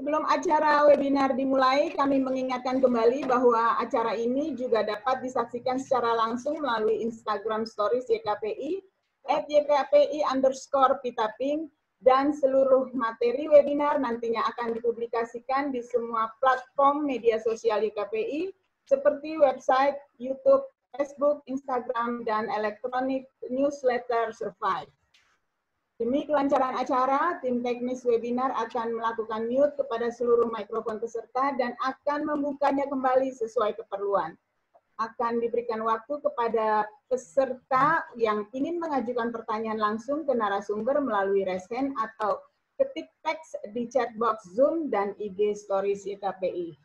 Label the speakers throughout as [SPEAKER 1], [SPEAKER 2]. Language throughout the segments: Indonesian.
[SPEAKER 1] Sebelum acara webinar dimulai, kami mengingatkan kembali bahwa acara ini juga dapat disaksikan secara langsung melalui Instagram Stories YKPI, @YKPI_Pitaping, dan seluruh materi webinar nantinya akan dipublikasikan di semua platform media sosial YKPI, seperti website, YouTube, Facebook, Instagram, dan elektronik newsletter Survive. Demi kelancaran acara, tim teknis webinar akan melakukan mute kepada seluruh mikrofon peserta dan akan membukanya kembali sesuai keperluan. Akan diberikan waktu kepada peserta yang ingin mengajukan pertanyaan langsung ke narasumber melalui raise hand atau ketik teks di chat box Zoom dan IG Stories YKPI.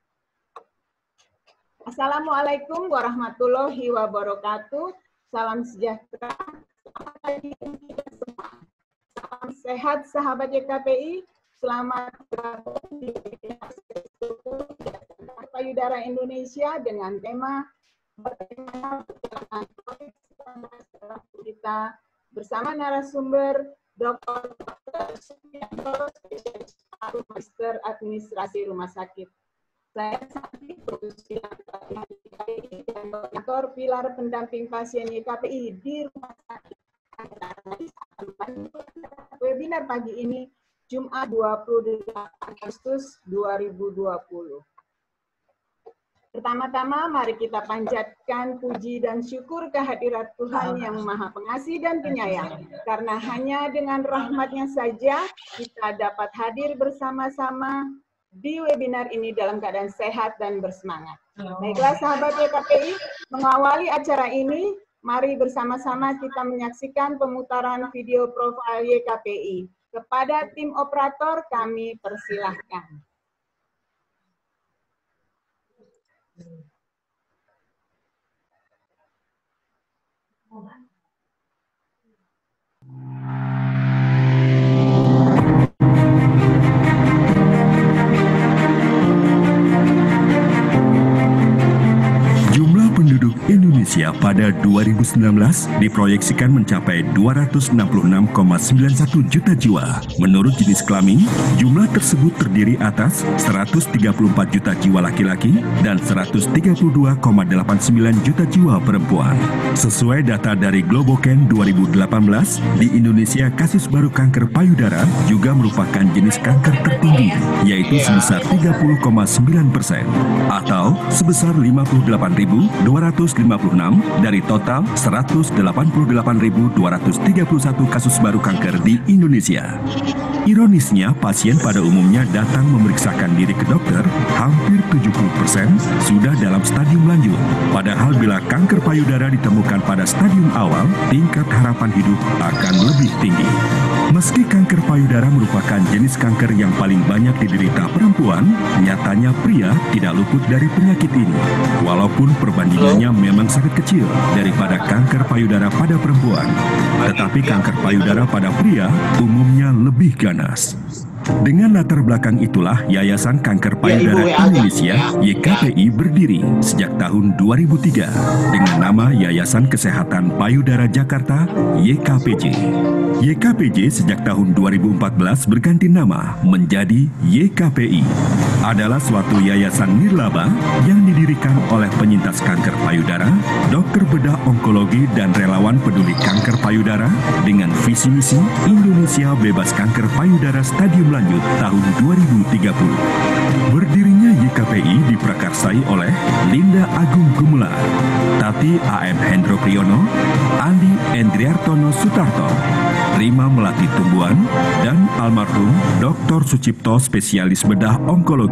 [SPEAKER 1] Assalamualaikum warahmatullahi wabarakatuh. Salam sejahtera. Selamat pagi semua. Salam sehat sahabat YKPI. Selamat bergabung di Payudara Indonesia dengan tema bagaimana kita bersama narasumber Dr. Supriyanto, spesialis paru Master Administrasi Rumah Sakit. Saya Santi, Profesor dan Koordinator Pilar Pendamping Pasien YKPI di Rumah Sakit. Webinar pagi ini, Jumat 28 Agustus 2020. Pertama-tama, mari kita panjatkan puji dan syukur kehadirat Tuhan yang Maha Pengasih dan Penyayang. Karena hanya dengan rahmat-Nya saja kita dapat hadir bersama-sama di webinar ini dalam keadaan sehat dan bersemangat. Baiklah sahabat YKPI, mengawali acara ini, mari bersama-sama kita menyaksikan pemutaran video profil YKPI. Kepada tim operator kami persilahkan.
[SPEAKER 2] Jumlah penduduk Indonesia pada 2019 diproyeksikan mencapai 266,91 juta jiwa. Menurut jenis kelamin, jumlah tersebut terdiri atas 134 juta jiwa laki-laki dan 132,89 juta jiwa perempuan. Sesuai data dari Globocan 2018, di Indonesia kasus baru kanker payudara juga merupakan jenis kanker tertinggi, yaitu sebesar 30,9% atau sebesar 58.256 dari total 188.231 kasus baru kanker di Indonesia. Ironisnya, pasien pada umumnya datang memeriksakan diri ke dokter, hampir 70% sudah dalam stadium lanjut. Padahal bila kanker payudara ditemukan pada stadium awal, tingkat harapan hidup akan lebih tinggi. Meski kanker payudara merupakan jenis kanker yang paling banyak diderita perempuan, nyatanya pria tidak luput dari penyakit ini. Walaupun perbandingannya memang sangat kecil daripada kanker payudara pada perempuan, tetapi kanker payudara pada pria umumnya lebih ganas. Dengan latar belakang itulah Yayasan Kanker Payudara Indonesia YKPI berdiri sejak tahun 2003 dengan nama Yayasan Kesehatan Payudara Jakarta YKPJ. YKPJ sejak tahun 2014 berganti nama menjadi YKPI. Adalah suatu yayasan nirlaba yang didirikan oleh penyintas kanker payudara, dokter bedah onkologi dan relawan peduli kanker payudara dengan visi misi Indonesia bebas kanker payudara stadium lanjut tahun 2030. Berdirinya YKPI diprakarsai oleh Linda Agung Gumelar, Tati A.M. Hendro Priyono, Andi Endriartono Sutarto, Rima Melati Tumbuhan, dan almarhum Dr. Sucipto spesialis bedah onkologi.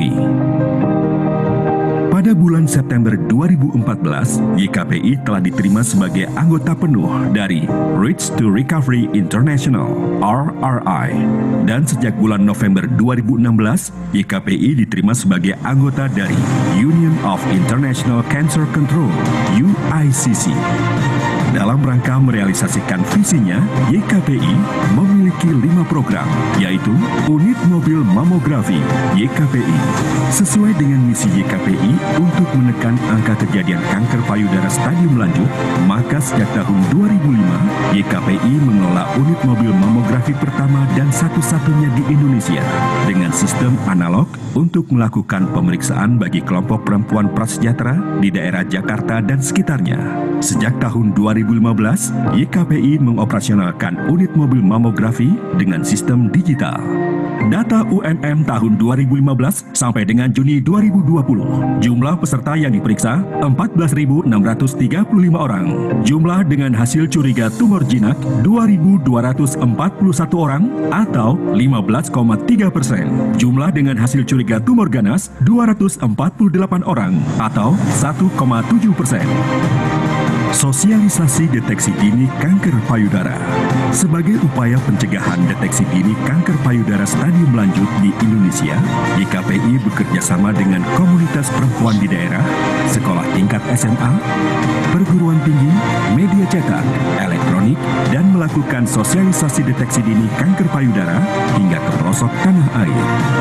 [SPEAKER 2] Pada bulan September 2014, YKPI telah diterima sebagai anggota penuh dari Reach to Recovery International (RRI). Dan sejak bulan November 2016, YKPI diterima sebagai anggota dari Union of International Cancer Control (UICC). Dalam rangka merealisasikan visinya, YKPI memiliki 5 program, yaitu Unit Mobil Mamografi (YKPI). Sesuai dengan misi YKPI untuk menekan angka kejadian kanker payudara stadium lanjut, maka sejak tahun 2005, YKPI mengelola unit mobil mamografi pertama dan satu-satunya di Indonesia dengan sistem analog untuk melakukan pemeriksaan bagi kelompok perempuan prasejahtera di daerah Jakarta dan sekitarnya. Sejak tahun 2015, YKPI mengoperasionalkan unit mobil mamografi dengan sistem digital. Data UMM tahun 2015 sampai dengan Juni 2020, jumlah peserta yang diperiksa 14.635 orang. Jumlah dengan hasil curiga tumor jinak 2.241 orang atau 15,3%. Jumlah dengan hasil curiga tumor ganas 248 orang atau 1,7%. Sosialisasi deteksi dini kanker payudara. Sebagai upaya pencegahan deteksi dini kanker payudara stadium lanjut di Indonesia, YKPI bekerja sama dengan komunitas perempuan di daerah, sekolah tingkat SMA, perguruan tinggi, media cetak, elektronik, dan melakukan sosialisasi deteksi dini kanker payudara hingga ke pelosok tanah air.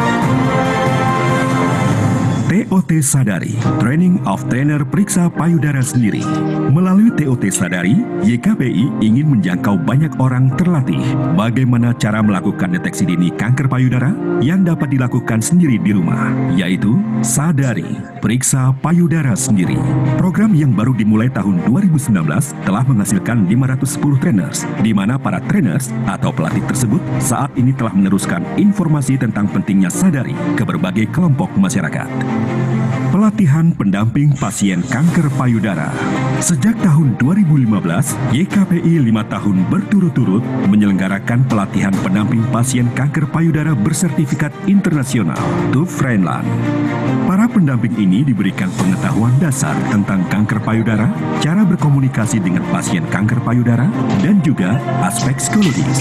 [SPEAKER 2] TOT Sadari, Training of Trainer Periksa Payudara Sendiri. Melalui TOT Sadari, YKPI ingin menjangkau banyak orang terlatih bagaimana cara melakukan deteksi dini kanker payudara yang dapat dilakukan sendiri di rumah, yaitu Sadari, Periksa Payudara Sendiri. Program yang baru dimulai tahun 2019 telah menghasilkan 510 trainers, di mana para trainers atau pelatih tersebut saat ini telah meneruskan informasi tentang pentingnya Sadari ke berbagai kelompok masyarakat. Pelatihan pendamping pasien kanker payudara. Sejak tahun 2015, YKPI 5 tahun berturut-turut menyelenggarakan pelatihan pendamping pasien kanker payudara bersertifikat internasional, TÜV Rheinland. Para pendamping ini diberikan pengetahuan dasar tentang kanker payudara, cara berkomunikasi dengan pasien kanker payudara, dan juga aspek psikologis.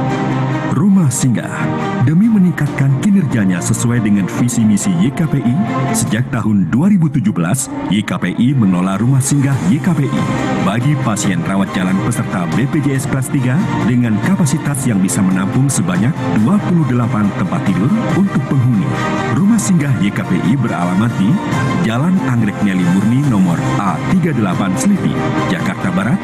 [SPEAKER 2] Rumah Singgah. Demi meningkatkan kinerjanya sesuai dengan visi misi YKPI, sejak tahun 2017, YKPI mengelola Rumah Singgah YKPI bagi pasien rawat jalan peserta BPJS kelas 3 dengan kapasitas yang bisa menampung sebanyak 28 tempat tidur untuk penghuni. Rumah Singgah YKPI beralamat di Jalan Anggrek Neli Murni nomor A38 Selipi, Jakarta Barat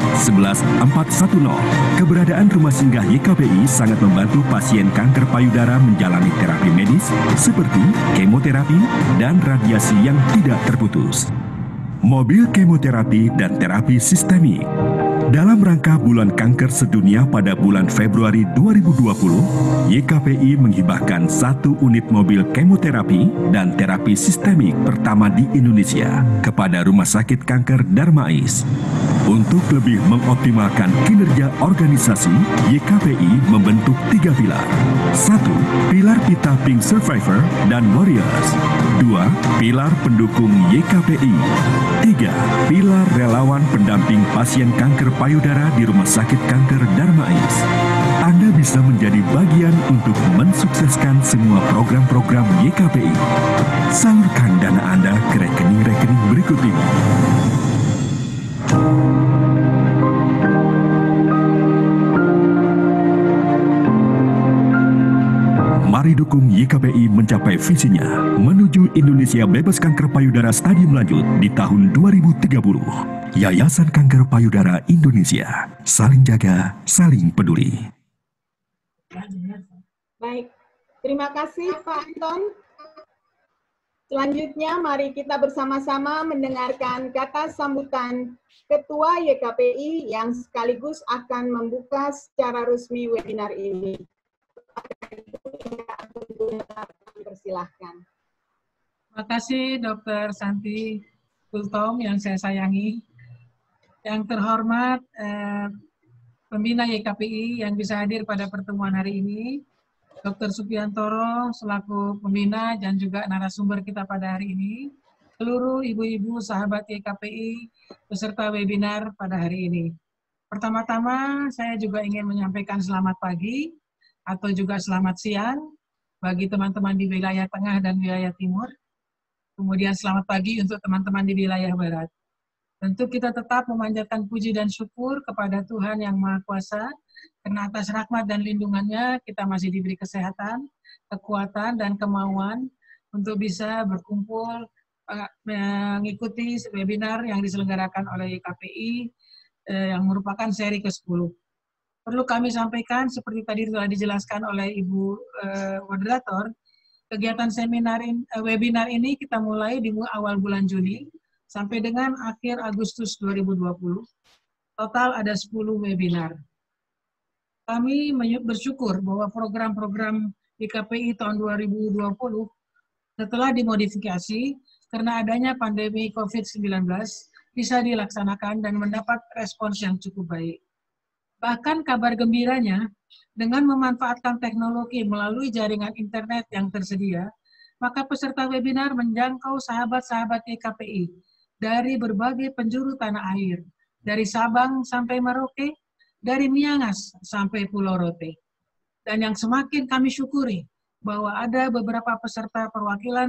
[SPEAKER 2] 11410. Keberadaan Rumah Singgah YKPI sangat membantu pasien kanker payudara menjalani terapi medis seperti kemoterapi dan radiasi yang tidak terputus. Mobil kemoterapi dan terapi sistemik. Dalam rangka Bulan Kanker Sedunia pada bulan Februari 2020, YKPI menghibahkan 1 unit mobil kemoterapi dan terapi sistemik pertama di Indonesia kepada Rumah Sakit Kanker Darmais. Untuk lebih mengoptimalkan kinerja organisasi, YKPI membentuk 3 pilar. 1. Pilar Pita Pink Survivor dan Warriors. 2. Pilar pendukung YKPI. 3. Pilar relawan pendamping pasien kanker payudara di Rumah Sakit Kanker Darmais. Anda bisa menjadi bagian untuk mensukseskan semua program-program YKPI. Salurkan dana Anda ke rekening-rekening berikut ini. Mari dukung YKPI mencapai visinya menuju Indonesia bebas kanker payudara stadium lanjut di tahun 2030. Yayasan Kanker Payudara Indonesia, saling jaga, saling peduli.
[SPEAKER 1] Baik, terima kasih Pak Anton. Selanjutnya mari kita bersama-sama mendengarkan kata sambutan Ketua YKPI yang sekaligus akan membuka secara resmi webinar ini. Persilahkan.
[SPEAKER 3] Terima kasih Dr. Santi Kultom yang saya sayangi. Yang terhormat pembina YKPI yang bisa hadir pada pertemuan hari ini, Dr. Supiantoro selaku pembina dan juga narasumber kita pada hari ini, seluruh ibu-ibu sahabat YKPI peserta webinar pada hari ini. Pertama-tama saya juga ingin menyampaikan selamat pagi atau juga selamat siang bagi teman-teman di wilayah tengah dan wilayah timur. Kemudian selamat pagi untuk teman-teman di wilayah barat. Tentu kita tetap memanjatkan puji dan syukur kepada Tuhan Yang Maha Kuasa, karena atas rahmat dan lindungannya kita masih diberi kesehatan, kekuatan, dan kemauan untuk bisa berkumpul mengikuti webinar yang diselenggarakan oleh KPI yang merupakan seri ke-10. Perlu kami sampaikan, seperti tadi telah dijelaskan oleh Ibu moderator, kegiatan webinar ini kita mulai di awal bulan Juni sampai dengan akhir Agustus 2020. Total ada 10 webinar. Kami bersyukur bahwa program-program YKPI tahun 2020 setelah dimodifikasi karena adanya pandemi COVID-19 bisa dilaksanakan dan mendapat respons yang cukup baik. Bahkan kabar gembiranya, dengan memanfaatkan teknologi melalui jaringan internet yang tersedia, maka peserta webinar menjangkau sahabat-sahabat YKPI dari berbagai penjuru tanah air, dari Sabang sampai Merauke, dari Miangas sampai Pulau Rote. Dan yang semakin kami syukuri, bahwa ada beberapa peserta perwakilan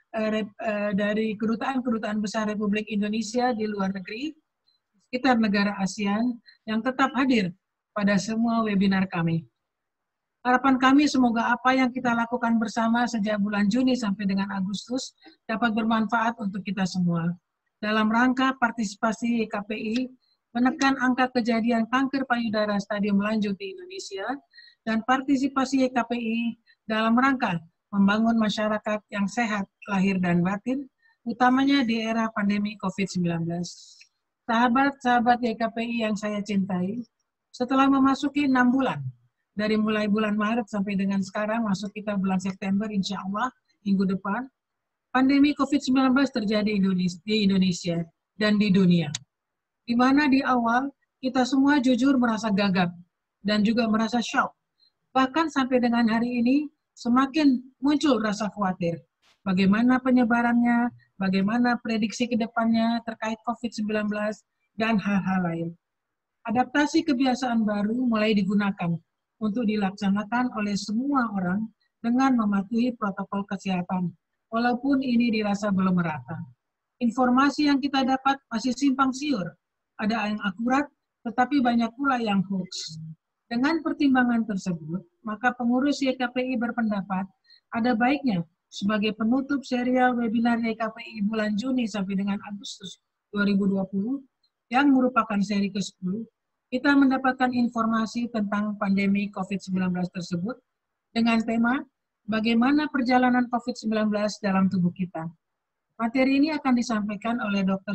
[SPEAKER 3] dari kedutaan-kedutaan besar Republik Indonesia di luar negeri, sekitar negara ASEAN, yang tetap hadir pada semua webinar kami. Harapan kami semoga apa yang kita lakukan bersama sejak bulan Juni sampai dengan Agustus dapat bermanfaat untuk kita semua. Dalam rangka partisipasi YKPI menekan angka kejadian kanker payudara stadium lanjut di Indonesia dan partisipasi YKPI dalam rangka membangun masyarakat yang sehat lahir dan batin, utamanya di era pandemi COVID-19. Sahabat-sahabat YKPI yang saya cintai, setelah memasuki 6 bulan, dari mulai bulan Maret sampai dengan sekarang, masuk kita bulan September, insya Allah, minggu depan, pandemi COVID-19 terjadi di Indonesia dan di dunia. Di mana di awal kita semua jujur merasa gagap dan juga merasa shock. Bahkan sampai dengan hari ini semakin muncul rasa khawatir. Bagaimana penyebarannya, bagaimana prediksi ke depannya terkait COVID-19 dan hal-hal lain. Adaptasi kebiasaan baru mulai digunakan untuk dilaksanakan oleh semua orang dengan mematuhi protokol kesehatan, walaupun ini dirasa belum merata. Informasi yang kita dapat masih simpang siur, ada yang akurat, tetapi banyak pula yang hoax. Dengan pertimbangan tersebut, maka pengurus YKPI berpendapat ada baiknya sebagai penutup serial webinar YKPI bulan Juni sampai dengan Agustus 2020, yang merupakan seri ke-10, kita mendapatkan informasi tentang pandemi COVID-19 tersebut dengan tema bagaimana perjalanan COVID-19 dalam tubuh kita. Materi ini akan disampaikan oleh Dr.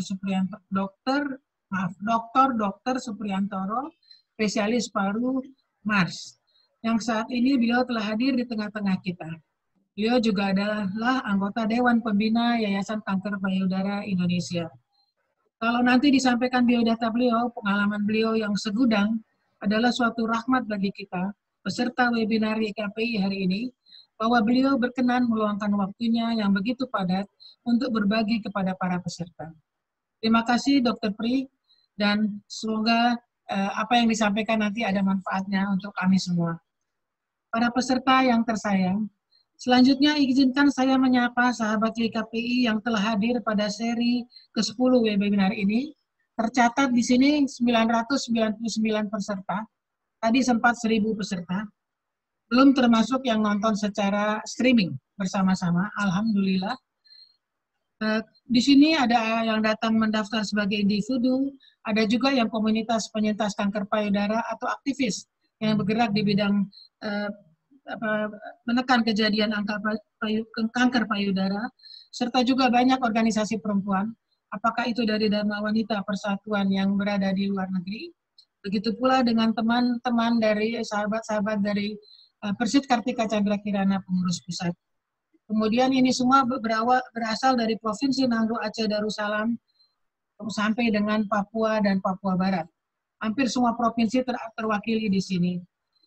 [SPEAKER 3] Supriyantoro, spesialis paru Mars, yang saat ini beliau telah hadir di tengah-tengah kita. Beliau juga adalah anggota Dewan Pembina Yayasan Kanker Payudara Indonesia. Kalau nanti disampaikan biodata beliau, pengalaman beliau yang segudang adalah suatu rahmat bagi kita, peserta webinar YKPI hari ini, bahwa beliau berkenan meluangkan waktunya yang begitu padat untuk berbagi kepada para peserta. Terima kasih Dr. Pri, dan semoga apa yang disampaikan nanti ada manfaatnya untuk kami semua. Para peserta yang tersayang, selanjutnya izinkan saya menyapa sahabat YKPI yang telah hadir pada seri ke-10 webinar ini. Tercatat di sini 999 peserta, tadi sempat 1000 peserta, belum termasuk yang nonton secara streaming bersama-sama, alhamdulillah. Di sini ada yang datang mendaftar sebagai individu, ada juga yang komunitas penyintas kanker payudara atau aktivis yang bergerak di bidang menekan kejadian kanker payudara, serta juga banyak organisasi perempuan, apakah itu dari Dharma Wanita Persatuan yang berada di luar negeri, begitu pula dengan teman-teman dari sahabat-sahabat dari Persit Kartika Chandra Kirana pengurus pusat. Kemudian ini semua berasal dari Provinsi Nangro Aceh Darussalam sampai dengan Papua dan Papua Barat. Hampir semua provinsi terwakili di sini.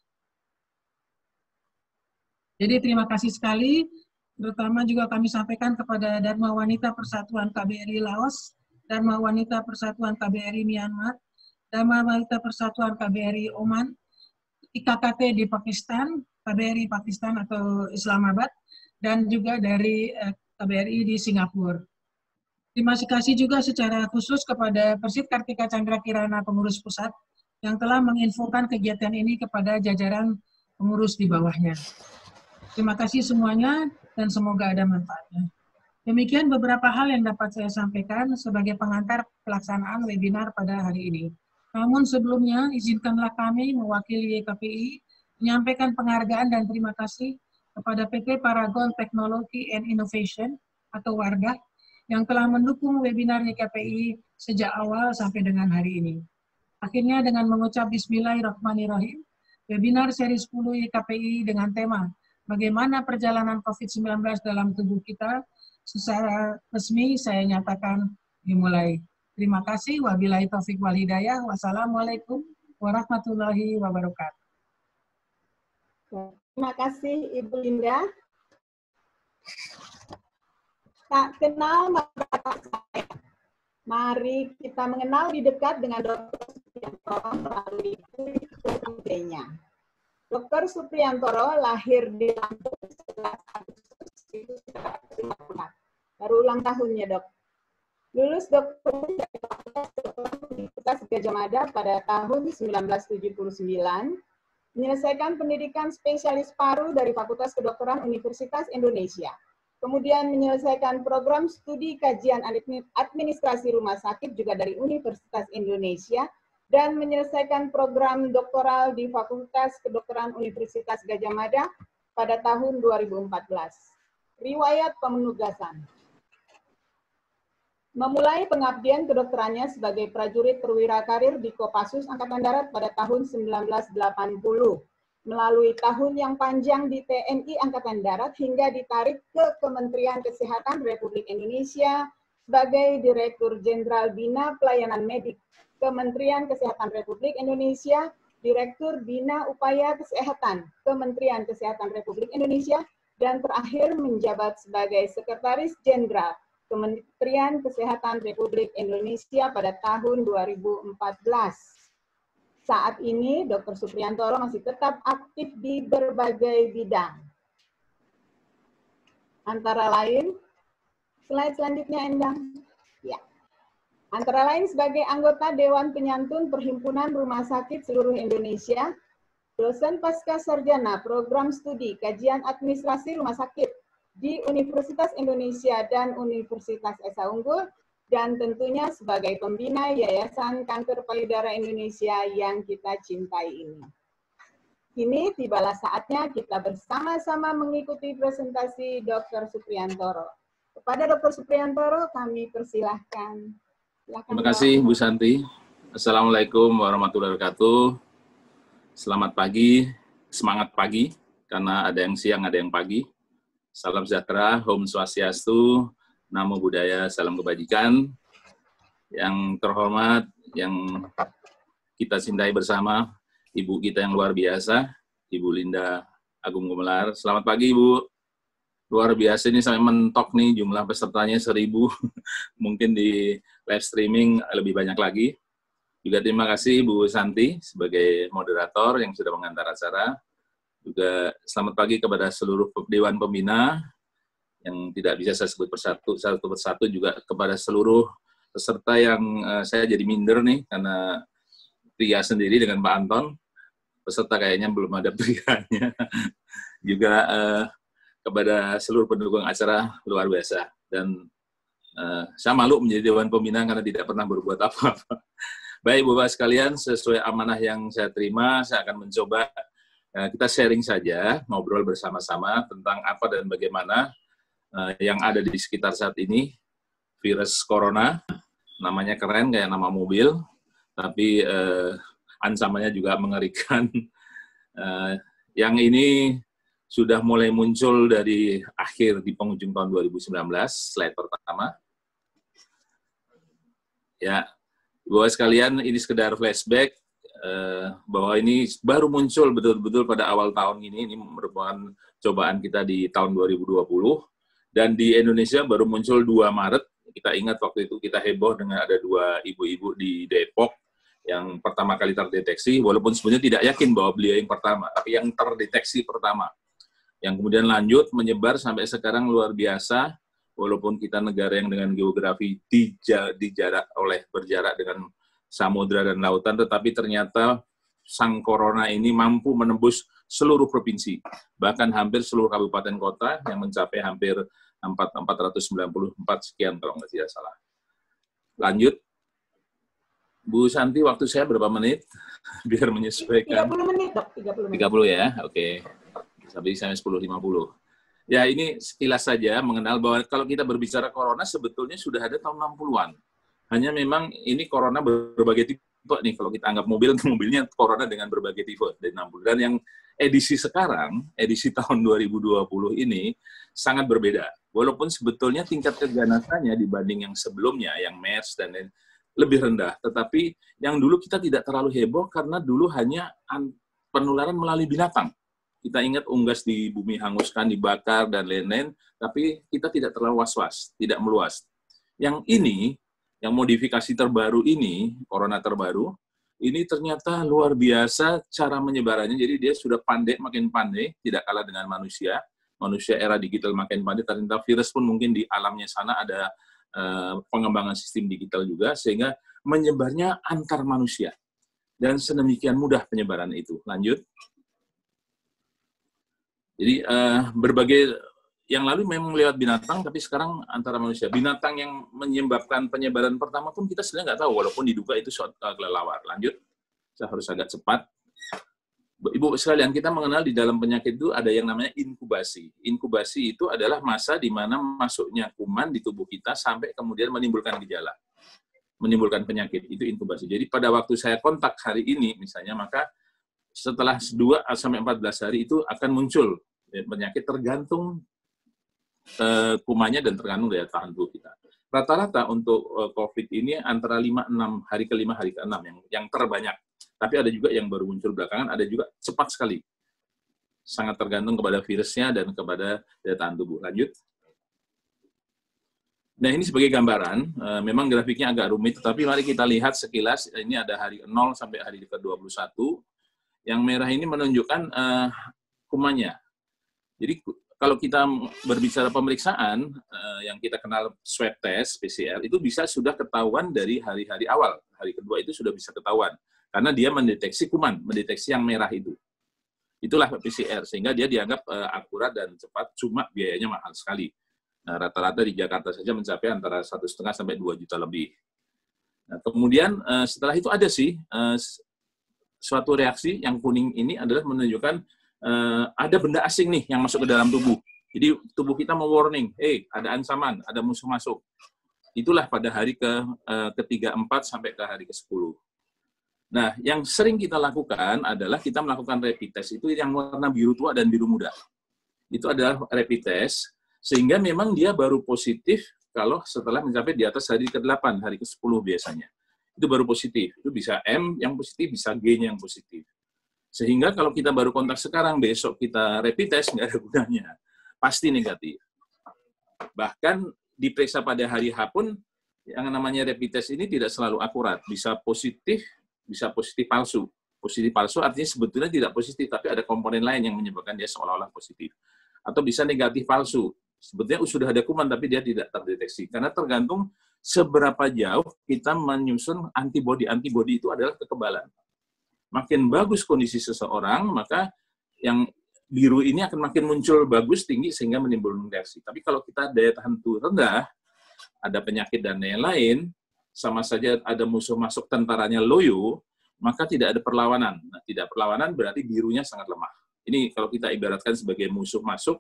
[SPEAKER 3] Jadi terima kasih sekali, terutama juga kami sampaikan kepada Dharma Wanita Persatuan KBRI Laos, Dharma Wanita Persatuan KBRI Myanmar, Dharma Wanita Persatuan KBRI Oman, IKKT di Pakistan, KBRI Pakistan atau Islamabad, dan juga dari KBRI di Singapura. Terima kasih juga secara khusus kepada Persit Kartika Chandra Kirana pengurus pusat yang telah menginfokan kegiatan ini kepada jajaran pengurus di bawahnya. Terima kasih semuanya dan semoga ada manfaatnya. Demikian beberapa hal yang dapat saya sampaikan sebagai pengantar pelaksanaan webinar pada hari ini. Namun sebelumnya, izinkanlah kami mewakili YKPI menyampaikan penghargaan dan terima kasih kepada PT Paragon Technology and Innovation atau Wardah yang telah mendukung webinar YKPI sejak awal sampai dengan hari ini. Akhirnya dengan mengucap Bismillahirrahmanirrahim, webinar seri 10 YKPI dengan tema Bagaimana Perjalanan COVID-19 dalam Tubuh Kita secara resmi saya nyatakan dimulai. Terima kasih. Wabillahi taufiq wal hidayah. Wassalamualaikum warahmatullahi wabarakatuh.
[SPEAKER 1] Terima kasih Ibu Linda. Tak kenal maka tak sayang. Mari kita mengenal di dekat dengan Dr. Supriyantoro melalui kurikulumnya. Dr. Supriyantoro lahir di Lampung 11 Agustus 1954. Baru ulang tahunnya, Dok. Lulus doktor dari Universitas Gadjah Mada pada tahun 1979. Menyelesaikan pendidikan spesialis paru dari Fakultas Kedokteran Universitas Indonesia. Kemudian menyelesaikan program studi kajian administrasi rumah sakit juga dari Universitas Indonesia dan menyelesaikan program doktoral di Fakultas Kedokteran Universitas Gadjah Mada pada tahun 2014. Riwayat penugasan. Memulai pengabdian kedokterannya sebagai prajurit perwira karir di Kopassus Angkatan Darat pada tahun 1980. Melalui tahun yang panjang di TNI Angkatan Darat hingga ditarik ke Kementerian Kesehatan Republik Indonesia sebagai Direktur Jenderal Bina Pelayanan Medik, Kementerian Kesehatan Republik Indonesia, Direktur Bina Upaya Kesehatan, Kementerian Kesehatan Republik Indonesia, dan terakhir menjabat sebagai Sekretaris Jenderal Kementerian Kesehatan Republik Indonesia pada tahun 2014. Saat ini, Dr. Supriyantoro masih tetap aktif di berbagai bidang. Antara lain, slide selanjutnya, Endang. Ya. Antara lain sebagai anggota Dewan Penyantun Perhimpunan Rumah Sakit Seluruh Indonesia, dosen pasca sarjana program studi kajian administrasi rumah sakit di Universitas Indonesia dan Universitas Esa Unggul, dan tentunya sebagai pembina Yayasan Kanker Payudara Indonesia yang kita cintai ini. Kini tibalah saatnya kita bersama-sama mengikuti presentasi Dr. Supriyantoro. Kepada Dr. Supriyantoro kami persilahkan.
[SPEAKER 4] Terima kasih Bu Santi. Assalamualaikum warahmatullahi wabarakatuh. Selamat pagi, semangat pagi, karena ada yang siang, ada yang pagi. Salam sejahtera, Om Swastiastu, Namo Buddhaya, salam kebajikan. Yang terhormat, yang kita cintai bersama, Ibu kita yang luar biasa, Ibu Linda Agung Gumelar. Selamat pagi, Ibu. Luar biasa ini sampai mentok nih jumlah pesertanya 1000. Mungkin di live streaming lebih banyak lagi. Juga terima kasih Bu Santi sebagai moderator yang sudah mengantar acara. Juga selamat pagi kepada seluruh Dewan Pembina, yang tidak bisa saya sebut satu persatu, juga kepada seluruh peserta yang saya jadi minder nih, karena pria sendiri dengan Pak Anton, peserta kayaknya belum ada prianya. Juga kepada seluruh pendukung acara luar biasa. Dan saya malu menjadi Dewan Pembina karena tidak pernah berbuat apa-apa. Baik Bapak sekalian, sesuai amanah yang saya terima, saya akan mencoba kita sharing saja, ngobrol bersama-sama tentang apa dan bagaimana yang ada di sekitar saat ini, virus corona, namanya keren kayak nama mobil, tapi ancamannya juga mengerikan. Yang ini sudah mulai muncul dari akhir di penghujung tahun 2019, slide pertama. Ya, Bapak sekalian, ini sekedar flashback bahwa ini baru muncul betul-betul pada awal tahun ini merupakan cobaan kita di tahun 2020. Dan di Indonesia baru muncul 2 Maret, kita ingat waktu itu kita heboh dengan ada 2 ibu-ibu di Depok yang pertama kali terdeteksi, walaupun sebenarnya tidak yakin bahwa beliau yang pertama, tapi yang terdeteksi pertama. Yang kemudian lanjut, menyebar sampai sekarang luar biasa, walaupun kita negara yang dengan geografi berjarak dengan samudra dan lautan, tetapi ternyata sang corona ini mampu menembus seluruh provinsi, bahkan hampir seluruh kabupaten kota yang mencapai hampir 494 sekian kalau nggak tidak salah. Lanjut. Bu Santi, waktu saya berapa menit? Biar menyesuaikan.
[SPEAKER 1] 30 menit, Dok. 30 menit.
[SPEAKER 4] 30 ya, oke. Sampai saya 10.50. Ya, ini sekilas saja mengenal bahwa kalau kita berbicara corona sebetulnya sudah ada tahun 60-an. Hanya memang ini corona berbagai tipe nih, kalau kita anggap mobilnya corona dengan berbagai tipe dari 60. Dan yang edisi sekarang, edisi tahun 2020 ini sangat berbeda. Walaupun sebetulnya tingkat keganasannya dibanding yang sebelumnya, yang MERS dan lain, lebih rendah. Tetapi yang dulu kita tidak terlalu heboh karena dulu hanya penularan melalui binatang. Kita ingat unggas di bumi hanguskan, dibakar, dan lain-lain, tapi kita tidak terlalu was-was, tidak meluas. Yang ini, yang modifikasi terbaru ini, corona terbaru, ini ternyata luar biasa cara menyebarannya. Jadi dia sudah pandai, makin pandai, tidak kalah dengan manusia. Manusia era digital makin pandai, ternyata virus pun mungkin di alamnya sana ada pengembangan sistem digital juga, sehingga menyebarnya antar manusia. Dan sedemikian mudah penyebaran itu. Lanjut. Jadi berbagai yang lalu memang lewat binatang, tapi sekarang antara manusia. Binatang yang menyebabkan penyebaran pertama pun kita sebenarnya nggak tahu, walaupun diduga itu kelelawar. Lanjut, saya harus agak cepat. Ibu sekalian, kita mengenal di dalam penyakit itu ada yang namanya inkubasi. Inkubasi itu adalah masa di mana masuknya kuman di tubuh kita sampai kemudian menimbulkan gejala, menimbulkan penyakit. Itu inkubasi. Jadi pada waktu saya kontak hari ini misalnya, maka setelah 2-14 hari itu akan muncul penyakit tergantung kumannya dan tergantung daya tahan tubuh kita. Rata-rata untuk COVID ini antara 5-6 hari ke-5 hari ke-6 yang terbanyak. Tapi ada juga yang baru muncul belakangan, ada juga cepat sekali. Sangat tergantung kepada virusnya dan kepada daya tahan tubuh. Lanjut. Nah, ini sebagai gambaran, memang grafiknya agak rumit, tetapi mari kita lihat sekilas, ini ada hari 0 sampai hari ke-21. Yang merah ini menunjukkan kumannya. Jadi kalau kita berbicara pemeriksaan, yang kita kenal swab test, PCR, itu bisa sudah ketahuan dari hari-hari awal. Hari kedua itu sudah bisa ketahuan. Karena dia mendeteksi kuman, mendeteksi yang merah itu. Itulah PCR, sehingga dia dianggap akurat dan cepat, cuma biayanya mahal sekali. Nah, rata-rata di Jakarta saja mencapai antara 1,5 sampai 2 juta lebih. Nah, kemudian setelah itu ada sih, suatu reaksi yang kuning ini adalah menunjukkan ada benda asing nih yang masuk ke dalam tubuh. Jadi tubuh kita mau-warning, ada ancaman, ada musuh masuk. Itulah pada hari ke-3-4 sampai ke hari ke-10. Nah, yang sering kita lakukan adalah kita melakukan rapid test itu yang warna biru tua dan biru muda. Itu adalah rapid test, sehingga memang dia baru positif kalau setelah mencapai di atas hari ke-8, hari ke-10 biasanya. Itu baru positif. Itu bisa M yang positif, bisa G-nya yang positif. Sehingga kalau kita baru kontak sekarang, besok kita rapid test, nggak ada gunanya. Pasti negatif. Bahkan diperiksa pada hari H pun, yang namanya rapid test ini tidak selalu akurat. Bisa positif palsu. Positif palsu artinya sebetulnya tidak positif, tapi ada komponen lain yang menyebabkan dia seolah-olah positif. Atau bisa negatif palsu. Sebetulnya sudah ada kuman, tapi dia tidak terdeteksi. Karena tergantung seberapa jauh kita menyusun antibodi. Antibodi itu adalah kekebalan. Makin bagus kondisi seseorang, maka yang biru ini akan makin muncul bagus, tinggi, sehingga menimbulkan reaksi. Tapi kalau kita daya tahan tubuh rendah, ada penyakit dan lain-lain, sama saja ada musuh masuk tentaranya loyo, maka tidak ada perlawanan. Nah, tidak perlawanan berarti birunya sangat lemah. Ini kalau kita ibaratkan sebagai musuh masuk,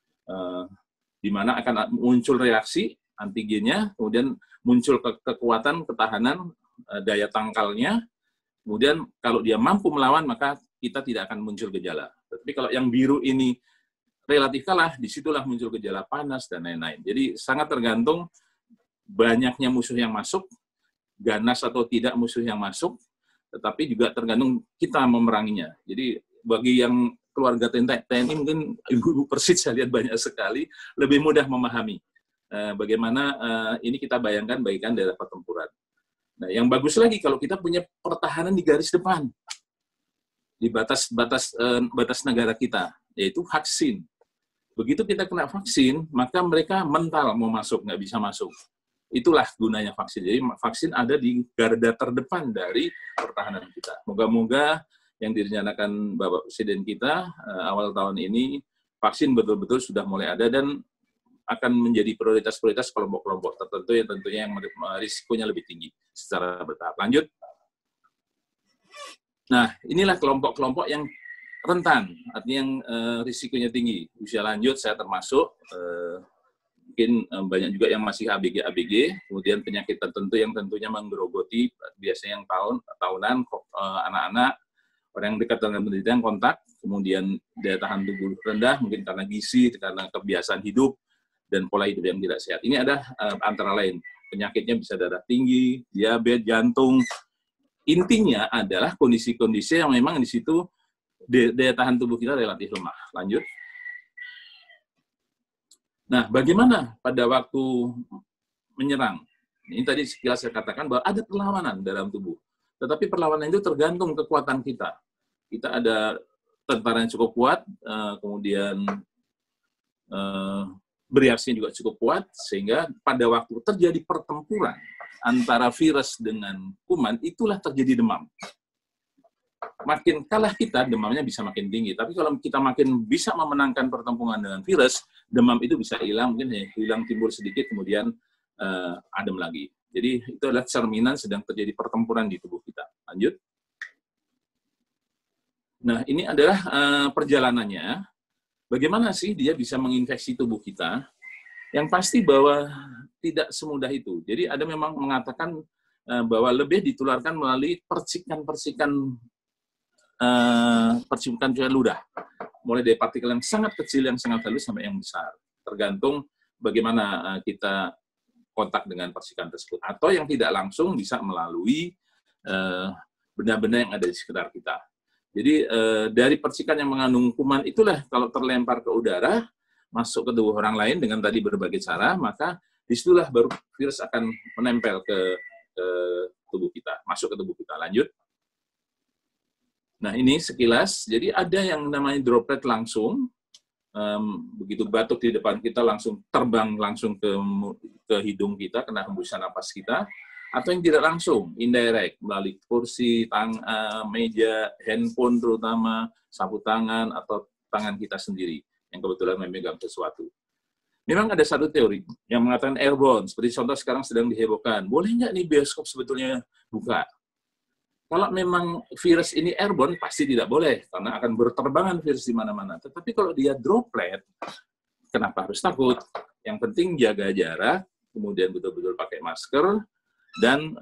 [SPEAKER 4] di mana akan muncul reaksi antigennya, kemudian muncul kekuatan, ketahanan, daya tangkalnya. Kemudian kalau dia mampu melawan, maka kita tidak akan muncul gejala. Tapi kalau yang biru ini relatif kalah, disitulah muncul gejala panas dan lain-lain. Jadi sangat tergantung banyaknya musuh yang masuk, ganas atau tidak musuh yang masuk, tetapi juga tergantung kita memeranginya. Jadi bagi yang keluarga TNI mungkin ibu-ibu Persis saya lihat banyak sekali, lebih mudah memahami bagaimana ini kita bayangkan bagikan daerah pertempuran. Nah, yang bagus lagi kalau kita punya pertahanan di garis depan, di batas negara kita, yaitu vaksin. Begitu kita kena vaksin, maka mereka mental mau masuk, nggak bisa masuk. Itulah gunanya vaksin. Jadi vaksin ada di garda terdepan dari pertahanan kita. Moga-moga yang direncanakan Bapak Presiden kita awal tahun ini, vaksin betul-betul sudah mulai ada dan akan menjadi prioritas-prioritas kelompok-kelompok tertentu yang tentunya yang risikonya lebih tinggi secara bertahap. Lanjut. Nah, inilah kelompok-kelompok yang rentan, artinya yang risikonya tinggi. Usia lanjut saya termasuk, mungkin banyak juga yang masih ABG, kemudian penyakit tertentu yang tentunya menggerogoti, biasanya yang tahunan, anak-anak, orang yang dekat dengan pendidikan, kontak, kemudian daya tahan tubuh rendah, mungkin karena gizi, karena kebiasaan hidup, dan pola hidup yang tidak sehat. Ini ada antara lain, penyakitnya bisa darah tinggi, diabetes, jantung. Intinya adalah kondisi-kondisi yang memang di situ daya tahan tubuh kita relatif lemah. Lanjut. Nah, bagaimana pada waktu menyerang? Ini tadi sekilas saya katakan bahwa ada perlawanan dalam tubuh. Tetapi perlawanan itu tergantung kekuatan kita. Kita ada tentara yang cukup kuat, kemudian bereaksinya juga cukup kuat, sehingga pada waktu terjadi pertempuran antara virus dengan kuman, itulah terjadi demam. Makin kalah kita, demamnya bisa makin tinggi. Tapi kalau kita makin bisa memenangkan pertempuran dengan virus, demam itu bisa hilang, mungkin hilang timbul sedikit, kemudian adem lagi. Jadi itu adalah cerminan sedang terjadi pertempuran di tubuh kita. Lanjut. Nah, ini adalah perjalanannya. Bagaimana sih dia bisa menginfeksi tubuh kita? Yang pasti bahwa tidak semudah itu. Jadi ada memang mengatakan bahwa lebih ditularkan melalui percikan-percikan ludah, mulai dari partikel yang sangat kecil, yang sangat halus, sampai yang besar. Tergantung bagaimana kita kontak dengan percikan tersebut. Atau yang tidak langsung bisa melalui benda-benda yang ada di sekitar kita. Jadi dari percikan yang mengandung kuman itulah kalau terlempar ke udara, masuk ke tubuh orang lain dengan tadi berbagai cara, maka disitulah baru virus akan menempel ke tubuh kita, masuk ke tubuh kita. Lanjut. Nah, ini sekilas, jadi ada yang namanya droplet langsung, begitu batuk di depan kita langsung terbang langsung ke hidung kita, kena hembusan napas kita, atau yang tidak langsung, indirect, melalui kursi, meja, handphone terutama, sapu tangan, atau tangan kita sendiri, yang kebetulan memegang sesuatu. Memang ada satu teori yang mengatakan airborne, seperti contoh sekarang sedang dihebohkan, boleh nggak nih bioskop sebetulnya buka? Kalau memang virus ini airborne, pasti tidak boleh, karena akan berterbangan virus di mana-mana. Tetapi kalau dia droplet, kenapa harus takut? Yang penting jaga jarak, kemudian betul-betul pakai masker, dan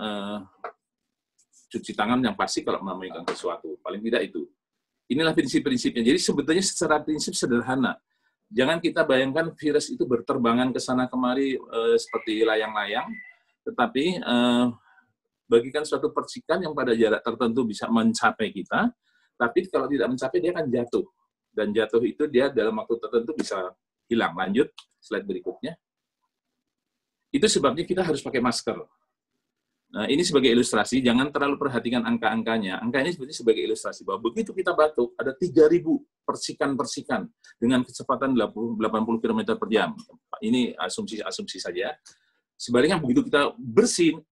[SPEAKER 4] cuci tangan yang pasti kalau memegang sesuatu. Paling tidak itu. Inilah prinsip-prinsipnya. Jadi sebetulnya secara prinsip sederhana. Jangan kita bayangkan virus itu berterbangan ke sana kemari seperti layang-layang, tetapi bagikan suatu percikan yang pada jarak tertentu bisa mencapai kita, tapi kalau tidak mencapai dia akan jatuh. Dan jatuh itu dia dalam waktu tertentu bisa hilang. Lanjut, slide berikutnya. Itu sebabnya kita harus pakai masker. Nah, ini sebagai ilustrasi, jangan terlalu perhatikan angka-angkanya. Angka ini sebenarnya sebagai ilustrasi bahwa begitu kita batuk, ada 3.000 percikan-percikan dengan kecepatan 80 km per jam. Ini asumsi saja. Sebaliknya begitu kita bersin,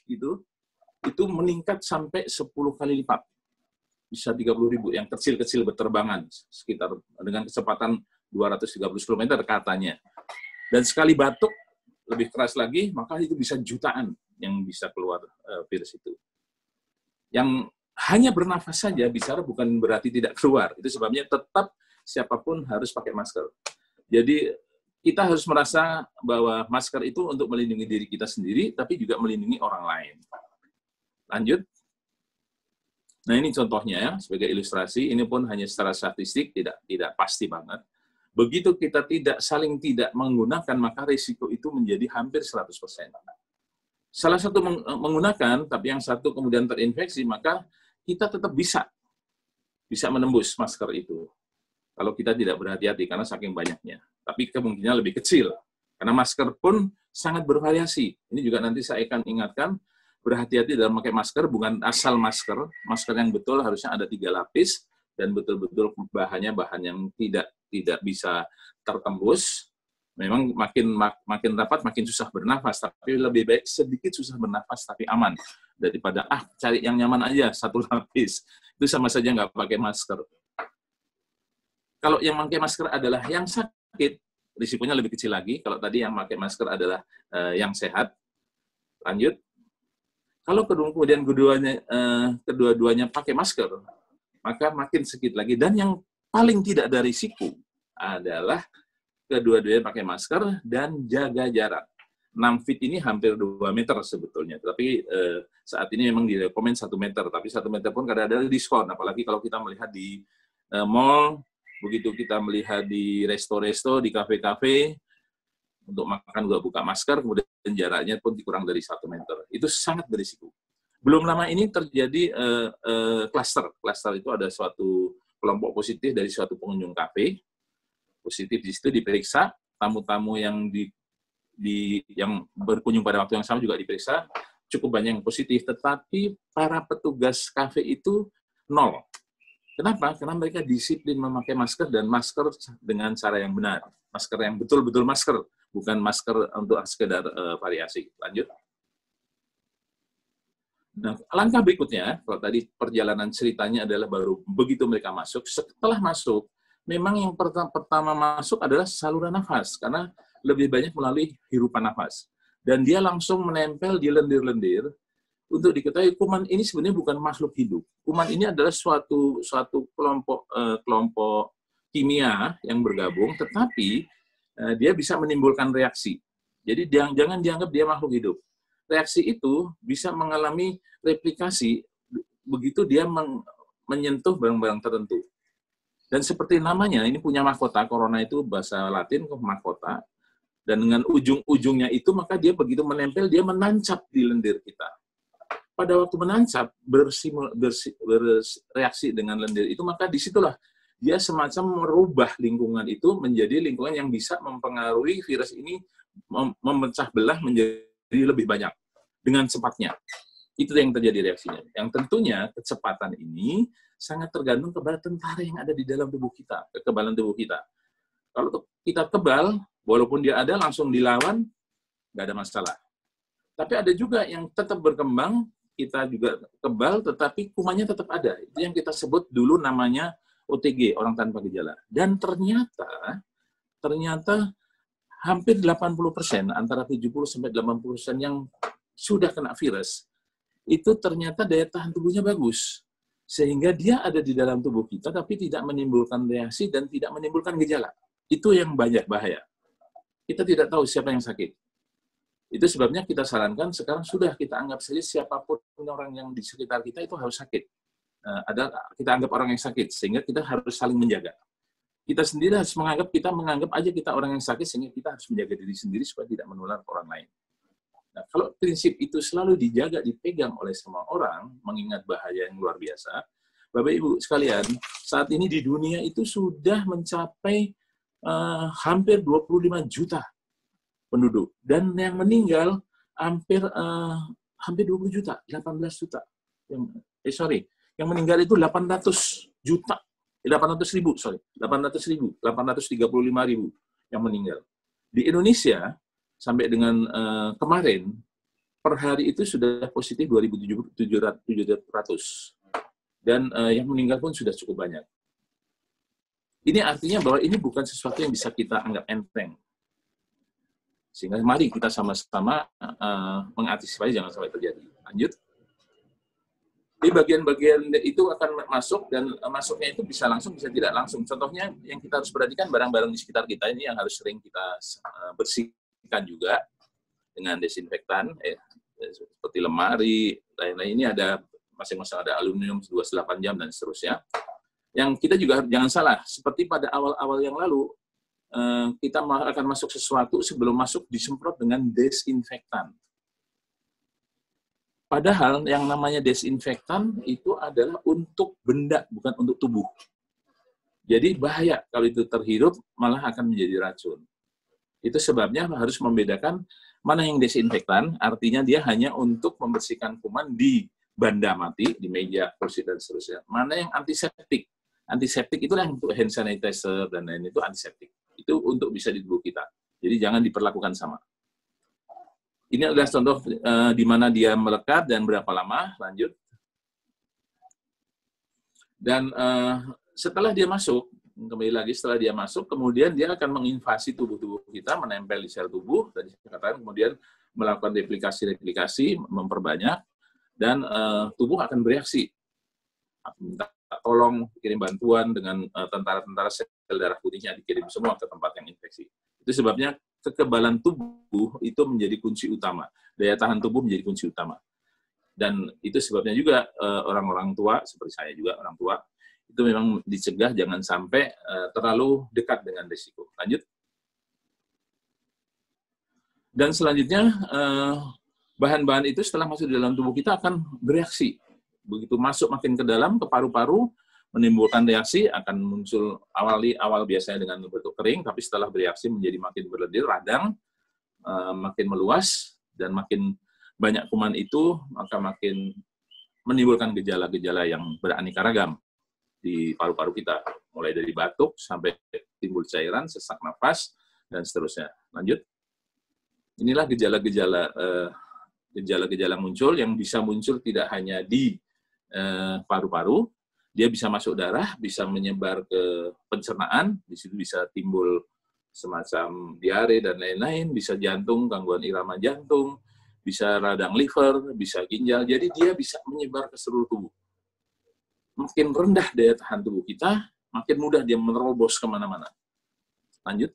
[SPEAKER 4] itu meningkat sampai 10 kali lipat. Bisa 30.000, yang kecil-kecil berterbangan, sekitar dengan kecepatan 230 km katanya. Dan sekali batuk, lebih keras lagi, maka itu bisa jutaan yang bisa keluar virus itu. Yang hanya bernafas saja, bicara bukan berarti tidak keluar. Itu sebabnya tetap siapapun harus pakai masker. Jadi kita harus merasa bahwa masker itu untuk melindungi diri kita sendiri, tapi juga melindungi orang lain. Lanjut. Nah, ini contohnya ya, sebagai ilustrasi. Ini pun hanya secara statistik, tidak pasti banget. Begitu kita saling tidak menggunakan, maka risiko itu menjadi hampir 100%. Salah satu menggunakan, tapi yang satu kemudian terinfeksi, maka kita tetap bisa menembus masker itu. Kalau kita tidak berhati-hati, karena saking banyaknya. Tapi kemungkinan lebih kecil. Karena masker pun sangat bervariasi. Ini juga nanti saya akan ingatkan, berhati-hati dalam memakai masker, bukan asal masker. Masker yang betul harusnya ada 3 lapis, dan betul-betul bahannya bahan yang tidak tidak bisa tertembus. Memang makin rapat makin susah bernafas, tapi lebih baik sedikit susah bernafas tapi aman daripada cari yang nyaman aja satu lapis. Itu sama saja nggak pakai masker. Kalau yang pakai masker adalah yang sakit, risikonya lebih kecil lagi. Kalau tadi yang pakai masker adalah yang sehat. Lanjut. Kalau kemudian kedua-duanya pakai masker, maka makin sedikit lagi. Dan yang paling tidak ada risiko adalah kedua-duanya pakai masker dan jaga jarak. 6 feet ini hampir 2 meter sebetulnya. Tapi saat ini memang direkomend 1 meter. Tapi 1 meter pun kadang-kadang diskon. Apalagi kalau kita melihat di mall, begitu kita melihat di resto-resto, di kafe-kafe, untuk makan juga buka masker, kemudian jaraknya pun dikurang dari 1 meter. Itu sangat berisiko. Belum lama ini terjadi klaster. Klaster itu ada suatu kelompok positif dari suatu pengunjung kafe. Positif di situ diperiksa, tamu-tamu yang yang berkunjung pada waktu yang sama juga diperiksa, cukup banyak yang positif, tetapi para petugas kafe itu 0. Kenapa? Karena mereka disiplin memakai masker dan masker dengan cara yang benar. Masker yang betul-betul masker, bukan masker untuk sekedar variasi. Lanjut. Nah, langkah berikutnya, kalau tadi perjalanan ceritanya adalah baru begitu mereka masuk, setelah masuk, memang yang pertama masuk adalah saluran nafas, karena lebih banyak melalui hirupan nafas. Dan dia langsung menempel di lendir-lendir. Untuk diketahui, kuman ini sebenarnya bukan makhluk hidup. Kuman ini adalah suatu kelompok kimia yang bergabung, tetapi dia bisa menimbulkan reaksi. Jadi jangan dianggap dia makhluk hidup. Reaksi itu bisa mengalami replikasi begitu dia menyentuh barang-barang tertentu. Dan seperti namanya, ini punya mahkota, corona itu bahasa Latin, mahkota, dan dengan ujung-ujungnya itu, maka dia begitu menempel, dia menancap di lendir kita. Pada waktu menancap, bereaksi dengan lendir itu, maka disitulah dia semacam merubah lingkungan itu menjadi lingkungan yang bisa mempengaruhi virus ini memecah belah menjadi lebih banyak dengan cepatnya. Itu yang terjadi reaksinya. Yang tentunya kecepatan ini sangat tergantung kepada tentara yang ada di dalam tubuh kita, kekebalan tubuh kita. Kalau kita tebal, walaupun dia ada langsung dilawan, nggak ada masalah. Tapi ada juga yang tetap berkembang, kita juga kebal, tetapi kumannya tetap ada. Itu yang kita sebut dulu namanya OTG, orang tanpa gejala. Dan ternyata hampir 80%, antara 70-80% yang sudah kena virus, itu ternyata daya tahan tubuhnya bagus. Sehingga dia ada di dalam tubuh kita, tapi tidak menimbulkan reaksi dan tidak menimbulkan gejala. Itu yang banyak bahaya. Kita tidak tahu siapa yang sakit. Itu sebabnya kita sarankan sekarang sudah kita anggap saja siapapun orang yang di sekitar kita itu harus sakit. Kita anggap orang yang sakit, sehingga kita harus saling menjaga. Kita sendiri harus menganggap aja kita orang yang sakit, sehingga kita harus menjaga diri sendiri supaya tidak menular ke orang lain. Nah, kalau prinsip itu selalu dijaga, dipegang oleh semua orang, mengingat bahaya yang luar biasa, Bapak Ibu sekalian, saat ini di dunia itu sudah mencapai hampir 25 juta penduduk. Dan yang meninggal hampir 20 juta, 18 juta. Yang meninggal itu 800 juta. 835 ribu yang meninggal. Di Indonesia, sampai dengan kemarin, per hari itu sudah positif 2.700. Dan yang meninggal pun sudah cukup banyak. Ini artinya bahwa ini bukan sesuatu yang bisa kita anggap enteng. Sehingga mari kita sama-sama mengantisipasi jangan sampai terjadi. Lanjut. Di bagian-bagian itu akan masuk, dan masuknya itu bisa langsung, bisa tidak langsung. Contohnya yang kita harus perhatikan barang-barang di sekitar kita ini yang harus sering kita bersihkan juga dengan desinfektan, seperti lemari, lain-lain. Ini ada masing-masing ada aluminium 28 jam dan seterusnya. Yang kita juga jangan salah, seperti pada awal-awal yang lalu, kita akan masuk sesuatu sebelum masuk disemprot dengan desinfektan. Padahal yang namanya desinfektan itu adalah untuk benda, bukan untuk tubuh. Jadi bahaya kalau itu terhirup, malah akan menjadi racun. Itu sebabnya harus membedakan mana yang desinfektan, artinya dia hanya untuk membersihkan kuman di benda mati, di meja, kursi, dan seterusnya. Mana yang antiseptik, Antiseptik itulah untuk hand sanitizer dan lain itu antiseptik. Itu untuk bisa di tubuh kita. Jadi jangan diperlakukan sama. Ini adalah contoh di mana dia melekat dan berapa lama. Lanjut. Dan setelah dia masuk, kembali lagi setelah dia masuk, kemudian dia akan menginvasi tubuh-tubuh kita, menempel di sel tubuh, tadi saya katakan, kemudian melakukan replikasi, memperbanyak, dan tubuh akan bereaksi. Minta tolong, kirim bantuan dengan tentara-tentara sel darah putihnya dikirim semua ke tempat yang infeksi. Itu sebabnya kekebalan tubuh itu menjadi kunci utama. Daya tahan tubuh menjadi kunci utama. Dan itu sebabnya juga orang-orang tua, seperti saya juga orang tua, itu memang dicegah jangan sampai terlalu dekat dengan risiko. Lanjut. Dan selanjutnya, bahan-bahan itu setelah masuk di dalam tubuh kita akan bereaksi. Begitu masuk makin ke dalam, ke paru-paru, menimbulkan reaksi, akan muncul awal biasanya dengan bentuk kering, tapi setelah bereaksi menjadi makin berlendir, radang, makin meluas, dan makin banyak kuman itu, maka makin menimbulkan gejala-gejala yang beraneka ragam di paru-paru kita, mulai dari batuk sampai timbul cairan, sesak nafas, dan seterusnya. Lanjut. Inilah gejala-gejala muncul yang bisa muncul tidak hanya di paru-paru, dia bisa masuk darah, bisa menyebar ke pencernaan, di situ bisa timbul semacam diare dan lain-lain, bisa jantung, gangguan irama jantung, bisa radang liver, bisa ginjal, jadi dia bisa menyebar ke seluruh tubuh. Makin rendah daya tahan tubuh kita, makin mudah dia menerobos kemana-mana. Lanjut.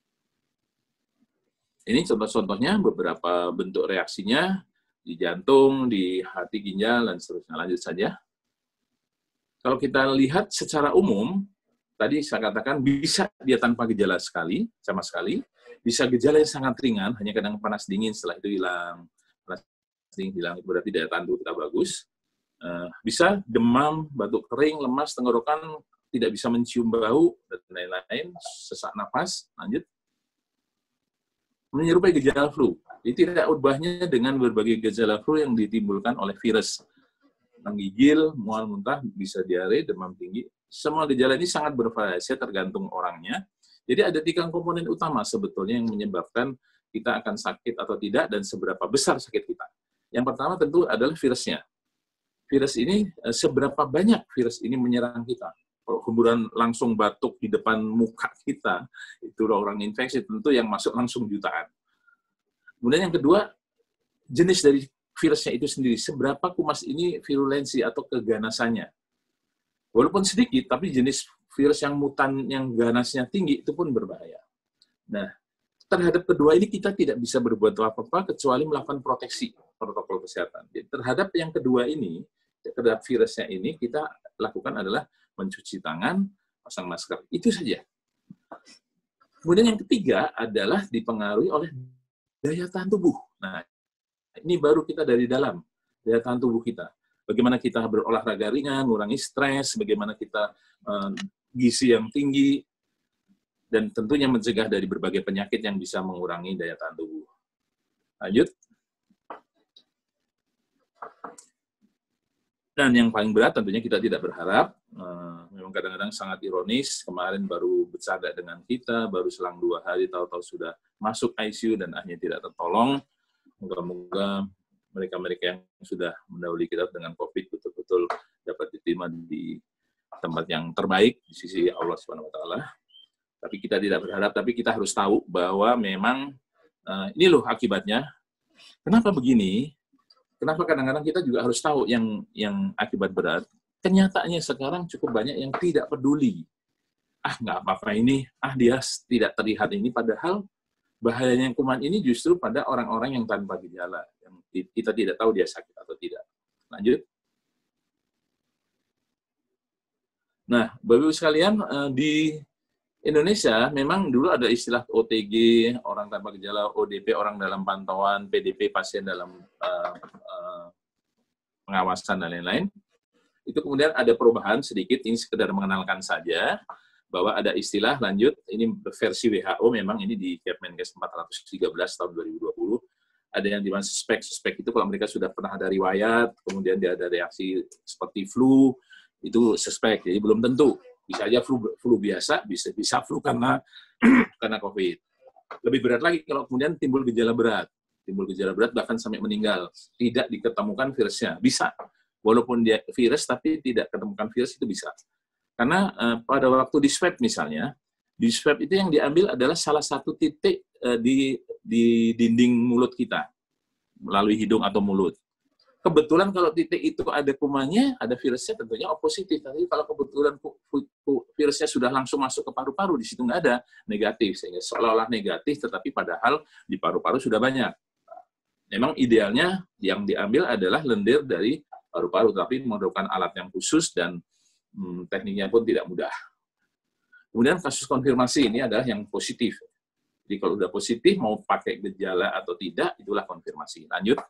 [SPEAKER 4] Ini contoh-contohnya, beberapa bentuk reaksinya, di jantung, di hati, ginjal, dan seterusnya. Lanjut saja. Kalau kita lihat secara umum, tadi saya katakan bisa dia tanpa gejala sama sekali, bisa gejala yang sangat ringan, hanya kadang panas dingin, setelah itu hilang. Panas dingin hilang, berarti daya tahan tubuh kita bagus. Bisa demam, batuk kering, lemas, tenggorokan, tidak bisa mencium bau, dan lain-lain, sesak napas. Lanjut. Menyerupai gejala flu. Jadi tidak ubahnya dengan berbagai gejala flu yang ditimbulkan oleh virus. Menggigil, mual muntah, bisa diare, demam tinggi. Semua gejala ini sangat bervariasi tergantung orangnya. Jadi ada 3 komponen utama sebetulnya yang menyebabkan kita akan sakit atau tidak dan seberapa besar sakit kita. Yang pertama tentu adalah virusnya. Virus ini, seberapa banyak virus ini menyerang kita. Kalau kemudian langsung batuk di depan muka kita, itu orang infeksi, tentu yang masuk langsung jutaan. Kemudian yang kedua, jenis dari virusnya itu sendiri. Seberapa kumas ini virulensi atau keganasannya. Walaupun sedikit, tapi jenis virus yang mutan, yang ganasnya tinggi, itu pun berbahaya. Nah, terhadap kedua ini kita tidak bisa berbuat apa-apa, kecuali melakukan proteksi protokol kesehatan. Jadi, terhadap yang kedua ini, terhadap virusnya ini, kita lakukan adalah mencuci tangan, pasang masker. Itu saja. Kemudian yang ketiga adalah dipengaruhi oleh daya tahan tubuh. Nah, ini baru kita dari dalam, daya tahan tubuh kita. Bagaimana kita berolahraga ringan, mengurangi stres, bagaimana kita gizi yang tinggi, dan tentunya mencegah dari berbagai penyakit yang bisa mengurangi daya tahan tubuh. Lanjut. Dan yang paling berat tentunya kita tidak berharap, memang kadang-kadang sangat ironis, kemarin baru bercanda dengan kita, baru selang 2 hari tahu-tahu sudah masuk ICU dan akhirnya tidak tertolong. Moga-moga mereka-mereka yang sudah mendahului kita dengan COVID betul-betul dapat diterima di tempat yang terbaik di sisi Allah Subhanahu wa taala. Tapi kita tidak berharap, tapi kita harus tahu bahwa memang ini loh akibatnya. Kenapa begini? Kenapa kadang-kadang kita juga harus tahu yang akibat berat? Kenyataannya sekarang cukup banyak yang tidak peduli. Nggak apa-apa ini, dia tidak terlihat ini, padahal bahayanya kuman ini justru pada orang-orang yang tanpa gejala, yang kita tidak tahu dia sakit atau tidak. Lanjut. Nah, Bapak-Ibu sekalian, di Indonesia memang dulu ada istilah OTG, orang tanpa gejala, ODP, orang dalam pantauan, PDP, pasien dalam pengawasan, dan lain-lain. Itu kemudian ada perubahan sedikit, ini sekedar mengenalkan saja, bahwa ada istilah, lanjut, ini versi WHO, memang ini di Kemenkes 413 tahun 2020, ada yang dimana suspek itu kalau mereka sudah pernah ada riwayat, kemudian dia ada reaksi seperti flu, itu suspek, jadi belum tentu. Bisa aja flu biasa, bisa flu karena COVID. Lebih berat lagi kalau kemudian timbul gejala berat bahkan sampai meninggal, tidak diketemukan virusnya. Bisa, walaupun dia virus tapi tidak ketemukan virus itu bisa. Karena pada waktu di swab misalnya, di swab itu yang diambil adalah salah satu titik di dinding mulut kita, melalui hidung atau mulut. Kebetulan kalau titik itu ada kumannya, ada virusnya, tentunya positif. Tapi kalau kebetulan virusnya sudah langsung masuk ke paru-paru, di situ nggak ada, negatif. Sehingga seolah-olah negatif, tetapi padahal di paru-paru sudah banyak. Memang idealnya yang diambil adalah lendir dari paru-paru, tapi memerlukan alat yang khusus dan tekniknya pun tidak mudah. Kemudian kasus konfirmasi ini adalah yang positif. Jadi kalau udah positif, mau pakai gejala atau tidak, itulah konfirmasi. Lanjut.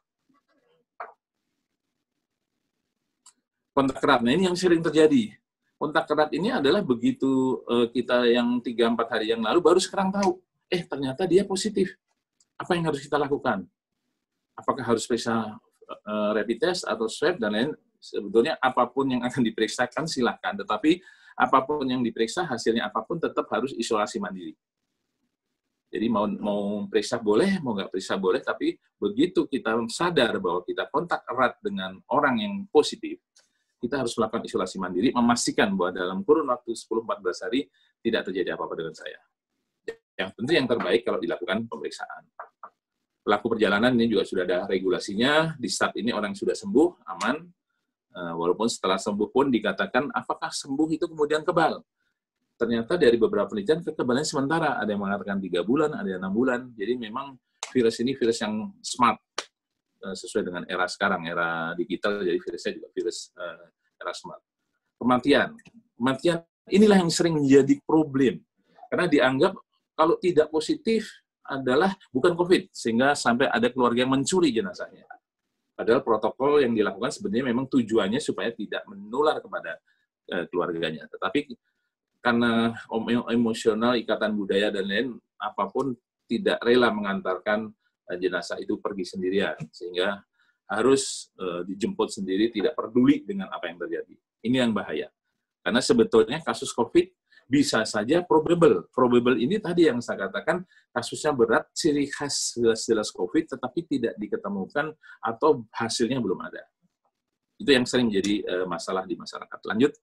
[SPEAKER 4] Kontak erat, nah ini yang sering terjadi. Kontak erat ini adalah begitu kita yang 3-4 hari yang lalu baru sekarang tahu, ternyata dia positif. Apa yang harus kita lakukan? Apakah harus periksa rapid test atau swab dan lain? Sebetulnya apapun yang akan diperiksakan silahkan, tetapi apapun yang diperiksa, hasilnya apapun tetap harus isolasi mandiri. Jadi mau periksa boleh, mau nggak periksa boleh, tapi begitu kita sadar bahwa kita kontak erat dengan orang yang positif, kita harus melakukan isolasi mandiri, memastikan bahwa dalam kurun waktu 10-14 hari tidak terjadi apa-apa dengan saya. Yang tentu yang terbaik kalau dilakukan pemeriksaan. Pelaku perjalanan ini juga sudah ada regulasinya, di saat ini orang sudah sembuh, aman, walaupun setelah sembuh pun dikatakan apakah sembuh itu kemudian kebal. Ternyata dari beberapa penelitian kekebalannya sementara, ada yang mengatakan 3 bulan, ada yang 6 bulan, jadi memang virus ini virus yang smart, sesuai dengan era sekarang, era digital, jadi virusnya juga virus era smart. Kematian inilah yang sering menjadi problem, karena dianggap kalau tidak positif adalah bukan COVID, sehingga sampai ada keluarga yang mencuri jenazahnya. Padahal protokol yang dilakukan sebenarnya memang tujuannya supaya tidak menular kepada keluarganya. Tetapi karena emosional, ikatan budaya, dan lain, apapun tidak rela mengantarkan jenazah itu pergi sendirian, sehingga harus dijemput sendiri, tidak peduli dengan apa yang terjadi. Ini yang bahaya. Karena sebetulnya kasus COVID bisa saja probable. Probable ini tadi yang saya katakan, kasusnya berat, ciri khas jelas COVID, tetapi tidak diketemukan atau hasilnya belum ada. Itu yang sering menjadi masalah di masyarakat. Lanjut.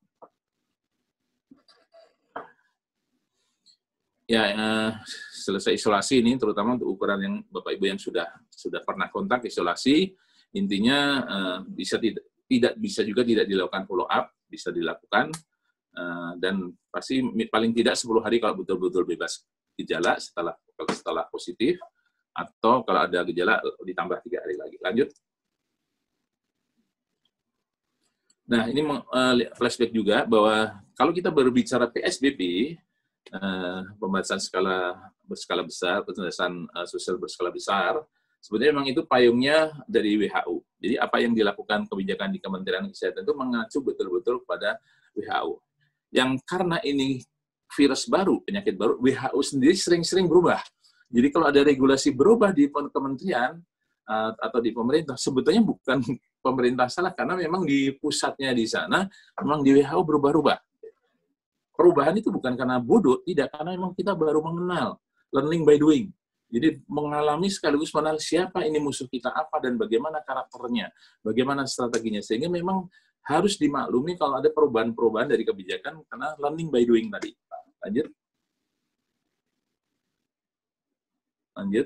[SPEAKER 4] Ya, selesai isolasi ini, terutama untuk ukuran yang Bapak Ibu yang sudah pernah kontak isolasi, intinya bisa juga tidak dilakukan follow up, bisa dilakukan, dan pasti paling tidak 10 hari kalau betul-betul bebas gejala setelah positif, atau kalau ada gejala ditambah 3 hari lagi. Lanjut. Nah, ini flashback juga bahwa kalau kita berbicara PSBB, pembatasan berskala besar, pembatasan sosial berskala besar, sebenarnya memang itu payungnya dari WHO. Jadi apa yang dilakukan kebijakan di Kementerian Kesehatan itu mengacu betul-betul kepada WHO. Yang karena ini virus baru, penyakit baru, WHO sendiri sering-sering berubah. Jadi kalau ada regulasi berubah di kementerian atau di pemerintah, sebetulnya bukan pemerintah salah, karena memang di pusatnya di sana, memang di WHO berubah-ubah. Perubahan itu bukan karena bodoh, tidak, karena memang kita baru mengenal, learning by doing. Jadi mengalami sekaligus mengenal siapa ini musuh kita apa dan bagaimana karakternya, bagaimana strateginya, sehingga memang harus dimaklumi kalau ada perubahan-perubahan dari kebijakan karena learning by doing tadi. Lanjut.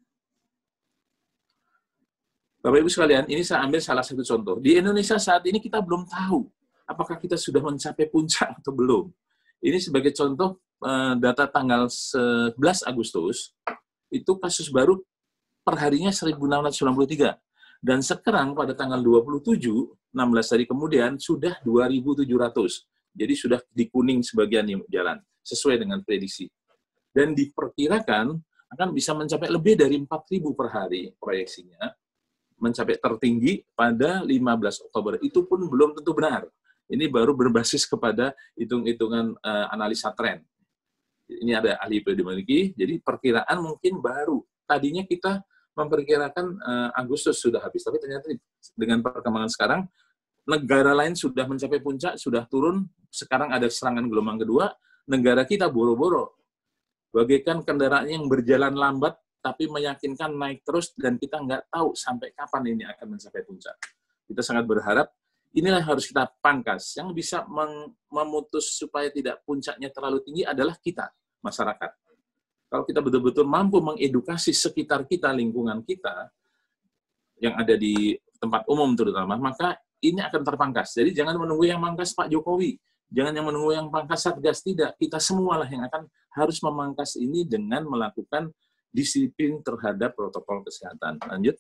[SPEAKER 4] Bapak Ibu sekalian, ini saya ambil salah satu contoh. Di Indonesia saat ini kita belum tahu apakah kita sudah mencapai puncak atau belum. Ini sebagai contoh data tanggal 11 Agustus, itu kasus baru perharinya 1.693. Dan sekarang pada tanggal 27, 16 hari kemudian, sudah 2.700. Jadi sudah di kuning sebagian jalan, sesuai dengan prediksi. Dan diperkirakan akan bisa mencapai lebih dari 4.000 per hari proyeksinya, mencapai tertinggi pada 15 Oktober. Itu pun belum tentu benar. Ini baru berbasis kepada hitung-hitungan analisa tren. Ini ada ahli epidemiologi, jadi perkiraan mungkin baru. Tadinya kita memperkirakan Agustus sudah habis, tapi ternyata dengan perkembangan sekarang, negara lain sudah mencapai puncak, sudah turun, sekarang ada serangan gelombang kedua, negara kita boro-boro. Bagaikan kendaraan yang berjalan lambat, tapi meyakinkan naik terus, dan kita nggak tahu sampai kapan ini akan mencapai puncak. Kita sangat berharap, inilah yang harus kita pangkas. Yang bisa memutus supaya tidak puncaknya terlalu tinggi adalah kita, masyarakat. Kalau kita betul-betul mampu mengedukasi sekitar kita, lingkungan kita, yang ada di tempat umum terutama, maka ini akan terpangkas. Jadi jangan menunggu yang mangkas Pak Jokowi, jangan yang menunggu yang pangkas Satgas, tidak. Kita semualah yang akan harus memangkas ini dengan melakukan disiplin terhadap protokol kesehatan. Lanjut.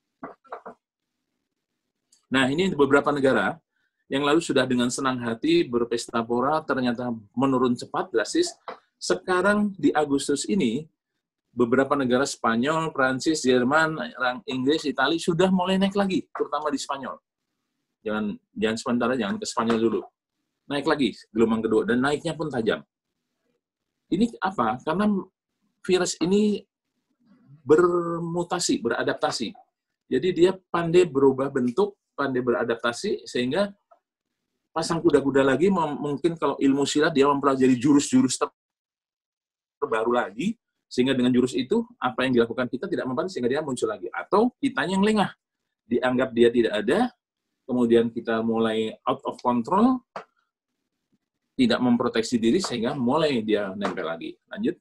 [SPEAKER 4] Nah, ini beberapa negara yang lalu sudah dengan senang hati berpesta pora, ternyata menurun cepat, drastis. Sekarang di Agustus ini, beberapa negara Spanyol, Prancis, Jerman, Inggris, Italia sudah mulai naik lagi, terutama di Spanyol. Jangan sementara, jangan ke Spanyol dulu. Naik lagi gelombang kedua, dan naiknya pun tajam. Ini apa? Karena virus ini bermutasi, beradaptasi. Jadi dia pandai berubah bentuk, pandai beradaptasi, sehingga pasang kuda-kuda lagi, mungkin kalau ilmu silat dia mempelajari jurus-jurus terbaru lagi, sehingga dengan jurus itu, apa yang dilakukan kita tidak mempan, sehingga dia muncul lagi. Atau kita yang lengah, dianggap dia tidak ada, kemudian kita mulai out of control, tidak memproteksi diri, sehingga mulai dia nempel lagi. Lanjut.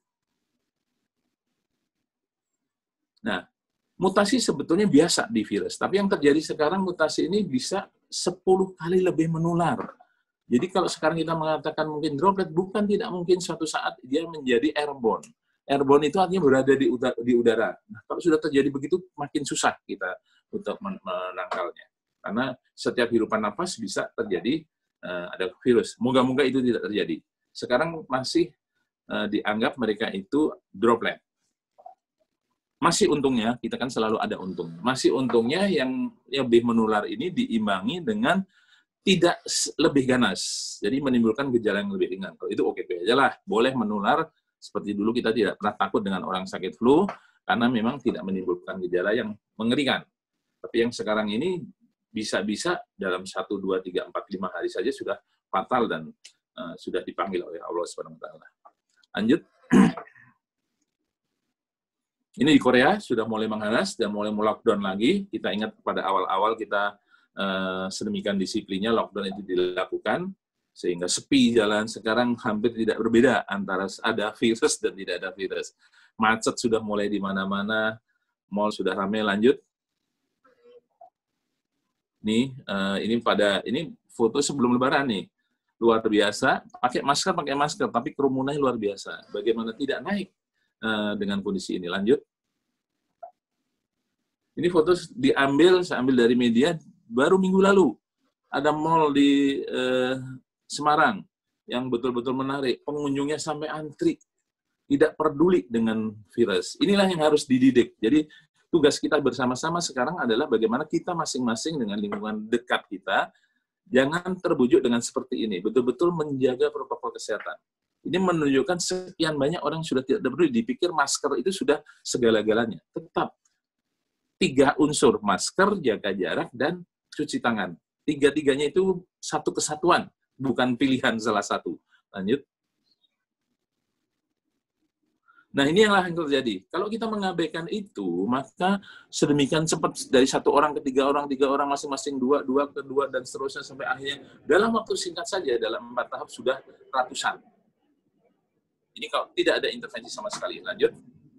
[SPEAKER 4] Nah, mutasi sebetulnya biasa di virus, tapi yang terjadi sekarang mutasi ini bisa 10 kali lebih menular. Jadi kalau sekarang kita mengatakan mungkin droplet, bukan tidak mungkin suatu saat dia menjadi airborne. Airborne itu artinya berada di udara. Nah, kalau sudah terjadi begitu, makin susah kita untuk menangkalnya. Karena setiap hirupan nafas bisa terjadi ada virus. Moga-moga itu tidak terjadi. Sekarang masih dianggap mereka itu droplet. Masih untungnya, kita kan selalu ada untung. Masih untungnya yang lebih menular ini diimbangi dengan tidak lebih ganas. Jadi menimbulkan gejala yang lebih ringan. Kalau itu oke aja lah, boleh menular. Seperti dulu kita tidak pernah takut dengan orang sakit flu, karena memang tidak menimbulkan gejala yang mengerikan. Tapi yang sekarang ini bisa-bisa dalam 1, 2, 3, 4, 5 hari saja sudah fatal dan sudah dipanggil oleh Allah SWT. Lanjut. Ini di Korea sudah mulai mengganas dan mulai lockdown lagi. Kita ingat pada awal-awal kita sedemikian disiplinnya lockdown itu dilakukan, sehingga sepi jalan. Sekarang hampir tidak berbeda antara ada virus dan tidak ada virus. Macet sudah mulai di mana-mana, mall sudah ramai. Lanjut. Nih, ini foto sebelum Lebaran nih, luar biasa. Pakai masker, tapi kerumunannya luar biasa. Bagaimana tidak naik dengan kondisi ini? Lanjut. Ini foto saya ambil dari media baru minggu lalu. Ada mall di Semarang yang betul-betul menarik. Pengunjungnya sampai antri, tidak peduli dengan virus. Inilah yang harus dididik. Jadi tugas kita bersama-sama sekarang adalah bagaimana kita masing-masing dengan lingkungan dekat kita, jangan terbujuk dengan seperti ini. Betul-betul menjaga protokol kesehatan. Ini menunjukkan sekian banyak orang sudah tidak peduli, dipikir masker itu sudah segala-galanya. Tetap 3 unsur, masker, jaga jarak, dan cuci tangan. 3-3-nya itu satu kesatuan, bukan pilihan salah satu. Lanjut. Nah, ini yang terjadi. Kalau kita mengabaikan itu, maka sedemikian cepat dari 1 orang ke 3 orang, 3 orang masing-masing 2 ke 2, dan seterusnya sampai akhirnya dalam waktu singkat saja, dalam 4 tahap sudah ratusan. Ini kalau tidak ada intervensi sama sekali. Lanjut.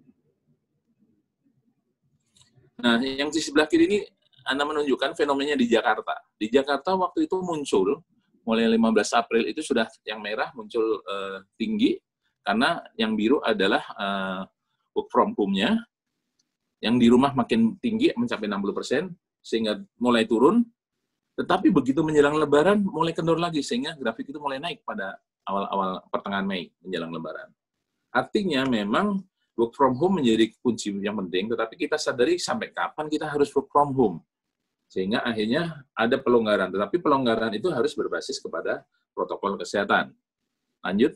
[SPEAKER 4] Nah, yang di sebelah kiri ini Anda menunjukkan fenomenanya di Jakarta. Di Jakarta waktu itu muncul, mulai 15 April itu sudah yang merah muncul tinggi, karena yang biru adalah work from home-nya, yang di rumah makin tinggi, mencapai 60%, sehingga mulai turun, tetapi begitu menjelang Lebaran, mulai kendor lagi, sehingga grafik itu mulai naik pada awal-awal pertengahan Mei, menjelang Lebaran. Artinya memang work from home menjadi kunci yang penting, tetapi kita sadari sampai kapan kita harus work from home. Sehingga akhirnya ada pelonggaran, tetapi pelonggaran itu harus berbasis kepada protokol kesehatan. Lanjut.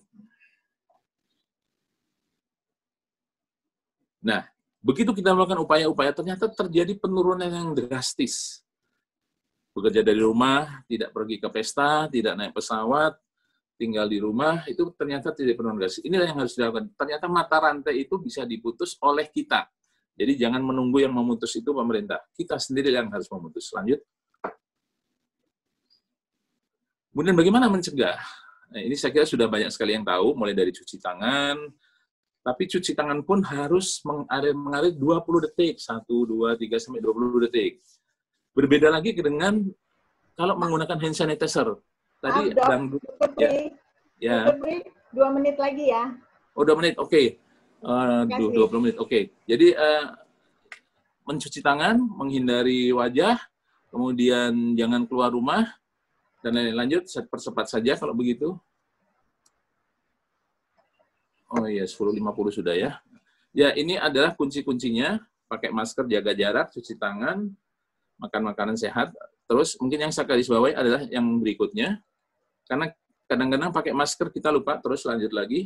[SPEAKER 4] Nah, begitu kita melakukan upaya-upaya, ternyata terjadi penurunan yang drastis. Bekerja dari rumah, tidak pergi ke pesta, tidak naik pesawat, tinggal di rumah, itu ternyata tidak prolongasi. Inilah yang harus dilakukan. Ternyata mata rantai itu bisa diputus oleh kita. Jadi jangan menunggu yang memutus itu pemerintah. Kita sendiri yang harus memutus. Lanjut. Kemudian bagaimana mencegah? Nah, ini saya kira sudah banyak sekali yang tahu, mulai dari cuci tangan, tapi cuci tangan pun harus mengalir 20 detik. 1, 2, 3, sampai 20 detik. Berbeda lagi dengan kalau menggunakan hand sanitizer. Tadi
[SPEAKER 1] ya. 2 menit lagi ya.
[SPEAKER 4] Oh, 2 menit, oke. 20 menit, oke. Jadi, mencuci tangan, menghindari wajah, kemudian jangan keluar rumah, dan lain-lain. Lanjut, percepat saja kalau begitu. Oh iya, 10.50 sudah ya. Ya, ini adalah kunci-kuncinya. Pakai masker, jaga jarak, cuci tangan, makan makanan sehat. Terus, mungkin yang saya garis bawahi adalah yang berikutnya. Karena kadang-kadang pakai masker kita lupa. Terus lanjut lagi.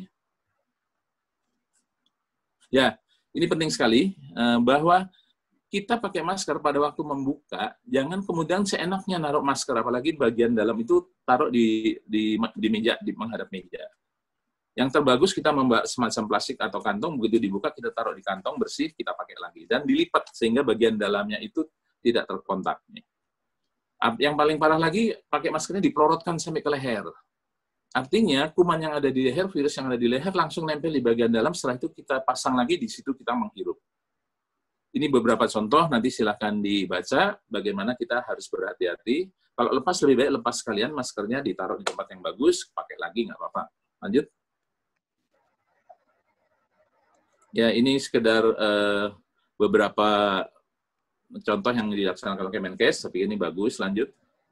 [SPEAKER 4] Ya, ini penting sekali bahwa kita pakai masker pada waktu membuka, jangan kemudian seenaknya naruh masker, apalagi bagian dalam itu taruh di meja, di menghadap meja. Yang terbagus kita membawa semacam plastik atau kantong, begitu dibuka kita taruh di kantong bersih, kita pakai lagi dan dilipat sehingga bagian dalamnya itu tidak terkontak. Yang paling parah lagi, pakai maskernya dipelorotkan sampai ke leher. Artinya, kuman yang ada di leher, virus yang ada di leher langsung nempel di bagian dalam, setelah itu kita pasang lagi, di situ kita menghirup. Ini beberapa contoh, nanti silahkan dibaca bagaimana kita harus berhati-hati. Kalau lepas, lebih baik lepas sekalian, maskernya ditaruh di tempat yang bagus, pakai lagi, nggak apa-apa. Lanjut. Ya, ini sekedar beberapa contoh yang dilaksanakan Kemenkes, tapi ini bagus. Lanjut.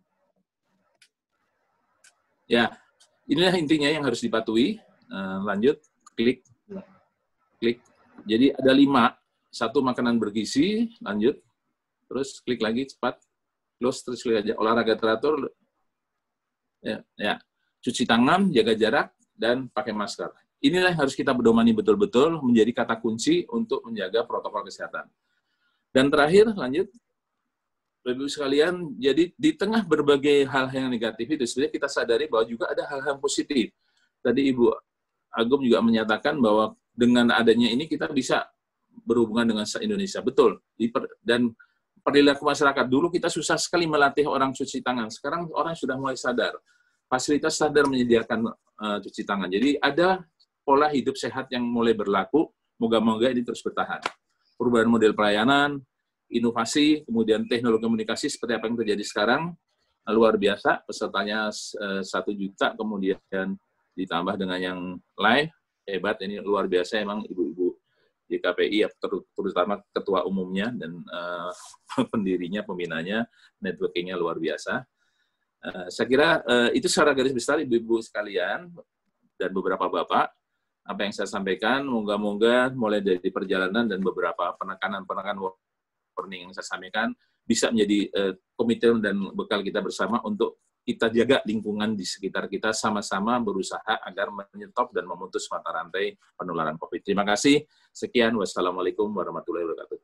[SPEAKER 4] Ya, inilah intinya yang harus dipatuhi. Lanjut, klik. Klik. Jadi ada 5. 1 makanan bergizi, lanjut. Terus klik lagi, cepat. Close, terus klik aja. Olahraga teratur. Ya. Cuci tangan, jaga jarak, dan pakai masker. Inilah yang harus kita pedomani betul-betul menjadi kata kunci untuk menjaga protokol kesehatan. Dan terakhir, lanjut. Bapak-Ibu sekalian, jadi di tengah berbagai hal yang negatif itu, sebenarnya kita sadari bahwa juga ada hal-hal positif. Tadi Ibu Agum juga menyatakan bahwa dengan adanya ini kita bisa berhubungan dengan se-Indonesia. Betul. Dan perilaku masyarakat. Dulu kita susah sekali melatih orang cuci tangan. Sekarang orang sudah mulai sadar. Fasilitas sadar menyediakan cuci tangan. Jadi ada pola hidup sehat yang mulai berlaku. Moga-moga ini terus bertahan. Perubahan model pelayanan, inovasi, kemudian teknologi komunikasi seperti apa yang terjadi sekarang, luar biasa. Pesertanya 1 juta, kemudian ditambah dengan yang live. Hebat, ini luar biasa emang ibu-ibu di KPI, terutama ketua umumnya dan pendirinya, pembinanya, networking-nya luar biasa. Saya kira itu secara garis besar ibu-ibu sekalian dan beberapa bapak, apa yang saya sampaikan, moga-moga mulai dari perjalanan dan beberapa penekanan warning yang saya sampaikan bisa menjadi komitmen dan bekal kita bersama untuk kita jaga lingkungan di sekitar kita, sama-sama berusaha agar menyetop dan memutus mata rantai penularan COVID. Terima kasih. Sekian. Wassalamualaikum warahmatullahi wabarakatuh.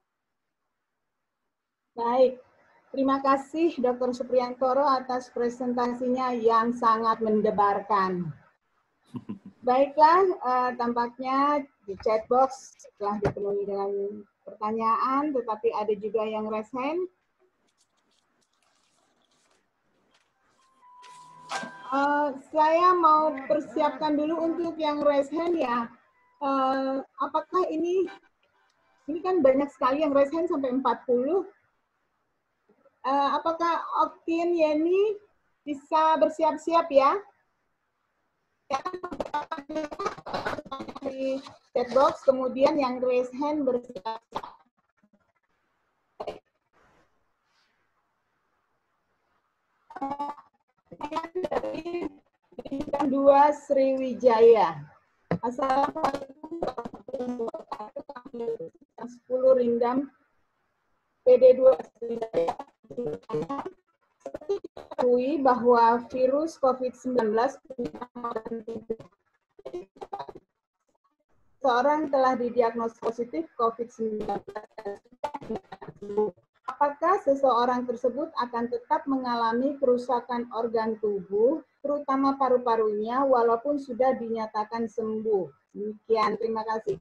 [SPEAKER 1] Baik. Terima kasih Dr. Supriyantoro atas presentasinya yang sangat mendebarkan. Baiklah, tampaknya di chat box telah dipenuhi dengan pertanyaan, tetapi ada juga yang raise hand. Saya mau persiapkan dulu untuk yang raise hand ya. Apakah ini kan banyak sekali yang raise hand sampai 40. Apakah Oktin, Yeni bisa bersiap-siap ya? Di chat box, kemudian yang raise hand bersiap-siap. Dari Bintang 2 Sriwijaya. Assalamualaikum warahmatullahi wabarakatuh. 10 Rindam PD2 Sriwijaya. Seperti diketahui bahwa virus COVID-19 seorang telah didiagnosis positif COVID-19. Apakah seseorang tersebut akan tetap mengalami kerusakan organ tubuh terutama paru-parunya, walaupun sudah dinyatakan sembuh. Demikian, terima kasih.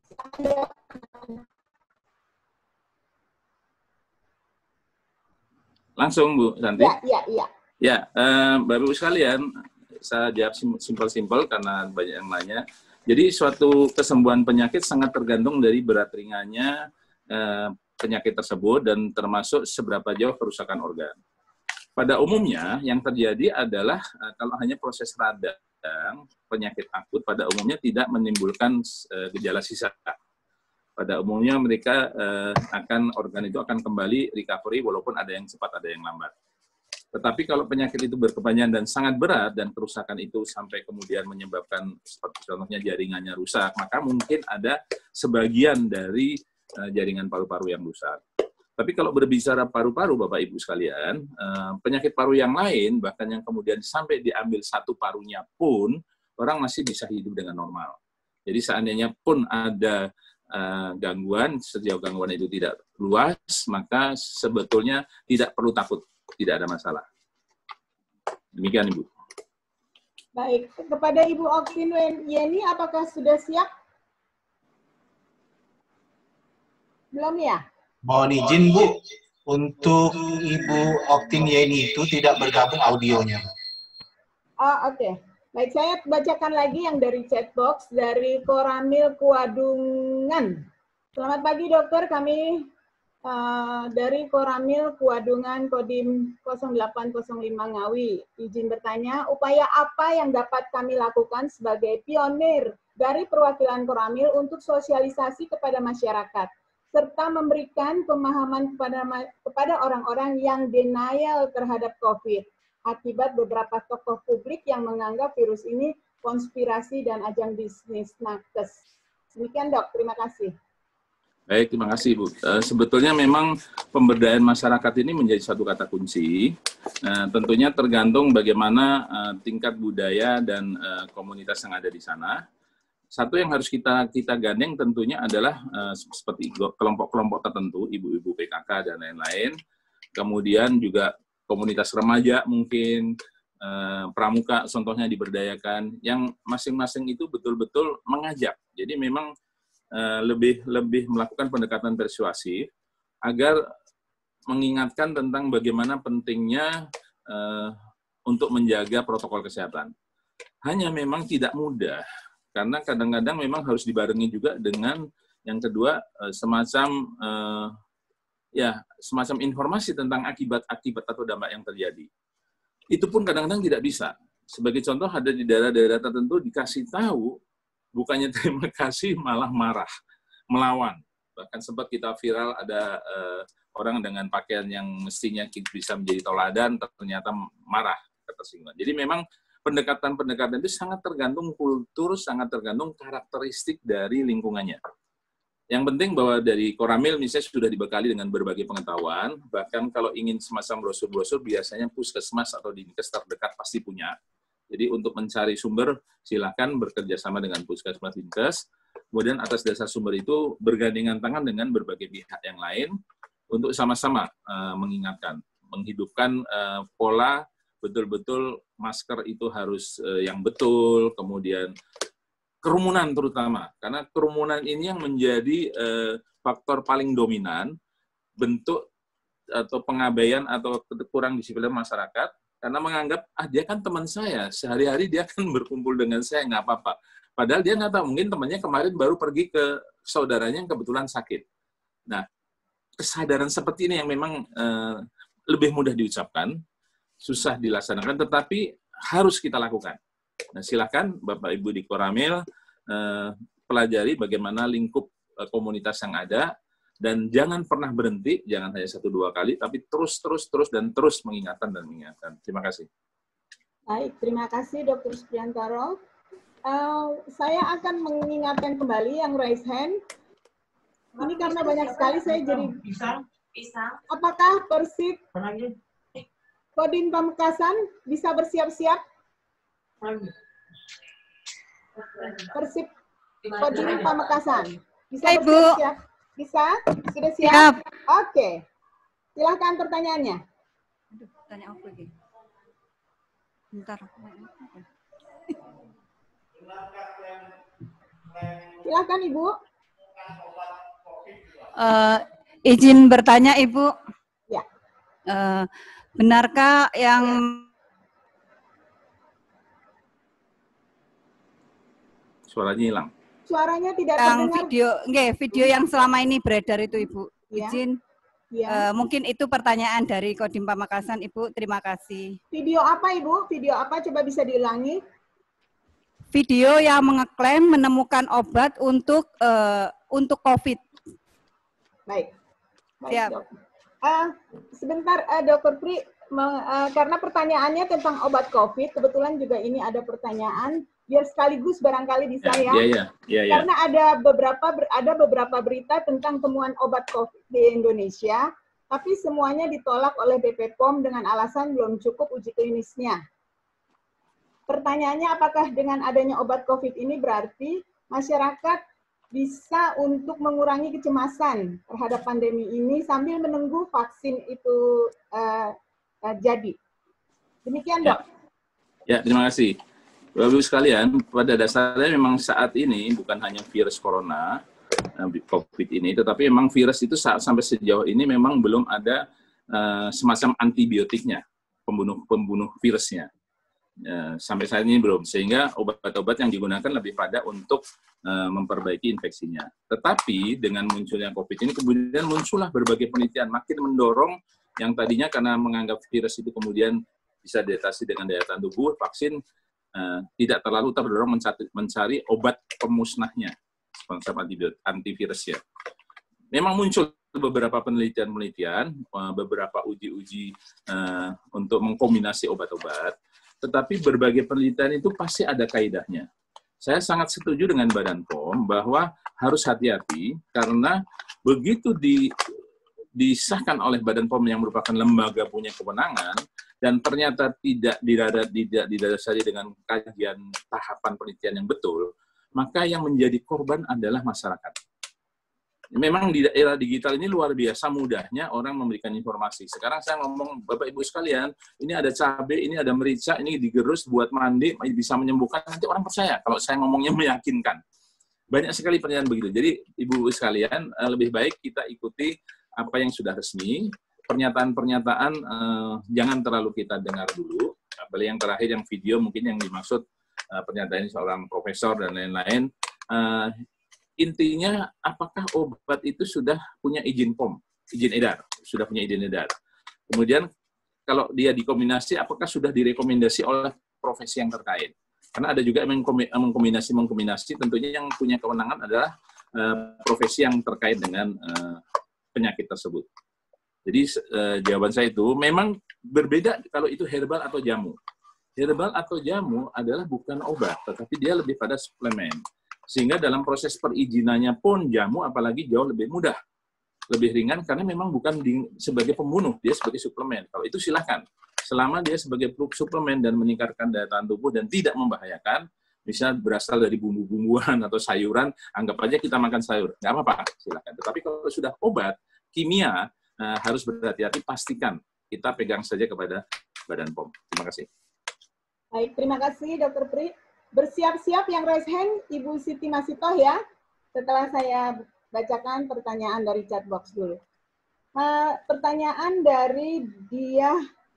[SPEAKER 4] Langsung, Bu Santi.
[SPEAKER 1] Ya.
[SPEAKER 4] Ya, Bapak-Ibu sekalian, saya jawab simpel-simpel karena banyak yang nanya. Jadi suatu kesembuhan penyakit sangat tergantung dari berat ringannya penyakit tersebut dan termasuk seberapa jauh kerusakan organ. Pada umumnya yang terjadi adalah kalau hanya proses radang penyakit akut pada umumnya tidak menimbulkan gejala sisa. Pada umumnya mereka organ itu akan kembali recovery walaupun ada yang cepat ada yang lambat. Tetapi kalau penyakit itu berkepanjangan dan sangat berat dan kerusakan itu sampai kemudian menyebabkan seperti contohnya jaringannya rusak, maka mungkin ada sebagian dari jaringan paru-paru yang rusak. Tapi kalau berbicara paru-paru, Bapak Ibu sekalian, penyakit paru yang lain, bahkan yang kemudian sampai diambil satu parunya pun, orang masih bisa hidup dengan normal. Jadi seandainya pun ada gangguan, sejauh gangguan itu tidak luas, maka sebetulnya tidak perlu takut, tidak ada masalah. Demikian, Ibu.
[SPEAKER 1] Baik, kepada Ibu Oktin Yeni, apakah sudah siap? Belum ya?
[SPEAKER 5] Mohon izin, Bu, untuk Ibu Oktin Yeni itu tidak bergabung audionya.
[SPEAKER 1] Oke. Baik, saya bacakan lagi yang dari chat box dari Koramil Kuadungan. Selamat pagi, dokter. Kami dari Koramil Kuadungan Kodim 0805 Ngawi. Izin bertanya, upaya apa yang dapat kami lakukan sebagai pionir dari perwakilan Koramil untuk sosialisasi kepada masyarakat, serta memberikan pemahaman kepada orang-orang yang denial terhadap COVID, akibat beberapa tokoh publik yang menganggap virus ini konspirasi dan ajang bisnis nakes. Demikian, Dok. Terima kasih.
[SPEAKER 4] Baik, terima kasih, Bu. Sebetulnya memang pemberdayaan masyarakat ini menjadi satu kata kunci. Tentunya tergantung bagaimana tingkat budaya dan komunitas yang ada di sana. Satu yang harus kita gandeng tentunya adalah seperti kelompok-kelompok tertentu, ibu-ibu PKK dan lain-lain. Kemudian juga komunitas remaja mungkin, pramuka contohnya diberdayakan, yang masing-masing itu betul-betul mengajak. Jadi memang lebih melakukan pendekatan persuasif agar mengingatkan tentang bagaimana pentingnya untuk menjaga protokol kesehatan. Hanya memang tidak mudah, karena kadang-kadang memang harus dibarengi juga dengan yang kedua semacam informasi tentang akibat-akibat atau dampak yang terjadi. Itu pun kadang-kadang tidak bisa. Sebagai contoh ada di daerah-daerah tertentu dikasih tahu, bukannya terima kasih malah marah, melawan. Bahkan sempat kita viral ada orang dengan pakaian yang mestinya bisa menjadi teladan, ternyata marah, ketersinggungan. Jadi memang pendekatan-pendekatan itu sangat tergantung kultur, sangat tergantung karakteristik dari lingkungannya. Yang penting bahwa dari Koramil misalnya sudah dibekali dengan berbagai pengetahuan, bahkan kalau ingin semacam brosur-brosur, biasanya puskesmas atau dinkes terdekat pasti punya. Jadi untuk mencari sumber, silakan bekerja sama dengan puskesmas dinkes. Kemudian atas dasar sumber itu bergandengan tangan dengan berbagai pihak yang lain untuk sama-sama mengingatkan, menghidupkan pola betul-betul masker itu harus yang betul, kemudian kerumunan terutama, karena kerumunan ini yang menjadi faktor paling dominan bentuk atau pengabaian atau kurang disiplin masyarakat, karena menganggap, dia kan teman saya, sehari-hari dia kan berkumpul dengan saya, nggak apa-apa. Padahal dia nggak tahu, mungkin temannya kemarin baru pergi ke saudaranya yang kebetulan sakit. Nah, kesadaran seperti ini yang memang lebih mudah diucapkan, susah dilaksanakan, tetapi harus kita lakukan. Nah, silakan Bapak Ibu di Koramil pelajari bagaimana lingkup komunitas yang ada, dan jangan pernah berhenti, jangan hanya 1-2 kali, tapi terus mengingatkan dan mengingatkan. Terima kasih.
[SPEAKER 1] Baik, terima kasih Dr. Supriantoro. Saya akan mengingatkan kembali yang raise hand. Ini karena banyak sekali saya jadi... Apakah Persib Kodim Pamekasan bisa bersiap-siap? Persib Kodim Pamekasan bisa bersiap-siap? Bisa? Sudah siap? Oke. Silahkan pertanyaannya.
[SPEAKER 6] Tanya apa lagi? Bentar.
[SPEAKER 1] Silakan Ibu.
[SPEAKER 6] Izin bertanya Ibu.
[SPEAKER 1] Ya.
[SPEAKER 6] Benarkah yang
[SPEAKER 4] Suaranya hilang.
[SPEAKER 1] Suaranya tidak
[SPEAKER 6] yang
[SPEAKER 1] terdengar.
[SPEAKER 6] video yang selama ini beredar itu Ibu?
[SPEAKER 1] Ya.
[SPEAKER 6] Izin.
[SPEAKER 1] Ya.
[SPEAKER 6] Mungkin itu pertanyaan dari Kodim Pamekasan Ibu. Terima kasih.
[SPEAKER 1] Video apa Ibu? Video apa? Coba bisa diulangi.
[SPEAKER 6] Video yang mengeklaim menemukan obat untuk COVID.
[SPEAKER 1] Baik.
[SPEAKER 6] Siap.
[SPEAKER 1] Dok. Sebentar, Dr. Pri, karena pertanyaannya tentang obat COVID, kebetulan juga ini ada pertanyaan, biar sekaligus barangkali bisa ya.
[SPEAKER 4] Iya.
[SPEAKER 1] Karena ada beberapa berita tentang temuan obat COVID di Indonesia, tapi semuanya ditolak oleh BP POM dengan alasan belum cukup uji klinisnya. Pertanyaannya, apakah dengan adanya obat COVID ini berarti masyarakat bisa untuk mengurangi kecemasan terhadap pandemi ini sambil menunggu vaksin itu jadi? Demikian, Dok.
[SPEAKER 4] Ya, terima kasih. Bapak-Ibu sekalian, pada dasarnya memang saat ini bukan hanya virus corona, COVID ini, tetapi memang virus itu sampai sejauh ini memang belum ada semacam antibiotiknya, pembunuh virusnya. Sampai saat ini belum, sehingga obat-obat yang digunakan lebih pada untuk memperbaiki infeksinya. Tetapi dengan munculnya COVID ini kemudian muncullah berbagai penelitian makin mendorong yang tadinya karena menganggap virus itu kemudian bisa diatasi dengan daya tahan tubuh, vaksin tidak terlalu terdorong mencari obat pemusnahnya, semacam antivirusnya. Memang muncul beberapa penelitian, beberapa uji-uji untuk mengkombinasi obat-obat, tetapi berbagai penelitian itu pasti ada kaidahnya. Saya sangat setuju dengan Badan POM bahwa harus hati-hati karena begitu disahkan oleh Badan POM yang merupakan lembaga punya kewenangan dan ternyata tidak didasari dengan kajian tahapan penelitian yang betul, maka yang menjadi korban adalah masyarakat. Memang di era digital ini luar biasa mudahnya orang memberikan informasi. Sekarang saya ngomong, Bapak Ibu sekalian, ini ada cabai, ini ada merica, ini digerus buat mandi, bisa menyembuhkan, nanti orang percaya kalau saya ngomongnya meyakinkan. Banyak sekali pernyataan begitu. Jadi Ibu sekalian, lebih baik kita ikuti apa yang sudah resmi, pernyataan-pernyataan jangan terlalu kita dengar dulu. Apalagi yang terakhir, yang video mungkin yang dimaksud pernyataan seorang profesor dan lain-lain. Intinya, apakah obat itu sudah punya izin POM, izin edar, sudah punya izin edar. Kemudian, kalau dia dikombinasi, apakah sudah direkomendasi oleh profesi yang terkait? Karena ada juga mengkombinasi, tentunya yang punya kewenangan adalah profesi yang terkait dengan penyakit tersebut. Jadi, jawaban saya itu memang berbeda kalau itu herbal atau jamu. Herbal atau jamu adalah bukan obat, tetapi dia lebih pada suplemen. Sehingga dalam proses perizinannya pun jamu apalagi jauh lebih mudah, lebih ringan karena memang bukan sebagai pembunuh, dia sebagai suplemen. Kalau itu silakan, selama dia sebagai suplemen dan meningkatkan daya tahan tubuh dan tidak membahayakan, misalnya berasal dari bumbu-bumbuan atau sayuran, anggap aja kita makan sayur, nggak apa-apa, silakan. Tetapi kalau sudah obat, kimia, harus berhati-hati, pastikan kita pegang saja kepada Badan POM. Terima kasih.
[SPEAKER 1] Baik, terima kasih Dr. Pri. Bersiap-siap yang raise hand, Ibu Siti Masitoh ya. Setelah saya bacakan pertanyaan dari chat box dulu. Pertanyaan dari dia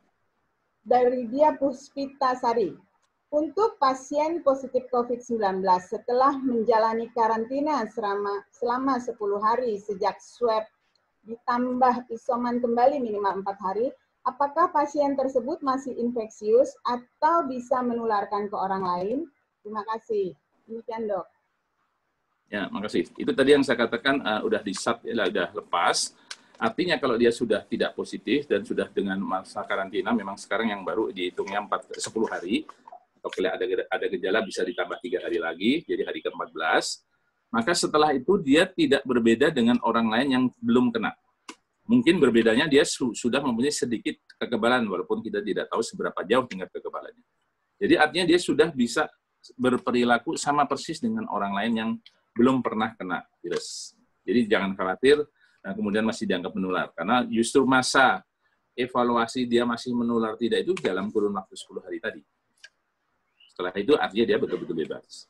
[SPEAKER 1] Puspita Sari. Untuk pasien positif COVID-19 setelah menjalani karantina selama 10 hari sejak swab ditambah isoman kembali minimal 4 hari, apakah pasien tersebut masih infeksius atau bisa menularkan ke orang lain? Terima kasih. Demikian, Dok.
[SPEAKER 4] Ya, makasih. Itu tadi yang saya katakan udah di-sub, udah lepas. Artinya kalau dia sudah tidak positif dan sudah dengan masa karantina, memang sekarang yang baru dihitungnya 10 hari, atau kalau ada gejala bisa ditambah 3 hari lagi, jadi hari ke-14. Maka setelah itu dia tidak berbeda dengan orang lain yang belum kena. Mungkin berbedanya dia sudah mempunyai sedikit kekebalan, walaupun kita tidak tahu seberapa jauh tingkat kekebalannya. Jadi artinya dia sudah bisa berperilaku sama persis dengan orang lain yang belum pernah kena virus. Jadi jangan khawatir, kemudian masih dianggap menular. Karena justru masa evaluasi dia masih menular tidak itu dalam kurun waktu 10 hari tadi. Setelah itu artinya dia betul-betul bebas.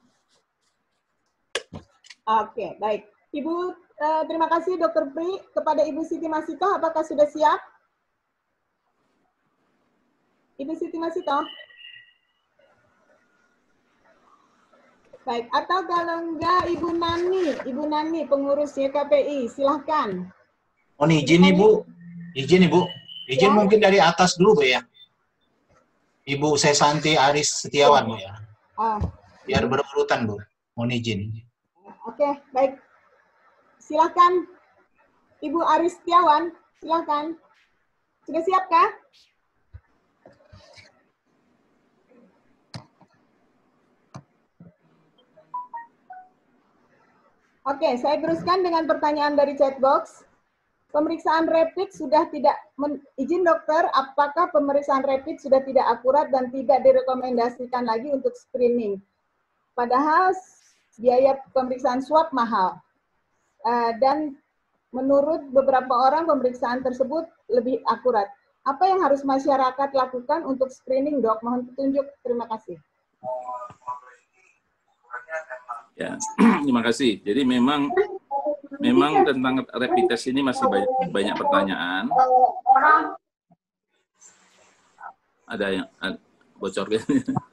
[SPEAKER 1] Oke, baik. Ibu, terima kasih Dr. Pri. Kepada Ibu Siti Masito, apakah sudah siap? Ibu Siti Masito? Baik, atau kalau enggak Ibu Nani, pengurus YKPI, silahkan.
[SPEAKER 5] Mohon izin Ibu, izin
[SPEAKER 1] Ya.
[SPEAKER 5] mungkin dari atas dulu Bu ya. Ibu Sesanti Aris Setiawan Bu ya.
[SPEAKER 1] Oh.
[SPEAKER 5] Biar berurutan Bu, mohon izin.
[SPEAKER 1] Oke, baik. Silahkan Ibu Aris Setiawan, silahkan. Sudah siap kah? Oke, saya teruskan dengan pertanyaan dari chatbox. Pemeriksaan rapid sudah tidak, izin dokter, apakah pemeriksaan rapid sudah tidak akurat dan tidak direkomendasikan lagi untuk screening? Padahal biaya pemeriksaan swab mahal. Dan menurut beberapa orang pemeriksaan tersebut lebih akurat. Apa yang harus masyarakat lakukan untuk screening, Dok? Mohon petunjuk. Terima kasih.
[SPEAKER 4] Ya, terima kasih. Jadi memang tentang rapid test ini masih banyak pertanyaan. Ada yang bocor gitu.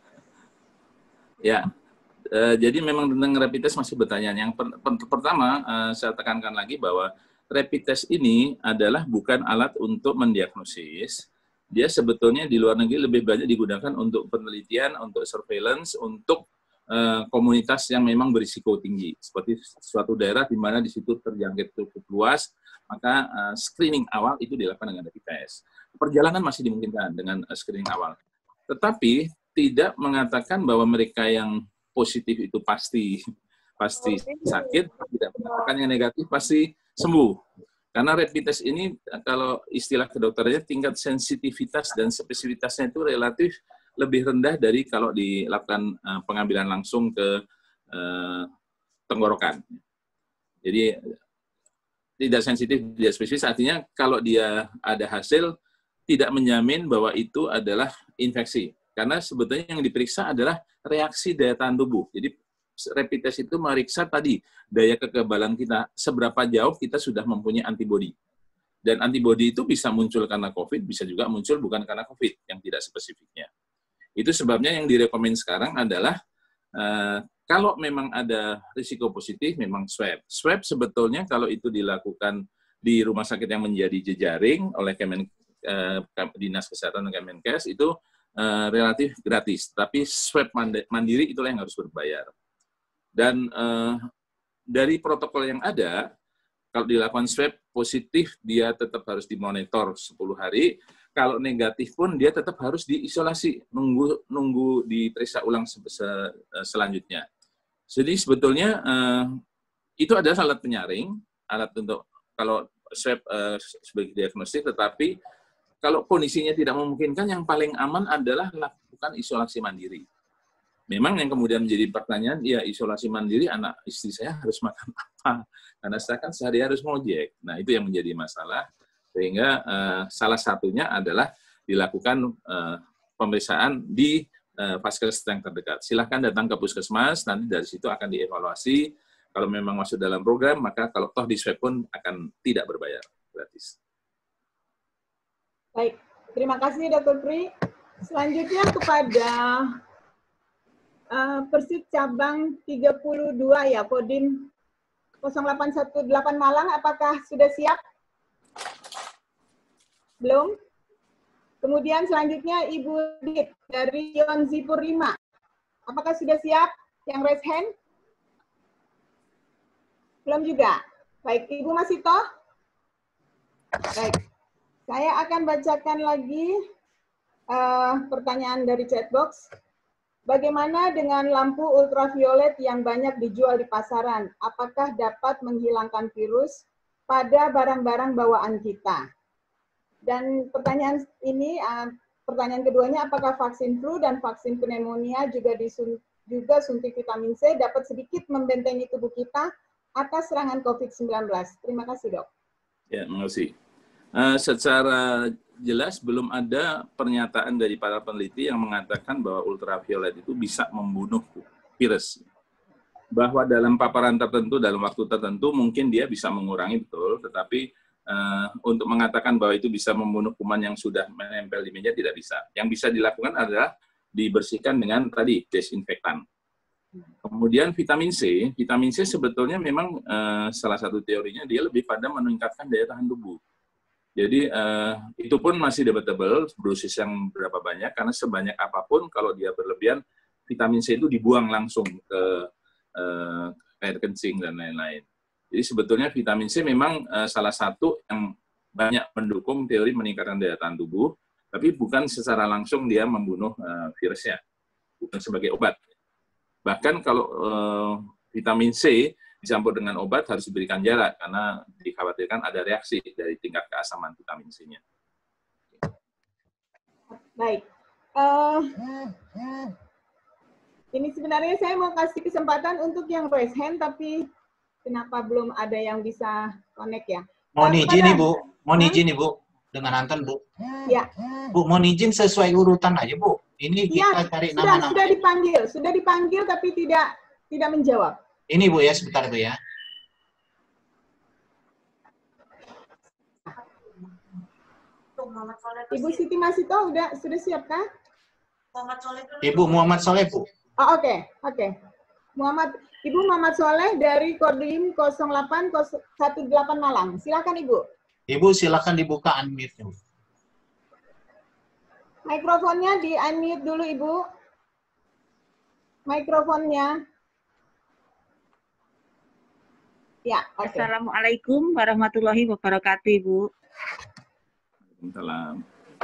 [SPEAKER 4] Ya, jadi memang tentang rapid test masih bertanya. Yang pertama, saya tekankan lagi bahwa rapid test ini adalah bukan alat untuk mendiagnosis. Dia sebetulnya di luar negeri lebih banyak digunakan untuk penelitian, untuk surveillance, untuk komunitas yang memang berisiko tinggi. Seperti suatu daerah di mana di situ terjangkit cukup luas, maka screening awal itu dilakukan dengan rapid test. Perjalanan masih dimungkinkan dengan screening awal. Tetapi tidak mengatakan bahwa mereka yang positif itu pasti sakit, tidak mengatakan yang negatif pasti sembuh. Karena rapid test ini, kalau istilah kedokterannya, tingkat sensitivitas dan spesifitasnya itu relatif lebih rendah dari kalau dilakukan pengambilan langsung ke tenggorokan. Jadi tidak sensitif, tidak spesifis, artinya kalau dia ada hasil, tidak menjamin bahwa itu adalah infeksi. Karena sebetulnya yang diperiksa adalah reaksi daya tahan tubuh. Jadi rapid test itu meriksa tadi daya kekebalan kita, seberapa jauh kita sudah mempunyai antibodi. Dan antibodi itu bisa muncul karena COVID, bisa juga muncul bukan karena COVID, yang tidak spesifiknya. Itu sebabnya yang direkomend sekarang adalah kalau memang ada risiko positif, memang swab. Swab sebetulnya kalau itu dilakukan di rumah sakit yang menjadi jejaring oleh Dinas Kesehatan dan Kemenkes itu relatif gratis. Tapi swab mandiri itulah yang harus berbayar. Dan dari protokol yang ada, kalau dilakukan swab positif, dia tetap harus dimonitor 10 hari. Kalau negatif pun dia tetap harus diisolasi, nunggu diperiksa ulang selanjutnya. Jadi sebetulnya itu adalah alat penyaring, alat untuk kalau swab sebagai diagnostik, tetapi kalau kondisinya tidak memungkinkan, yang paling aman adalah lakukan isolasi mandiri. Memang yang kemudian menjadi pertanyaan, ya isolasi mandiri, anak istri saya harus makan apa? Karena saya kan sehari harus ngojek. Nah itu yang menjadi masalah. Sehingga salah satunya adalah dilakukan pemeriksaan di vaskes yang terdekat. Silahkan datang ke puskesmas, nanti dari situ akan dievaluasi. Kalau memang masuk dalam program, maka kalau toh di swab pun akan tidak berbayar, gratis.
[SPEAKER 1] Baik, terima kasih Dr. Pri. Selanjutnya kepada Persib Cabang 32 ya, Kodim 0818 Malang, apakah sudah siap? Belum. Kemudian selanjutnya Ibu Dit dari Yonzipur 5. Apakah sudah siap yang raise hand? Belum juga. Baik, Ibu Masito. Baik. Saya akan bacakan lagi pertanyaan dari chatbox. Bagaimana dengan lampu ultraviolet yang banyak dijual di pasaran? Apakah dapat menghilangkan virus pada barang-barang bawaan kita? Dan pertanyaan ini, pertanyaan keduanya, apakah vaksin flu dan vaksin pneumonia juga suntik vitamin C dapat sedikit membentengi tubuh kita atas serangan COVID-19? Terima kasih, Dok.
[SPEAKER 4] Ya, terima kasih. Secara jelas belum ada pernyataan dari para peneliti yang mengatakan bahwa ultraviolet itu bisa membunuh virus. Bahwa dalam paparan tertentu, dalam waktu tertentu, mungkin dia bisa mengurangi, betul, tetapi untuk mengatakan bahwa itu bisa membunuh kuman yang sudah menempel di meja, tidak bisa. Yang bisa dilakukan adalah dibersihkan dengan tadi, desinfektan. Kemudian vitamin C sebetulnya memang salah satu teorinya dia lebih pada meningkatkan daya tahan tubuh. Jadi itu pun masih debatable dosis yang berapa banyak, karena sebanyak apapun kalau dia berlebihan, vitamin C itu dibuang langsung ke air kencing dan lain-lain. Jadi sebetulnya vitamin C memang salah satu yang banyak mendukung teori meningkatkan daya tahan tubuh, tapi bukan secara langsung dia membunuh virusnya, bukan sebagai obat. Bahkan kalau vitamin C dicampur dengan obat harus diberikan jarak karena dikhawatirkan ada reaksi dari tingkat keasaman vitamin C-nya.
[SPEAKER 1] Baik. Ini sebenarnya saya mau kasih kesempatan untuk yang raise hand, tapi kenapa belum ada yang bisa connect ya?
[SPEAKER 5] Mohon izin Ibu, mohon izin Ibu, dengan Anton Bu.
[SPEAKER 1] Ya.
[SPEAKER 5] Bu, mohon izin sesuai urutan aja Bu. Ini kita cari nama-nama.
[SPEAKER 1] Sudah dipanggil tapi tidak menjawab.
[SPEAKER 5] Ini Bu ya, sebentar Bu ya.
[SPEAKER 1] Ibu Siti Masito sudah siap kah?
[SPEAKER 5] Ibu Muhammad Soleh Bu.
[SPEAKER 1] Oh, oke. Ibu Muhammad Soleh dari Kodim 0818 Malang. Silakan Ibu.
[SPEAKER 5] Ibu silakan dibuka unmute.
[SPEAKER 1] Mikrofonnya di-unmute dulu, Ibu. Mikrofonnya. Ya, oke.
[SPEAKER 7] Assalamualaikum warahmatullahi wabarakatuh, Ibu.
[SPEAKER 4] Waalaikumsalam.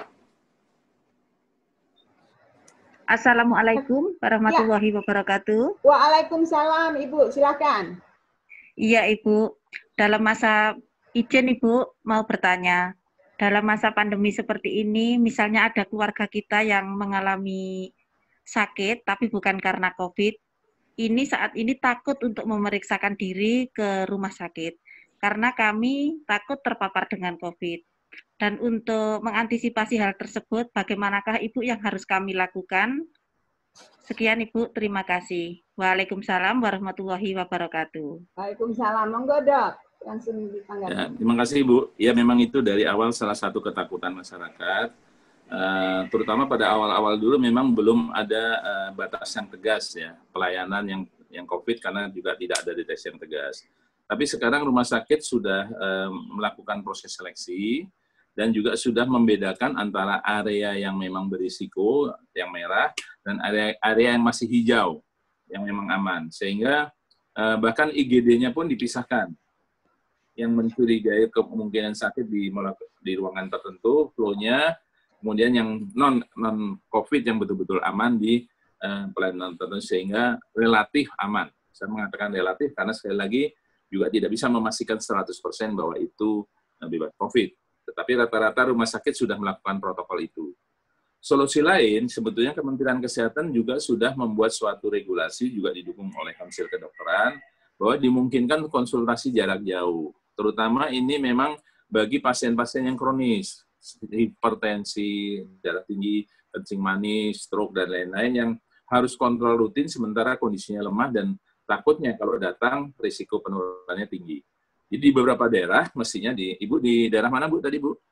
[SPEAKER 7] Assalamualaikum warahmatullahi wabarakatuh.
[SPEAKER 1] Waalaikumsalam, Ibu. Silakan.
[SPEAKER 7] Iya, Ibu. Dalam masa izin, Ibu, mau bertanya. Dalam masa pandemi seperti ini, misalnya ada keluarga kita yang mengalami sakit, tapi bukan karena COVID, saat ini takut untuk memeriksakan diri ke rumah sakit, karena kami takut terpapar dengan COVID. Dan untuk mengantisipasi hal tersebut, bagaimanakah Ibu yang harus kami lakukan? Sekian Ibu, terima kasih. Waalaikumsalam warahmatullahi wabarakatuh.
[SPEAKER 1] Waalaikumsalam. Monggo, Dok. Langsung ditanggapi.
[SPEAKER 4] Ya, terima kasih Bu. Ya memang itu dari awal salah satu ketakutan masyarakat, terutama pada awal-awal dulu memang belum ada batas yang tegas ya pelayanan yang COVID karena juga tidak ada deteksi yang tegas. Tapi sekarang rumah sakit sudah melakukan proses seleksi dan juga sudah membedakan antara area yang memang berisiko yang merah dan area yang masih hijau yang memang aman, sehingga bahkan IGD-nya pun dipisahkan. Yang mencurigai kemungkinan sakit di ruangan tertentu, flow-nya, kemudian yang non-COVID yang betul-betul aman di pelayanan tertentu, sehingga relatif aman. Saya mengatakan relatif karena sekali lagi juga tidak bisa memastikan 100% bahwa itu bebas COVID. Tetapi rata-rata rumah sakit sudah melakukan protokol itu. Solusi lain, sebetulnya Kementerian Kesehatan juga sudah membuat suatu regulasi, juga didukung oleh Konsil Kedokteran, bahwa dimungkinkan konsultasi jarak jauh. Terutama ini memang bagi pasien-pasien yang kronis, hipertensi, darah tinggi, kencing manis, stroke, dan lain-lain yang harus kontrol rutin sementara kondisinya lemah dan takutnya kalau datang risiko penularannya tinggi. Jadi di beberapa daerah, mestinya Ibu di daerah mana Bu tadi Bu?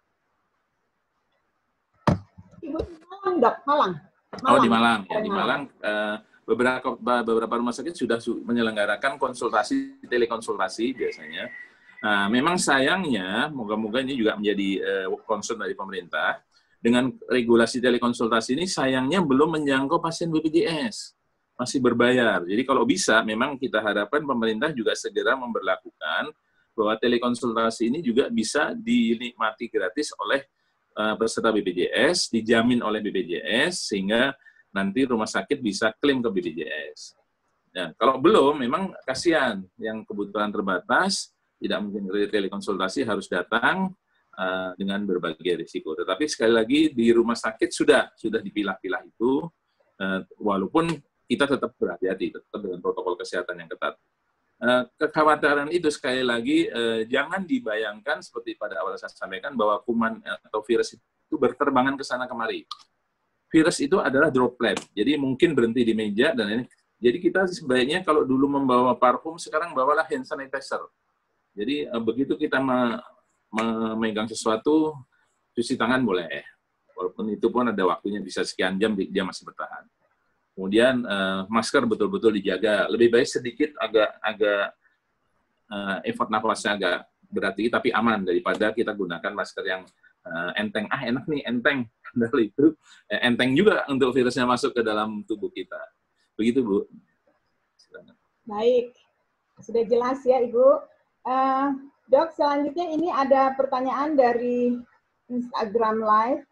[SPEAKER 1] Ibu di Malang, Dok. Malang.
[SPEAKER 4] Oh di Malang. Ya, di Malang beberapa rumah sakit sudah menyelenggarakan konsultasi, telekonsultasi biasanya. Nah, memang sayangnya, moga-moga ini juga menjadi concern dari pemerintah, dengan regulasi telekonsultasi ini sayangnya belum menjangkau pasien BPJS, masih berbayar. Jadi kalau bisa, memang kita harapkan pemerintah juga segera memberlakukan bahwa telekonsultasi ini juga bisa dinikmati gratis oleh peserta BPJS, dijamin oleh BPJS, sehingga nanti rumah sakit bisa klaim ke BPJS. Nah, kalau belum, memang kasihan yang kebutuhan terbatas, tidak mungkin telekonsultasi harus datang dengan berbagai risiko. Tetapi sekali lagi di rumah sakit sudah dipilah-pilah itu, walaupun kita tetap berhati-hati, tetap dengan protokol kesehatan yang ketat. Kekhawatiran itu sekali lagi jangan dibayangkan seperti pada awal saya sampaikan bahwa kuman atau virus itu itu berterbangan ke sana kemari. Virus itu adalah droplet, jadi mungkin berhenti di meja dan ini. Jadi kita sebaiknya kalau dulu membawa parfum, sekarang bawalah hand sanitizer. Jadi begitu kita memegang sesuatu, cuci tangan boleh. Walaupun itu pun ada waktunya, bisa sekian jam dia masih bertahan. Kemudian masker betul-betul dijaga. Lebih baik sedikit agak effort nafasnya agak berarti tapi aman daripada kita gunakan masker yang enteng. Enak nih, enteng. Padahal itu enteng juga untuk virusnya masuk ke dalam tubuh kita. Begitu, Bu. Silakan.
[SPEAKER 1] Baik, sudah jelas ya, Ibu. Dok, selanjutnya ini ada pertanyaan dari Instagram Live.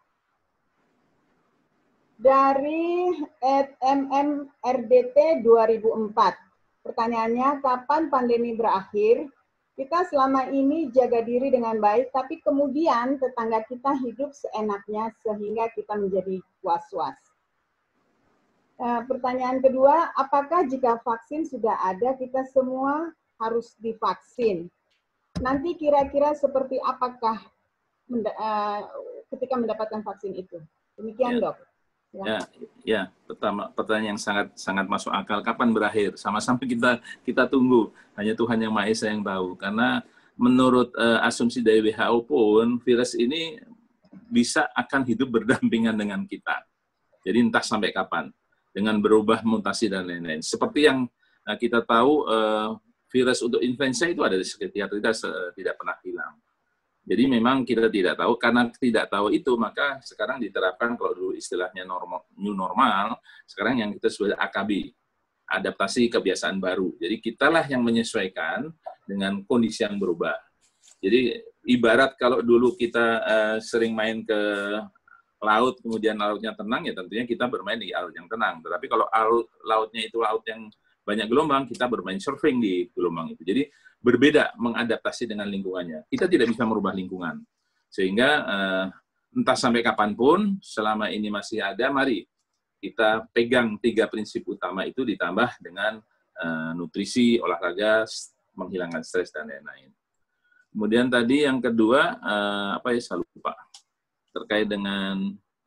[SPEAKER 1] Dari @mmrdt 2004. Pertanyaannya, kapan pandemi berakhir? Kita selama ini jaga diri dengan baik, tapi kemudian tetangga kita hidup seenaknya sehingga kita menjadi was-was. Pertanyaan kedua, apakah jika vaksin sudah ada, kita semua harus divaksin? Nanti kira-kira seperti apakah ketika mendapatkan vaksin itu? Demikian, Dok.
[SPEAKER 4] Ya, pertama pertanyaan yang sangat masuk akal. Kapan berakhir? Sama-sama kita tunggu. Hanya Tuhan Yang Maha Esa yang tahu. Karena menurut asumsi dari WHO pun virus ini bisa akan hidup berdampingan dengan kita. Jadi entah sampai kapan dengan berubah mutasi dan lain-lain. Seperti yang kita tahu, virus untuk influenza itu ada di sekitar kita, tidak pernah hilang. Jadi memang kita tidak tahu, karena tidak tahu itu, maka sekarang diterapkan, kalau dulu istilahnya new normal, sekarang yang kita sudah AKB, adaptasi kebiasaan baru. Jadi kitalah yang menyesuaikan dengan kondisi yang berubah. Jadi ibarat kalau dulu kita sering main ke laut, kemudian lautnya tenang, ya tentunya kita bermain di laut yang tenang. Tetapi kalau lautnya itu laut yang banyak gelombang, kita bermain surfing di gelombang itu. Jadi berbeda mengadaptasi dengan lingkungannya. Kita tidak bisa merubah lingkungan. Sehingga entah sampai kapanpun, selama ini masih ada, mari kita pegang 3 prinsip utama itu ditambah dengan nutrisi, olahraga, menghilangkan stres, dan lain-lain. Kemudian tadi yang kedua, saya lupa. Terkait dengan...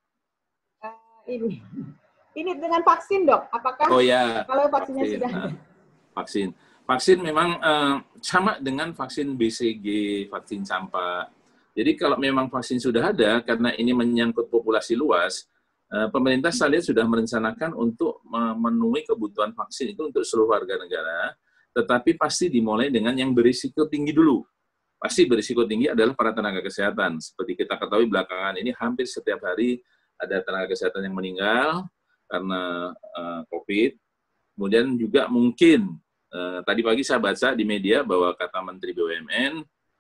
[SPEAKER 1] Ini dengan vaksin, Dok. Apakah kalau vaksinnya sudah ada?
[SPEAKER 4] Vaksin memang sama dengan vaksin BCG, vaksin campak. Jadi kalau memang vaksin sudah ada, karena ini menyangkut populasi luas, pemerintah saya lihat sudah merencanakan untuk memenuhi kebutuhan vaksin itu untuk seluruh warga negara, tetapi pasti dimulai dengan yang berisiko tinggi dulu. Pasti berisiko tinggi adalah para tenaga kesehatan. Seperti kita ketahui belakangan ini hampir setiap hari ada tenaga kesehatan yang meninggal karena COVID. Kemudian juga mungkin tadi pagi saya baca di media bahwa kata Menteri BUMN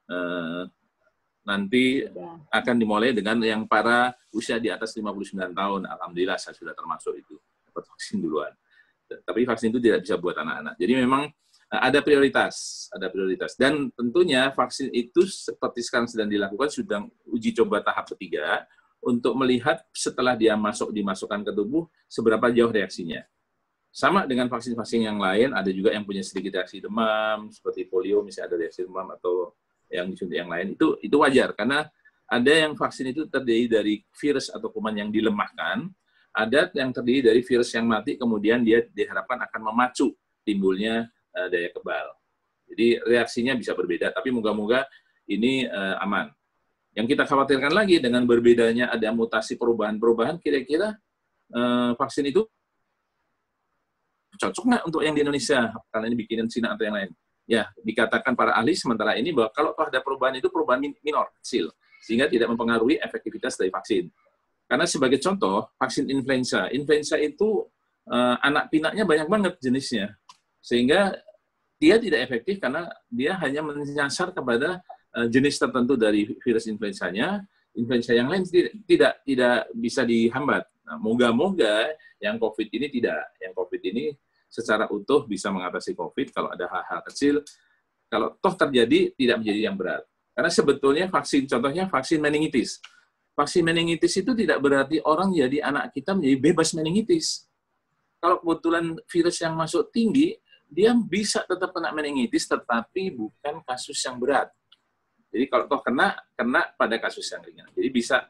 [SPEAKER 4] nanti akan dimulai dengan yang para usia di atas 59 tahun. Alhamdulillah saya sudah termasuk itu, dapat vaksin duluan. Tapi vaksin itu tidak bisa buat anak-anak. Jadi memang ada prioritas. Dan tentunya vaksin itu seperti sekarang sedang dilakukan, sudah uji coba tahap ketiga untuk melihat setelah dia dimasukkan ke tubuh, seberapa jauh reaksinya. Sama dengan vaksin-vaksin yang lain, ada juga yang punya sedikit reaksi demam, seperti polio, misalnya ada reaksi demam atau yang disuntik yang lain. Itu wajar, karena ada yang vaksin itu terdiri dari virus atau kuman yang dilemahkan, ada yang terdiri dari virus yang mati, kemudian dia diharapkan akan memacu timbulnya daya kebal. Jadi reaksinya bisa berbeda, tapi moga-moga ini aman. Yang kita khawatirkan lagi dengan berbedanya ada mutasi perubahan-perubahan, kira-kira vaksin itu cocok nggak untuk yang di Indonesia, karena ini bikinan Cina atau yang lain. Ya, dikatakan para ahli sementara ini bahwa kalau ada perubahan itu perubahan minor, kecil, sehingga tidak mempengaruhi efektivitas dari vaksin. Karena sebagai contoh, vaksin influenza itu anak pinaknya banyak banget jenisnya, sehingga dia tidak efektif karena dia hanya menyasar kepada jenis tertentu dari virus influenzanya. Influenza yang lain tidak bisa dihambat. Nah, moga-moga yang COVID ini tidak. Yang COVID ini secara utuh bisa mengatasi COVID kalau ada hal-hal kecil. Kalau toh terjadi, tidak menjadi yang berat. Karena sebetulnya vaksin, contohnya vaksin meningitis. Vaksin meningitis itu tidak berarti orang jadi anak kita menjadi bebas meningitis. Kalau kebetulan virus yang masuk tinggi, dia bisa tetap kena meningitis, tetapi bukan kasus yang berat. Jadi kalau toh kena pada kasus yang ringan. Jadi bisa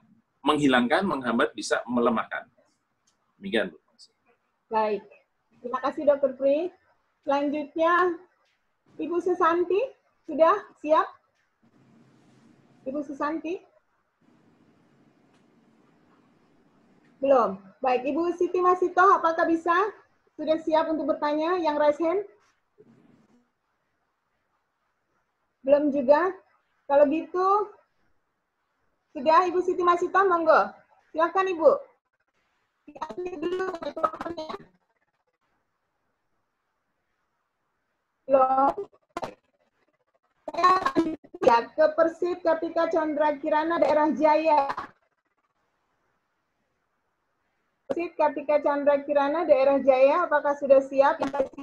[SPEAKER 4] menghilangkan, menghambat, bisa melemahkan. Demikian, Bu.
[SPEAKER 1] Baik. Terima kasih, Dr. Pri. Selanjutnya, Ibu Susanti, sudah siap? Ibu Susanti? Belum. Baik, Ibu Siti Masito, apakah bisa? Sudah siap untuk bertanya yang raise hand? Belum juga? Kalau gitu, sudah Ibu Siti Masito, monggo. Silakan Ibu. Diambil dulu mikrofonnya. Belum. Saya lihat ke Persib Kartika Chandra Kirana daerah Jaya. Persib Kartika Chandra Kirana daerah Jaya, apakah sudah siap?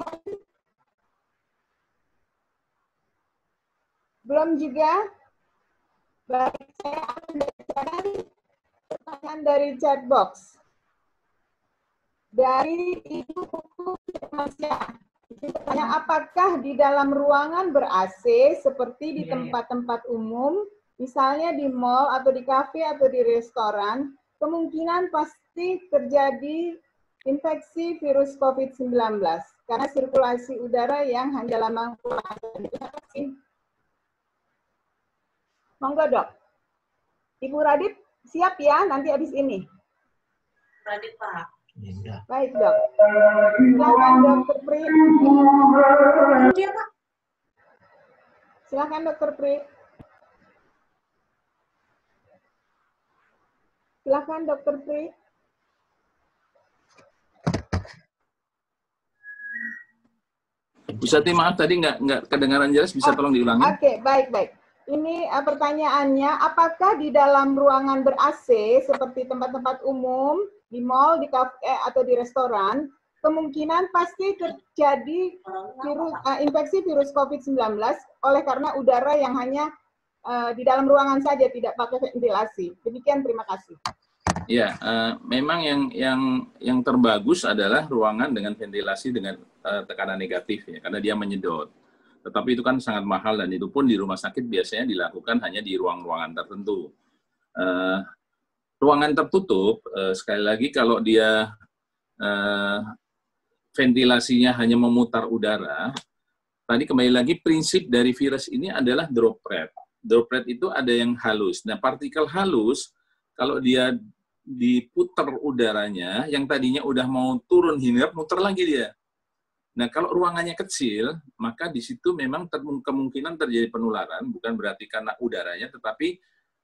[SPEAKER 1] Belum juga? Baik, saya akan bacakan pertanyaan dari chat box. Dari Ibu Putu Firmansyah. Bertanya, apakah di dalam ruangan ber-AC seperti di tempat-tempat umum, misalnya di mall atau di kafe atau di restoran, kemungkinan pasti terjadi infeksi virus COVID-19 karena sirkulasi udara yang hanya lama. Terima kasih. Monggo, Dok. Ibu Radit, siap ya nanti habis ini?
[SPEAKER 8] Radit, Pak.
[SPEAKER 1] Baik, Dok. Silakan, Dr. Pri. Silakan, Dr. Pri. Silakan, Dr. Pri.
[SPEAKER 4] Bu Sati, maaf tadi nggak kedengaran jelas, bisa tolong diulangi?
[SPEAKER 1] Oke, baik. Ini pertanyaannya, apakah di dalam ruangan ber-AC seperti tempat-tempat umum, di mall, di kafe, atau di restoran, kemungkinan pasti terjadi infeksi virus COVID-19 oleh karena udara yang hanya di dalam ruangan saja, tidak pakai ventilasi. Demikian, terima kasih.
[SPEAKER 4] Ya, memang yang terbagus adalah ruangan dengan ventilasi dengan tekanan negatif, ya, karena dia menyedot. Tetapi itu kan sangat mahal dan itu pun di rumah sakit biasanya dilakukan hanya di ruang-ruangan tertentu. Ruangan tertutup, sekali lagi kalau dia ventilasinya hanya memutar udara, tadi kembali lagi prinsip dari virus ini adalah droplet. Droplet itu ada yang halus. Nah, partikel halus, kalau dia diputar udaranya, yang tadinya udah mau turun hinggap, muter lagi dia. Nah, kalau ruangannya kecil, maka di situ memang kemungkinan terjadi penularan, bukan berarti karena udaranya, tetapi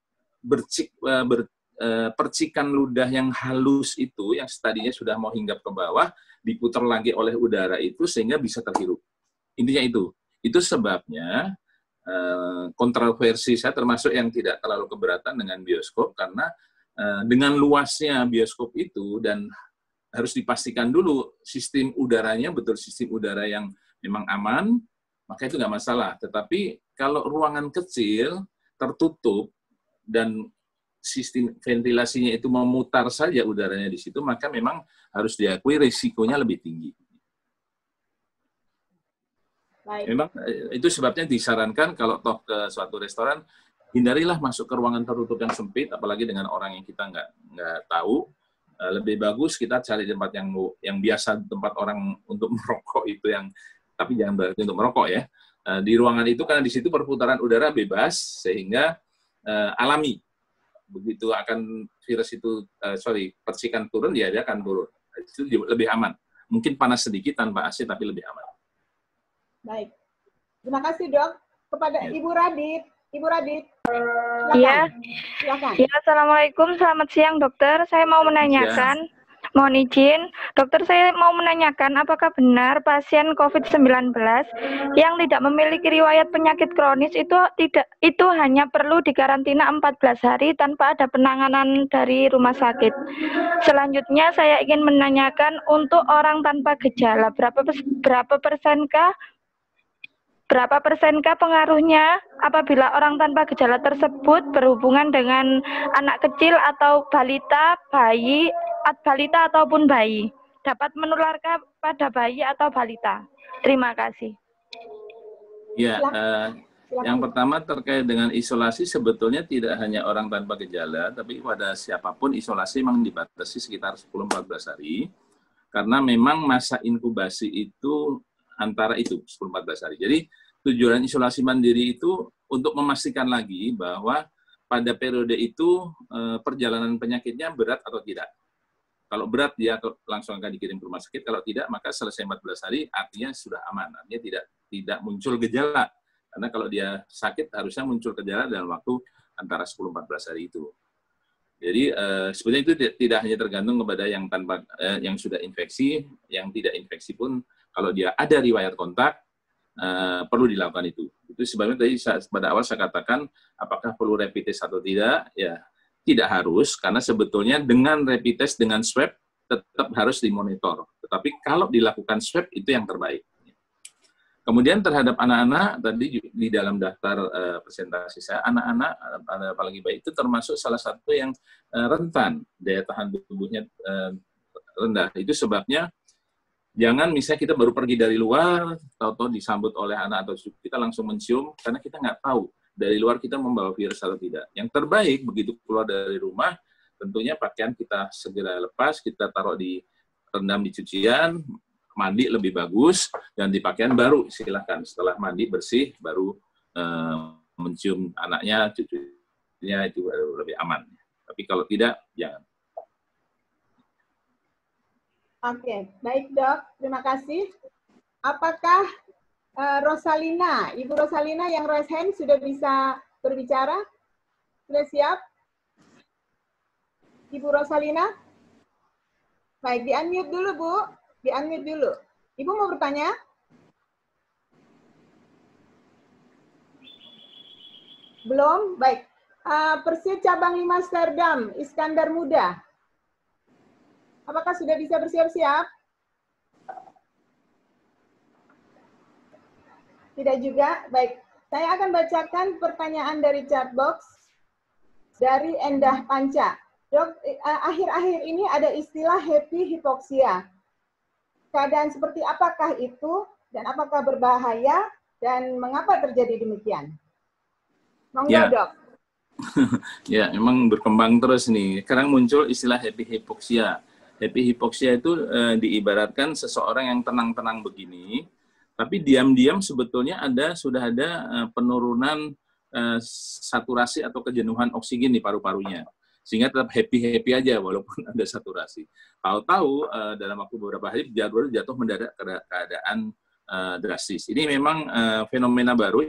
[SPEAKER 4] percikan ludah yang halus itu, yang tadinya sudah mau hinggap ke bawah, diputar lagi oleh udara itu sehingga bisa terhirup. Intinya itu. Itu sebabnya kontroversi saya termasuk yang tidak terlalu keberatan dengan bioskop, karena dengan luasnya bioskop itu dan harus dipastikan dulu sistem udaranya betul sistem udara yang memang aman, maka itu nggak masalah. Tetapi kalau ruangan kecil, tertutup, dan sistem ventilasinya itu memutar saja udaranya di situ, maka memang harus diakui risikonya lebih tinggi.
[SPEAKER 1] Baik.
[SPEAKER 4] Memang itu sebabnya disarankan kalau toh ke suatu restoran, hindarilah masuk ke ruangan tertutup yang sempit, apalagi dengan orang yang kita nggak tahu. Lebih bagus kita cari tempat yang biasa, tempat orang untuk merokok itu, yang tapi jangan berarti untuk merokok ya. Di ruangan itu karena di situ perputaran udara bebas sehingga alami. Begitu akan virus itu percikan turun, dia akan turun. Itu lebih aman. Mungkin panas sedikit tanpa AC tapi lebih aman.
[SPEAKER 1] Baik. Terima kasih, Dok. Kepada ya. Ibu Radit. Ibu Radit.
[SPEAKER 9] Iya.
[SPEAKER 1] Silakan.
[SPEAKER 9] Ya, Assalamualaikum. Selamat siang, Dokter. Saya mau menanyakan, mohon izin, Dokter, saya mau menanyakan apakah benar pasien COVID-19 yang tidak memiliki riwayat penyakit kronis itu hanya perlu dikarantina 14 hari tanpa ada penanganan dari rumah sakit. Selanjutnya saya ingin menanyakan untuk orang tanpa gejala, berapa persenkah pengaruhnya apabila orang tanpa gejala tersebut berhubungan dengan anak kecil atau balita ataupun bayi, dapat menularkan pada bayi atau balita? Terima kasih.
[SPEAKER 4] Ya, Yang pertama terkait dengan isolasi, sebetulnya tidak hanya orang tanpa gejala, tapi pada siapapun isolasi memang dibatasi sekitar 10-14 hari, karena memang masa inkubasi itu antara itu 10-14 hari. Jadi tujuan isolasi mandiri itu untuk memastikan lagi bahwa pada periode itu perjalanan penyakitnya berat atau tidak. Kalau berat dia langsung akan dikirim ke rumah sakit, kalau tidak maka selesai 14 hari artinya sudah aman, artinya tidak muncul gejala. Karena kalau dia sakit harusnya muncul gejala dalam waktu antara 10-14 hari itu. Jadi sebenarnya itu tidak hanya tergantung kepada yang yang sudah infeksi, yang tidak infeksi pun kalau dia ada riwayat kontak perlu dilakukan itu. Itu sebabnya tadi pada awal saya katakan apakah perlu rapid test atau tidak, ya tidak harus, karena sebetulnya dengan rapid test dengan swab tetap harus dimonitor. Tetapi kalau dilakukan swab itu yang terbaik. Kemudian terhadap anak-anak, tadi di dalam daftar presentasi saya, anak-anak, apalagi bayi itu termasuk salah satu yang rentan, daya tahan tubuhnya rendah. Itu sebabnya, jangan misalnya kita baru pergi dari luar, tahu-tahu disambut oleh anak atau kita langsung mencium, karena kita nggak tahu dari luar kita membawa virus atau tidak. Yang terbaik, begitu keluar dari rumah, tentunya pakaian kita segera lepas, kita taruh rendam di cucian, mandi lebih bagus, dan di pakaian baru silahkan. Setelah mandi bersih, baru mencium anaknya, cucunya itu baru lebih aman. Tapi kalau tidak, jangan.
[SPEAKER 1] Oke, baik dok, terima kasih. Apakah Rosalina, Ibu Rosalina yang raise hand sudah bisa berbicara? Sudah siap? Ibu Rosalina? Baik, di-unmute dulu Bu. Di-unmute dulu. Ibu mau bertanya? Belum? Baik. Persib Cabang 5 Amsterdam, Iskandar Muda. Apakah sudah bisa bersiap-siap? Tidak juga? Baik. Saya akan bacakan pertanyaan dari chat box dari Endah Panca. Dok, akhir-akhir ini ada istilah happy hipoksia. Keadaan seperti apakah itu dan apakah berbahaya dan mengapa terjadi demikian? Monggo,
[SPEAKER 4] ya.
[SPEAKER 1] Dok.
[SPEAKER 4] Ya, memang berkembang terus nih. Sekarang muncul istilah happy hipoksia. Happy hipoksia itu diibaratkan seseorang yang tenang-tenang begini, tapi diam-diam sebetulnya sudah ada penurunan saturasi atau kejenuhan oksigen di paru-parunya. Sehingga tetap happy-happy aja walaupun ada saturasi. Tahu-tahu dalam waktu beberapa hari jatuh mendadak keadaan drastis. Ini memang fenomena baru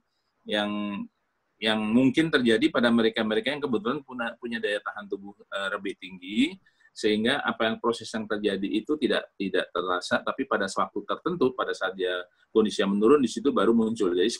[SPEAKER 4] yang mungkin terjadi pada mereka-mereka yang kebetulan punya daya tahan tubuh lebih tinggi, sehingga proses yang terjadi itu tidak terasa, tapi pada waktu tertentu, pada saat kondisi yang menurun, di situ baru muncul. Jadi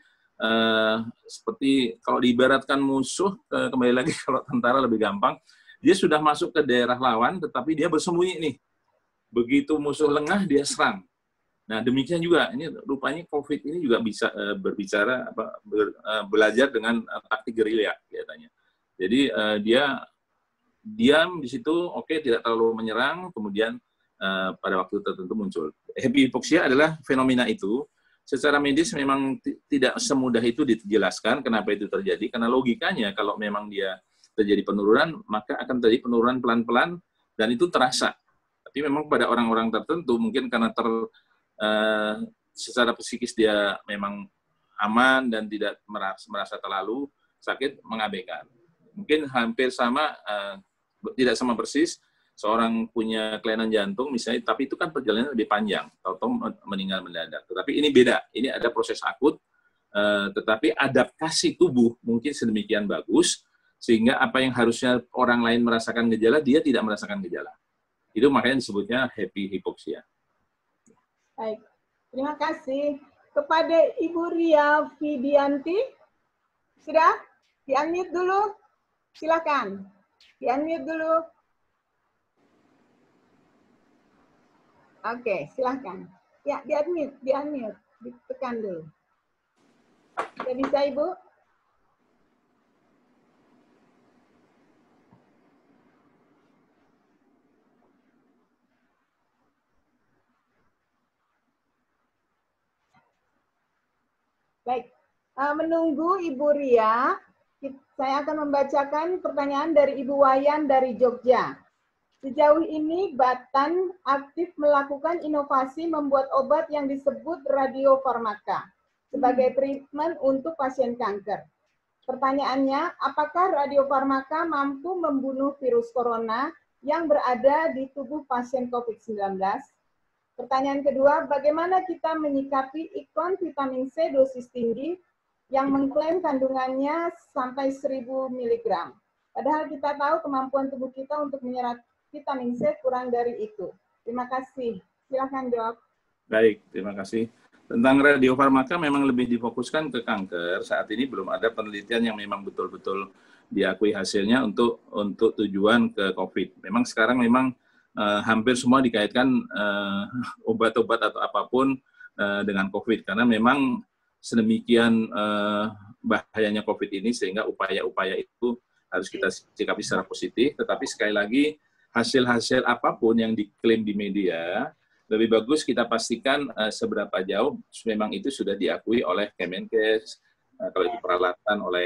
[SPEAKER 4] seperti kalau diibaratkan musuh, kembali lagi kalau tentara lebih gampang, dia sudah masuk ke daerah lawan, tetapi dia bersembunyi nih. Begitu musuh lengah, dia serang. Nah, demikian juga, ini rupanya COVID ini juga bisa berbicara, belajar dengan taktik gerilya, kelihatannya. Jadi dia diam di situ, oke, tidak terlalu menyerang, kemudian pada waktu tertentu muncul. Happy hipoksia adalah fenomena itu. Secara medis memang tidak semudah itu dijelaskan kenapa itu terjadi, karena logikanya kalau memang dia terjadi penurunan, maka akan terjadi penurunan pelan-pelan dan itu terasa. Tapi memang pada orang-orang tertentu, mungkin karena secara psikis dia memang aman dan tidak merasa terlalu sakit, mengabaikan. Mungkin hampir sama, tidak sama persis, seorang punya kelainan jantung misalnya, tapi itu kan perjalanan lebih panjang, tahu-tahu meninggal mendadak. Tetapi ini beda, ini ada proses akut, tetapi adaptasi tubuh mungkin sedemikian bagus, sehingga apa yang harusnya orang lain merasakan gejala, dia tidak merasakan gejala. Itu makanya disebutnya happy hipoksia.
[SPEAKER 1] Baik, terima kasih. Kepada Ibu Ria Fidianti, sudah? Di-unmute dulu, silakan. Di-unmute dulu. Oke, silahkan. Ya, di-unmute, ditekan dulu. Sudah bisa, Ibu? Baik, Menunggu Ibu Ria, saya akan membacakan pertanyaan dari Ibu Wayan dari Jogja. Sejauh ini Batan aktif melakukan inovasi membuat obat yang disebut radiofarmaka sebagai treatment untuk pasien kanker. Pertanyaannya, apakah radiofarmaka mampu membunuh virus corona yang berada di tubuh pasien COVID-19? Pertanyaan kedua, bagaimana kita menyikapi iklan vitamin C dosis tinggi yang mengklaim kandungannya sampai 1000 mg. Padahal kita tahu kemampuan tubuh kita untuk menyerap vitamin C kurang dari itu. Terima kasih. Silakan, Dok.
[SPEAKER 4] Baik, terima kasih. Tentang radiofarmaka memang lebih difokuskan ke kanker. Saat ini belum ada penelitian yang memang betul-betul diakui hasilnya untuk tujuan ke COVID. Memang sekarang hampir semua dikaitkan obat-obat atau apapun dengan COVID, karena memang sedemikian bahayanya COVID ini sehingga upaya-upaya itu harus kita sikapi secara positif. Tetapi sekali lagi, hasil-hasil apapun yang diklaim di media, lebih bagus kita pastikan seberapa jauh memang itu sudah diakui oleh Kemenkes, kalau itu peralatan oleh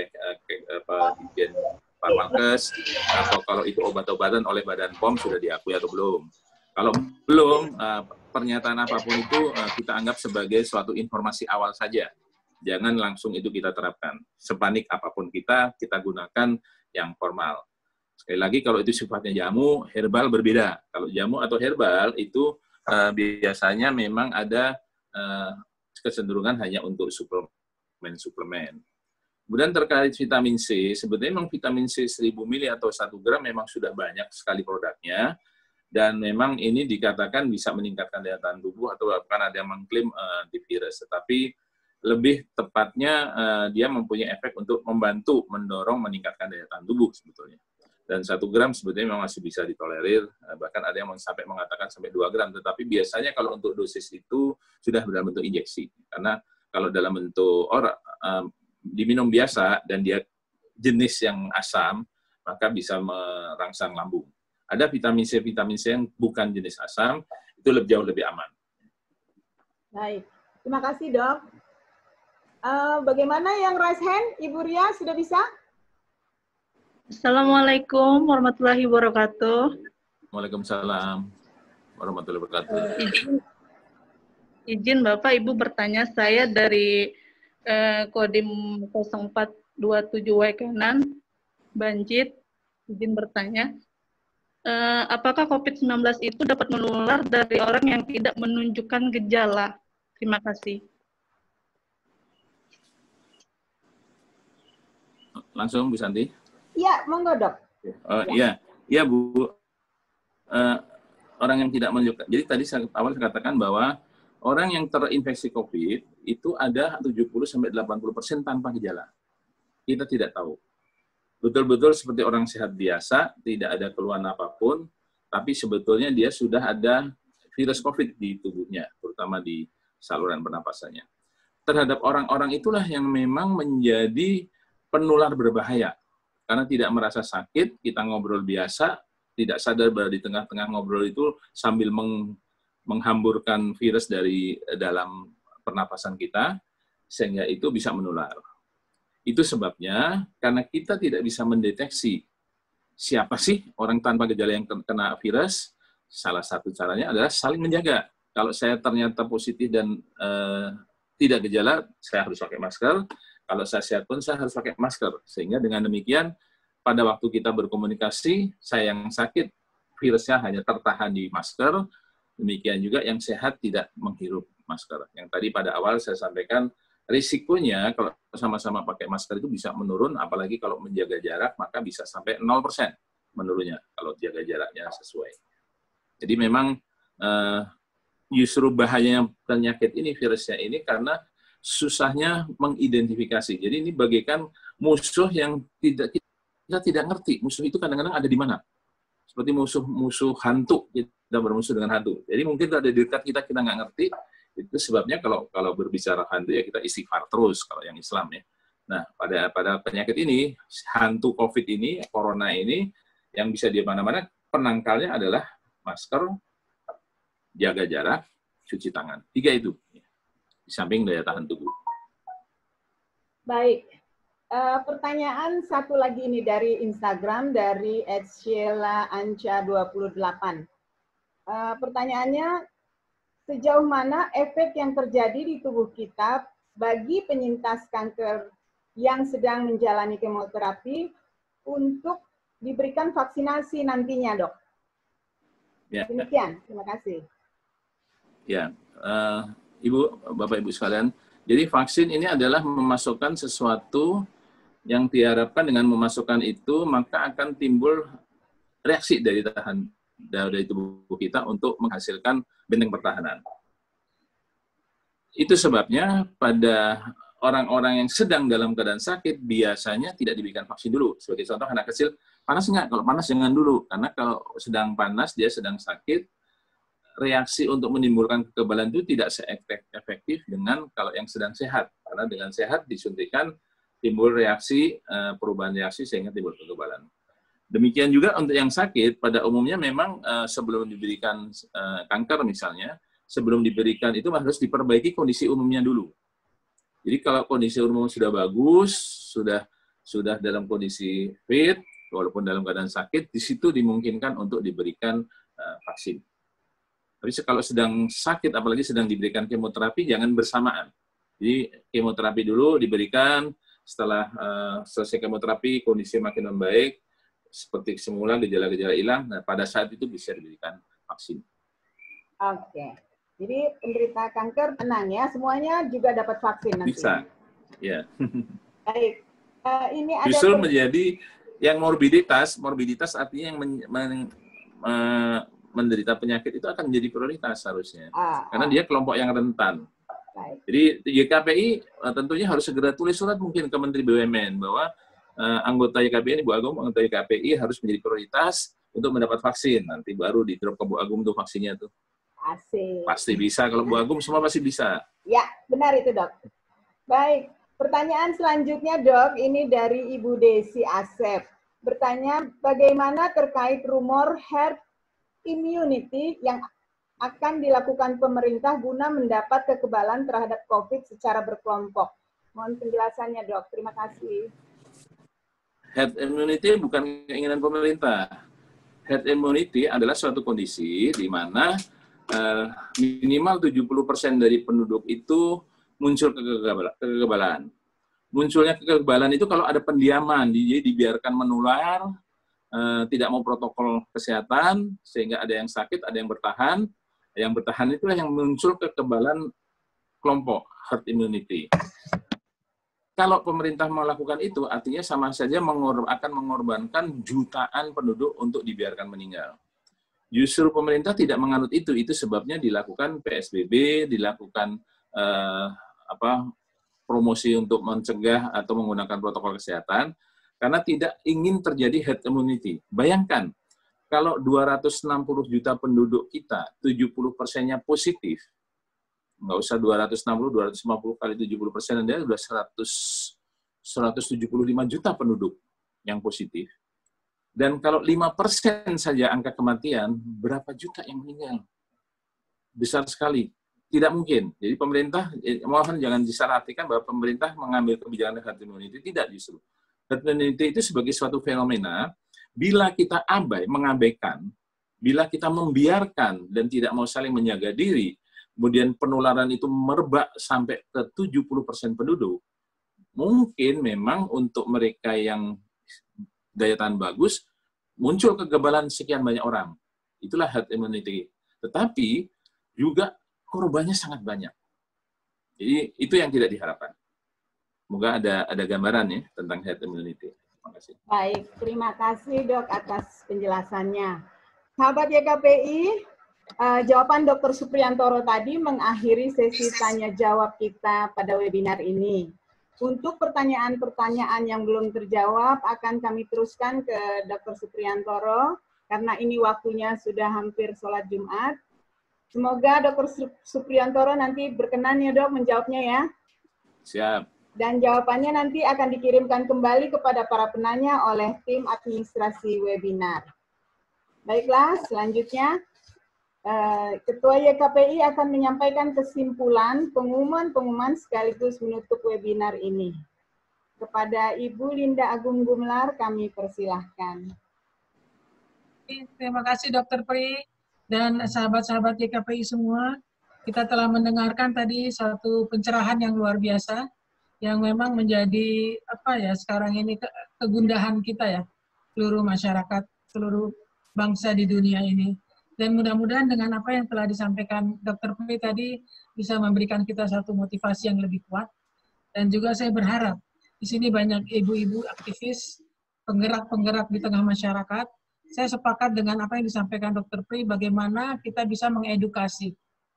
[SPEAKER 4] Dirjen Farmakes, atau kalau itu obat-obatan oleh Badan POM sudah diakui atau belum. Kalau belum, pernyataan apapun itu kita anggap sebagai suatu informasi awal saja. Jangan langsung itu kita terapkan. Sepanik apapun kita gunakan yang formal. Sekali lagi, kalau itu sifatnya jamu, herbal berbeda. Kalau jamu atau herbal itu biasanya memang ada kecenderungan hanya untuk suplemen. Kemudian terkait vitamin C, sebetulnya memang vitamin C 1000 mili atau 1 gram memang sudah banyak sekali produknya. Dan memang ini dikatakan bisa meningkatkan daya tahan tubuh atau bahkan ada yang mengklaim antivirus. Tetapi lebih tepatnya dia mempunyai efek untuk membantu, mendorong, meningkatkan daya tahan tubuh sebetulnya. Dan 1 gram sebetulnya memang masih bisa ditolerir, bahkan ada yang sampai mengatakan sampai 2 gram. Tetapi biasanya kalau untuk dosis itu sudah dalam bentuk injeksi. Karena kalau dalam bentuk diminum biasa dan dia jenis yang asam, maka bisa merangsang lambung. Ada vitamin C yang bukan jenis asam, itu jauh lebih aman.
[SPEAKER 1] Baik, terima kasih, Dok. Bagaimana yang raise hand? Ibu Ria sudah bisa?
[SPEAKER 10] Assalamualaikum warahmatullahi wabarakatuh.
[SPEAKER 4] Waalaikumsalam warahmatullahi wabarakatuh.
[SPEAKER 10] Izin Bapak Ibu bertanya, saya dari Kodim 0427W kanan, Banjit, izin bertanya, apakah COVID-19 itu dapat menular dari orang yang tidak menunjukkan gejala? Terima kasih.
[SPEAKER 4] Langsung, Bu Santi.
[SPEAKER 1] Iya, monggo, Dok.
[SPEAKER 4] Iya, Bu. Orang yang tidak menunjukkan. Jadi tadi awal saya katakan bahwa orang yang terinfeksi COVID itu ada 70-80% tanpa gejala. Kita tidak tahu. Betul-betul seperti orang sehat biasa, tidak ada keluhan apapun, tapi sebetulnya dia sudah ada virus COVID di tubuhnya, terutama di saluran pernapasannya. Terhadap orang-orang itulah yang memang menjadi penular berbahaya. Karena tidak merasa sakit, kita ngobrol biasa, tidak sadar bahwa di tengah-tengah ngobrol itu sambil menghamburkan virus dari dalam pernapasan kita, sehingga itu bisa menular. Itu sebabnya, karena kita tidak bisa mendeteksi siapa sih orang tanpa gejala yang kena virus, salah satu caranya adalah saling menjaga. Kalau saya ternyata positif dan tidak gejala, saya harus pakai masker. Kalau saya sehat pun saya harus pakai masker. Sehingga dengan demikian, pada waktu kita berkomunikasi, saya yang sakit, virusnya hanya tertahan di masker. Demikian juga yang sehat tidak menghirup masker. Yang tadi pada awal saya sampaikan, risikonya kalau sama-sama pakai masker itu bisa menurun, apalagi kalau menjaga jarak, maka bisa sampai 0% menurunnya kalau jaga jaraknya sesuai. Jadi memang justru bahayanya penyakit ini, virusnya ini, karena susahnya mengidentifikasi. Jadi ini bagaikan musuh yang kita tidak ngerti. Musuh itu kadang-kadang ada di mana. Seperti musuh hantu, kita bermusuh dengan hantu. Jadi mungkin ada di dekat kita nggak ngerti. Itu sebabnya kalau berbicara hantu ya kita istighfar terus kalau yang Islam ya. Nah pada penyakit ini, hantu COVID ini, corona ini, yang bisa di mana-mana, penangkalnya adalah masker, jaga jarak, cuci tangan. 3 itu. Di samping daya tahan tubuh.
[SPEAKER 1] Baik. Pertanyaan satu lagi ini dari Instagram, dari @sheila_anca28. Pertanyaannya, sejauh mana efek yang terjadi di tubuh kita bagi penyintas kanker yang sedang menjalani kemoterapi untuk diberikan vaksinasi nantinya, Dok?
[SPEAKER 4] Ya.
[SPEAKER 1] Demikian, terima kasih.
[SPEAKER 4] Ya, Ibu, Bapak, Ibu sekalian, jadi vaksin ini adalah memasukkan sesuatu yang diharapkan dengan memasukkan itu, maka akan timbul reaksi dari tubuh kita untuk menghasilkan benteng pertahanan. Itu sebabnya pada orang-orang yang sedang dalam keadaan sakit biasanya tidak diberikan vaksin dulu. Sebagai contoh, anak kecil, panas nggak? Kalau panas jangan dulu, karena kalau sedang panas, dia sedang sakit, reaksi untuk menimbulkan kekebalan itu tidak se-efektif dengan kalau yang sedang sehat. Karena dengan sehat disuntikan, timbul reaksi, perubahan reaksi sehingga timbul kekebalan. Demikian juga untuk yang sakit, pada umumnya memang sebelum diberikan kanker misalnya, sebelum diberikan itu harus diperbaiki kondisi umumnya dulu. Jadi kalau kondisi umum sudah bagus, sudah dalam kondisi fit, walaupun dalam keadaan sakit, di situ dimungkinkan untuk diberikan vaksin. Tapi kalau sedang sakit, apalagi sedang diberikan kemoterapi, jangan bersamaan. Jadi kemoterapi dulu diberikan, setelah selesai kemoterapi, kondisi makin membaik, seperti semula, gejala-gejala hilang, nah pada saat itu bisa diberikan vaksin.
[SPEAKER 1] Oke. Jadi penderita kanker tenang ya, semuanya juga dapat vaksin nanti.
[SPEAKER 4] Bisa, ya.
[SPEAKER 1] Baik. Ini ada
[SPEAKER 4] justru menjadi yang morbiditas artinya yang menderita penyakit itu akan menjadi prioritas harusnya. Karena dia kelompok yang rentan.
[SPEAKER 1] Baik.
[SPEAKER 4] Jadi YKPI tentunya harus segera tulis surat mungkin ke Menteri BUMN bahwa anggota YKPI ini, Bu Agung, anggota YKPI harus menjadi prioritas untuk mendapat vaksin. Nanti baru di-drop ke Bu Agung tuh vaksinnya tuh.
[SPEAKER 1] Asik.
[SPEAKER 4] Pasti bisa, kalau Bu Agung semua pasti bisa.
[SPEAKER 1] Ya, benar itu, Dok. Baik, pertanyaan selanjutnya, Dok, ini dari Ibu Desi Asep. Bertanya, bagaimana terkait rumor herd immunity yang akan dilakukan pemerintah guna mendapat kekebalan terhadap COVID secara berkelompok? Mohon penjelasannya, Dok. Terima kasih.
[SPEAKER 4] Herd immunity bukan keinginan pemerintah. Herd immunity adalah suatu kondisi di mana minimal 70% dari penduduk itu muncul kekebalan. Munculnya kekebalan itu kalau ada pendiaman, jadi dibiarkan menular, tidak mau protokol kesehatan, sehingga ada yang sakit, ada yang bertahan. Yang bertahan itulah yang muncul kekebalan kelompok, herd immunity. Kalau pemerintah melakukan itu, artinya sama saja akan mengorbankan jutaan penduduk untuk dibiarkan meninggal. Justru pemerintah tidak menganut itu sebabnya dilakukan PSBB, dilakukan promosi untuk mencegah atau menggunakan protokol kesehatan, karena tidak ingin terjadi herd immunity. Bayangkan, kalau 260 juta penduduk kita, 70%-nya positif, nggak usah 260, 250 kali 70%, dia sudah 175 juta penduduk yang positif. Dan kalau 5% saja angka kematian, berapa juta yang meninggal? Besar sekali. Tidak mungkin. Jadi pemerintah, mohon jangan disalahartikan bahwa pemerintah mengambil kebijakan herd immunity. Tidak justru. Herd immunity itu sebagai suatu fenomena, bila kita mengabaikan, bila kita membiarkan dan tidak mau saling menjaga diri, kemudian penularan itu merebak sampai ke 70% penduduk, mungkin memang untuk mereka yang daya tahan bagus, muncul kekebalan sekian banyak orang. Itulah herd immunity. Tetapi juga korbannya sangat banyak. Jadi itu yang tidak diharapkan. Semoga ada gambaran ya tentang herd immunity. Terima kasih.
[SPEAKER 1] Baik, terima kasih Dok atas penjelasannya. Sahabat YKPI, jawaban Dr. Supriyantoro tadi mengakhiri sesi tanya jawab kita pada webinar ini. Untuk pertanyaan-pertanyaan yang belum terjawab akan kami teruskan ke Dr. Supriyantoro karena ini waktunya sudah hampir sholat Jumat. Semoga Dr. Supriyantoro nanti berkenan ya Dok menjawabnya ya.
[SPEAKER 4] Siap.
[SPEAKER 1] Dan jawabannya nanti akan dikirimkan kembali kepada para penanya oleh tim administrasi webinar. Baiklah, selanjutnya Ketua YKPI akan menyampaikan kesimpulan pengumuman sekaligus menutup webinar ini. Kepada Ibu Linda Agung Gumelar kami persilahkan.
[SPEAKER 3] Terima kasih Dr. Pri dan sahabat-sahabat YKPI semua. Kita telah mendengarkan tadi satu pencerahan yang luar biasa yang memang menjadi sekarang ini kegundahan kita ya, seluruh masyarakat, seluruh bangsa di dunia ini. Dan mudah-mudahan dengan apa yang telah disampaikan Dr. Pri tadi bisa memberikan kita satu motivasi yang lebih kuat. Dan juga saya berharap di sini banyak ibu-ibu aktivis, penggerak-penggerak di tengah masyarakat. Saya sepakat dengan apa yang disampaikan Dr. Pri, bagaimana kita bisa mengedukasi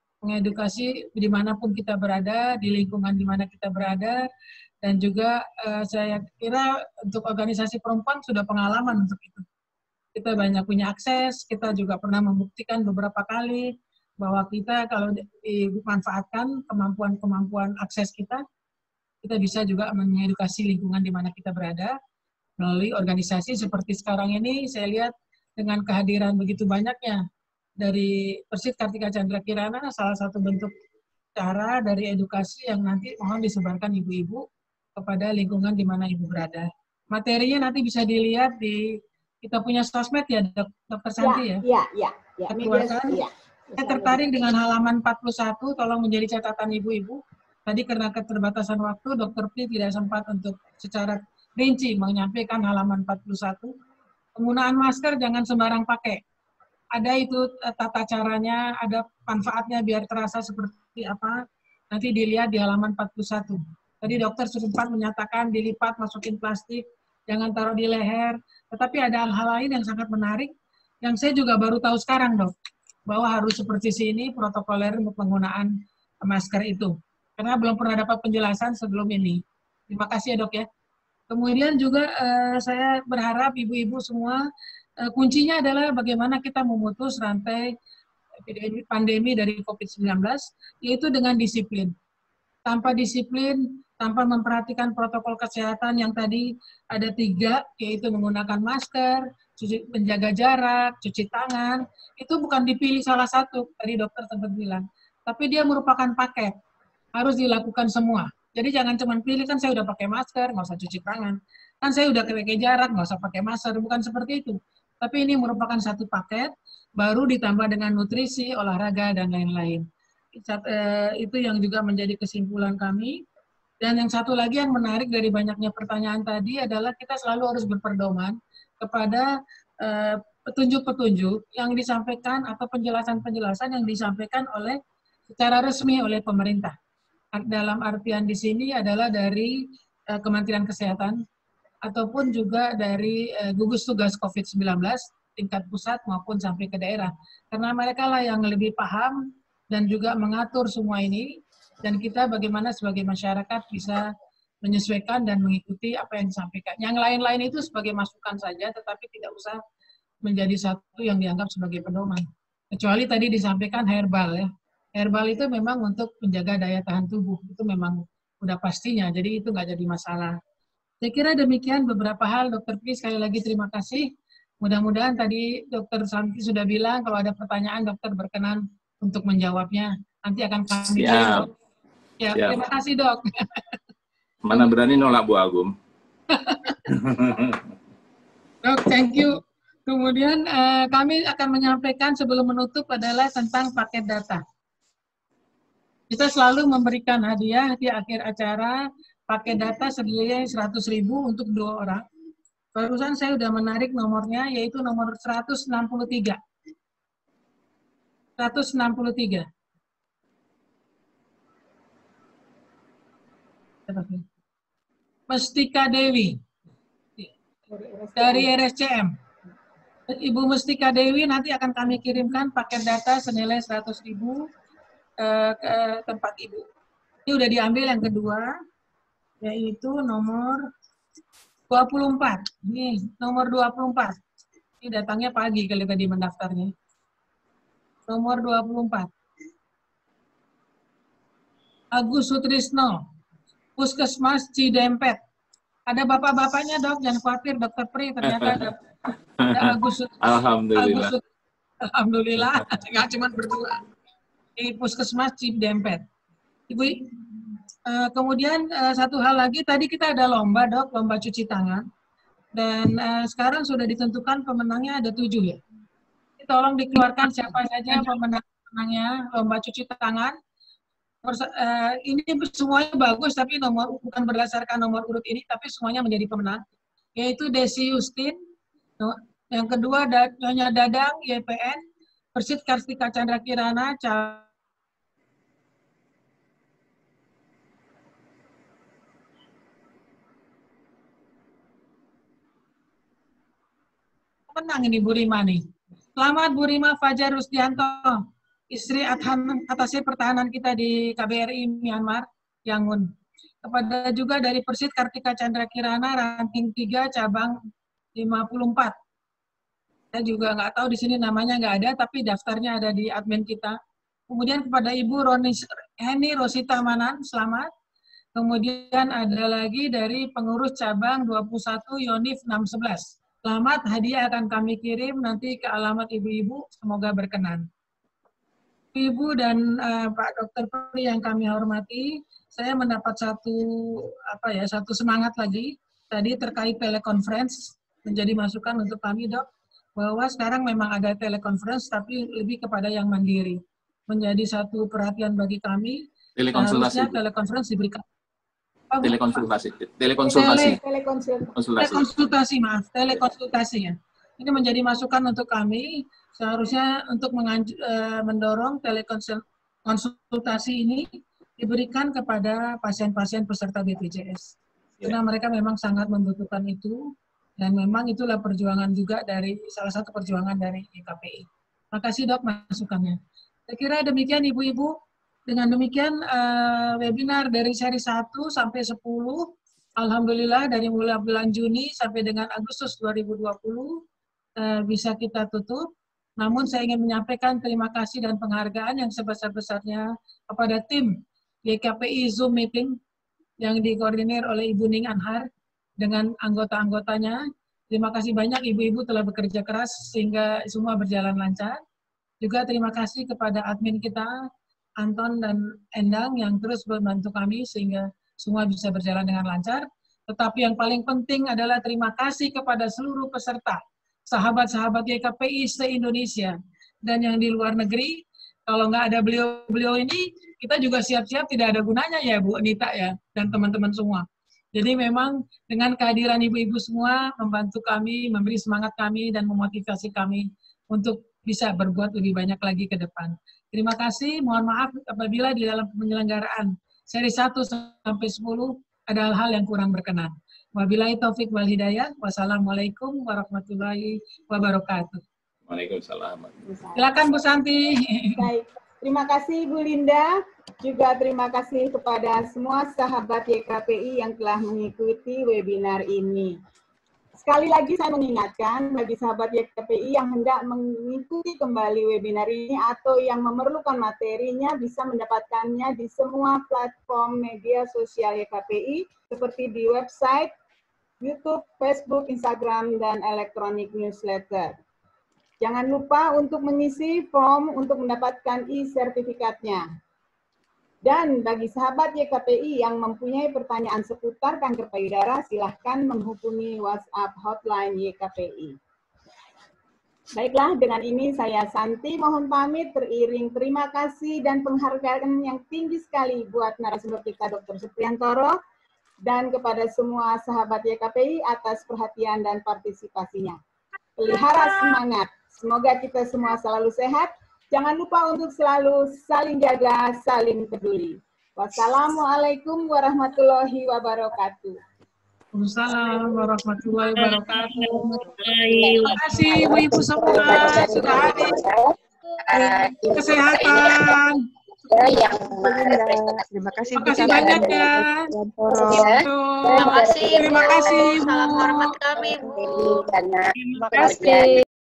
[SPEAKER 3] dimanapun kita berada, di lingkungan di mana kita berada, dan juga saya kira untuk organisasi perempuan sudah pengalaman untuk itu. Kita banyak punya akses, kita juga pernah membuktikan beberapa kali bahwa kita kalau dimanfaatkan kemampuan akses kita bisa juga mengedukasi lingkungan di mana kita berada melalui organisasi seperti sekarang ini. Saya lihat dengan kehadiran begitu banyaknya dari Persit Kartika Chandra Kirana, salah satu bentuk cara dari edukasi yang nanti mohon disebarkan ibu-ibu kepada lingkungan di mana ibu berada. Materinya nanti bisa dilihat di kita punya sosmed ya, Dr. Santi ya?
[SPEAKER 1] Iya.
[SPEAKER 3] Saya tertarik dengan halaman 41, tolong menjadi catatan ibu-ibu. Tadi karena keterbatasan waktu, Dr. Pri tidak sempat untuk secara rinci menyampaikan halaman 41. Penggunaan masker jangan sembarang pakai. Ada itu tata caranya, ada manfaatnya biar terasa seperti apa. Nanti dilihat di halaman 41. Tadi dokter sempat menyatakan dilipat, masukin plastik, jangan taruh di leher. Tetapi ada hal-hal lain yang sangat menarik, yang saya juga baru tahu sekarang, Dok, bahwa harus seperti sini protokoler untuk penggunaan masker itu. Karena belum pernah dapat penjelasan sebelum ini. Terima kasih ya, Dok ya. Kemudian juga saya berharap ibu-ibu semua, kuncinya adalah bagaimana kita memutus rantai pandemi dari COVID-19, yaitu dengan disiplin. Tanpa disiplin, tanpa memperhatikan protokol kesehatan yang tadi ada 3, yaitu menggunakan masker, menjaga jarak, cuci tangan, itu bukan dipilih salah satu, tadi dokter sempat bilang, tapi dia merupakan paket. Harus dilakukan semua. Jadi jangan cuma pilih, kan saya udah pakai masker, nggak usah cuci tangan. Kan saya udah pakai jarak, nggak usah pakai masker. Bukan seperti itu. Tapi ini merupakan satu paket, baru ditambah dengan nutrisi, olahraga, dan lain-lain. Itu yang juga menjadi kesimpulan kami. Dan yang satu lagi yang menarik dari banyaknya pertanyaan tadi adalah kita selalu harus berpedoman kepada petunjuk-petunjuk yang disampaikan atau penjelasan-penjelasan yang disampaikan oleh secara resmi oleh pemerintah. Dalam artian di sini adalah dari Kementerian Kesehatan ataupun juga dari gugus tugas COVID-19 tingkat pusat maupun sampai ke daerah. Karena mereka lah yang lebih paham dan juga mengatur semua ini, dan kita bagaimana sebagai masyarakat bisa menyesuaikan dan mengikuti apa yang disampaikan. Yang lain-lain itu sebagai masukan saja, tetapi tidak usah menjadi satu yang dianggap sebagai pedoman. Kecuali tadi disampaikan herbal ya. Herbal itu memang untuk menjaga daya tahan tubuh, itu memang udah pastinya, jadi itu nggak jadi masalah. Saya kira demikian beberapa hal, Dr. Pri, sekali lagi terima kasih. Mudah-mudahan tadi Dr. Santi sudah bilang, kalau ada pertanyaan, dokter berkenan untuk menjawabnya. Nanti akan kami jawab. Ya, terima kasih, Dok.
[SPEAKER 4] Mana berani nolak Bu Agum.
[SPEAKER 3] Dok, thank you. Kemudian kami akan menyampaikan sebelum menutup adalah tentang paket data. Kita selalu memberikan hadiah di akhir acara, paket data senilai 100.000 untuk 2 orang. Barusan saya sudah menarik nomornya, yaitu nomor 163. 163. Mestika Dewi dari RSCM. Ibu Mestika Dewi nanti akan kami kirimkan paket data senilai 100.000 ke tempat Ibu. Ini udah diambil yang kedua, yaitu nomor 24. Ini nomor 24. Ini datangnya pagi kali tadi mendaftarnya. Nomor 24. Agus Sutrisno, Puskesmas Cidempet. Ada bapak-bapaknya, Dok, jangan khawatir, Dr. Pri, ternyata ada Agus.
[SPEAKER 4] Alhamdulillah.
[SPEAKER 3] Alhamdulillah, nggak cuma berdua. Di Puskesmas Cidempet. Ibu, Kemudian satu hal lagi, tadi kita ada lomba dok, lomba cuci tangan. Dan sekarang sudah ditentukan pemenangnya ada 7 ya. Tolong dikeluarkan siapa saja pemenangnya lomba cuci tangan. Ini semuanya bagus, tapi bukan berdasarkan nomor urut ini, tapi semuanya menjadi pemenang. Yaitu Desi Justin, yang kedua Nyonya Dadang, YPN, Persit Karstika Chandra Kirana, menang ini Bu Rima nih. Selamat Bu Rima Fajar Rusdianto, istri atasnya pertahanan kita di KBRI Myanmar, Yangon. Kepada juga dari Persit Kartika Chandra Kirana, ranking 3, cabang 54. Saya juga nggak tahu di sini namanya nggak ada, tapi daftarnya ada di admin kita. Kemudian kepada Ibu Heni Rosita Manan, selamat. Kemudian ada lagi dari pengurus cabang 21 Yonif 611. Selamat, hadiah akan kami kirim nanti ke alamat ibu-ibu, semoga berkenan. Ibu dan Pak Dr. Peri yang kami hormati, saya mendapat satu semangat lagi tadi terkait telekonferensi, menjadi masukan untuk kami dok, bahwa sekarang memang ada telekonferensi tapi lebih kepada yang mandiri. Menjadi satu perhatian bagi kami, harusnya telekonferensi diberikan. Telekonsultasi ya. Ini menjadi masukan untuk kami, seharusnya untuk mendorong telekonsultasi ini diberikan kepada pasien-pasien peserta BPJS. Karena mereka memang sangat membutuhkan itu, dan memang itulah perjuangan juga dari, salah satu perjuangan dari YKPI. Makasih dok masukannya. Saya kira demikian ibu-ibu. Dengan demikian webinar dari seri 1 sampai 10, alhamdulillah dari mulai bulan Juni sampai dengan Agustus 2020 bisa kita tutup. Namun saya ingin menyampaikan terima kasih dan penghargaan yang sebesar-besarnya kepada tim YKPI Zoom Meeting yang dikoordinir oleh Ibu Ning Anhar dengan anggota-anggotanya. Terima kasih banyak ibu-ibu telah bekerja keras sehingga semua berjalan lancar. Juga terima kasih kepada admin kita, Anton dan Endang yang terus membantu kami sehingga semua bisa berjalan dengan lancar. Tetapi yang paling penting adalah terima kasih kepada seluruh peserta, sahabat-sahabat YKPI se-Indonesia, dan yang di luar negeri. Kalau nggak ada beliau-beliau ini, kita juga siap-siap tidak ada gunanya ya Bu Anita ya, dan teman-teman semua. Jadi memang dengan kehadiran ibu-ibu semua membantu kami, memberi semangat kami, dan memotivasi kami untuk bisa berbuat lebih banyak lagi ke depan. Terima kasih, mohon maaf apabila di dalam penyelenggaraan seri 1 sampai 10 ada hal-hal yang kurang berkenan. Wabillahi taufik wal hidayah. Wassalamualaikum warahmatullahi wabarakatuh.
[SPEAKER 4] Waalaikumsalam.
[SPEAKER 3] Silakan Bu Santi.
[SPEAKER 1] Baik, terima kasih Bu Linda. Juga terima kasih kepada semua sahabat YKPI yang telah mengikuti webinar ini. Sekali lagi saya mengingatkan bagi sahabat YKPI yang hendak mengikuti kembali webinar ini atau yang memerlukan materinya bisa mendapatkannya di semua platform media sosial YKPI seperti di website, YouTube, Facebook, Instagram, dan elektronik newsletter. Jangan lupa untuk mengisi form untuk mendapatkan e-sertifikatnya. Dan bagi sahabat YKPI yang mempunyai pertanyaan seputar kanker payudara, silahkan menghubungi WhatsApp hotline YKPI. Baiklah, dengan ini saya Santi mohon pamit, teriring terima kasih dan penghargaan yang tinggi sekali buat narasumber kita Dr. Supriyantoro dan kepada semua sahabat YKPI atas perhatian dan partisipasinya. Pelihara semangat, semoga kita semua selalu sehat. Jangan lupa untuk selalu saling jaga, saling peduli. Wassalamualaikum warahmatullahi wabarakatuh.
[SPEAKER 3] Waalaikumsalam warahmatullahi wabarakatuh. Terima kasih ibu-ibu semua sudah hadir. Kesehatan.
[SPEAKER 7] Terima kasih
[SPEAKER 3] banyak ya.
[SPEAKER 8] Terima kasih.
[SPEAKER 3] Terima kasih.
[SPEAKER 8] Salam hormat kami, Bu.
[SPEAKER 3] Terima kasih.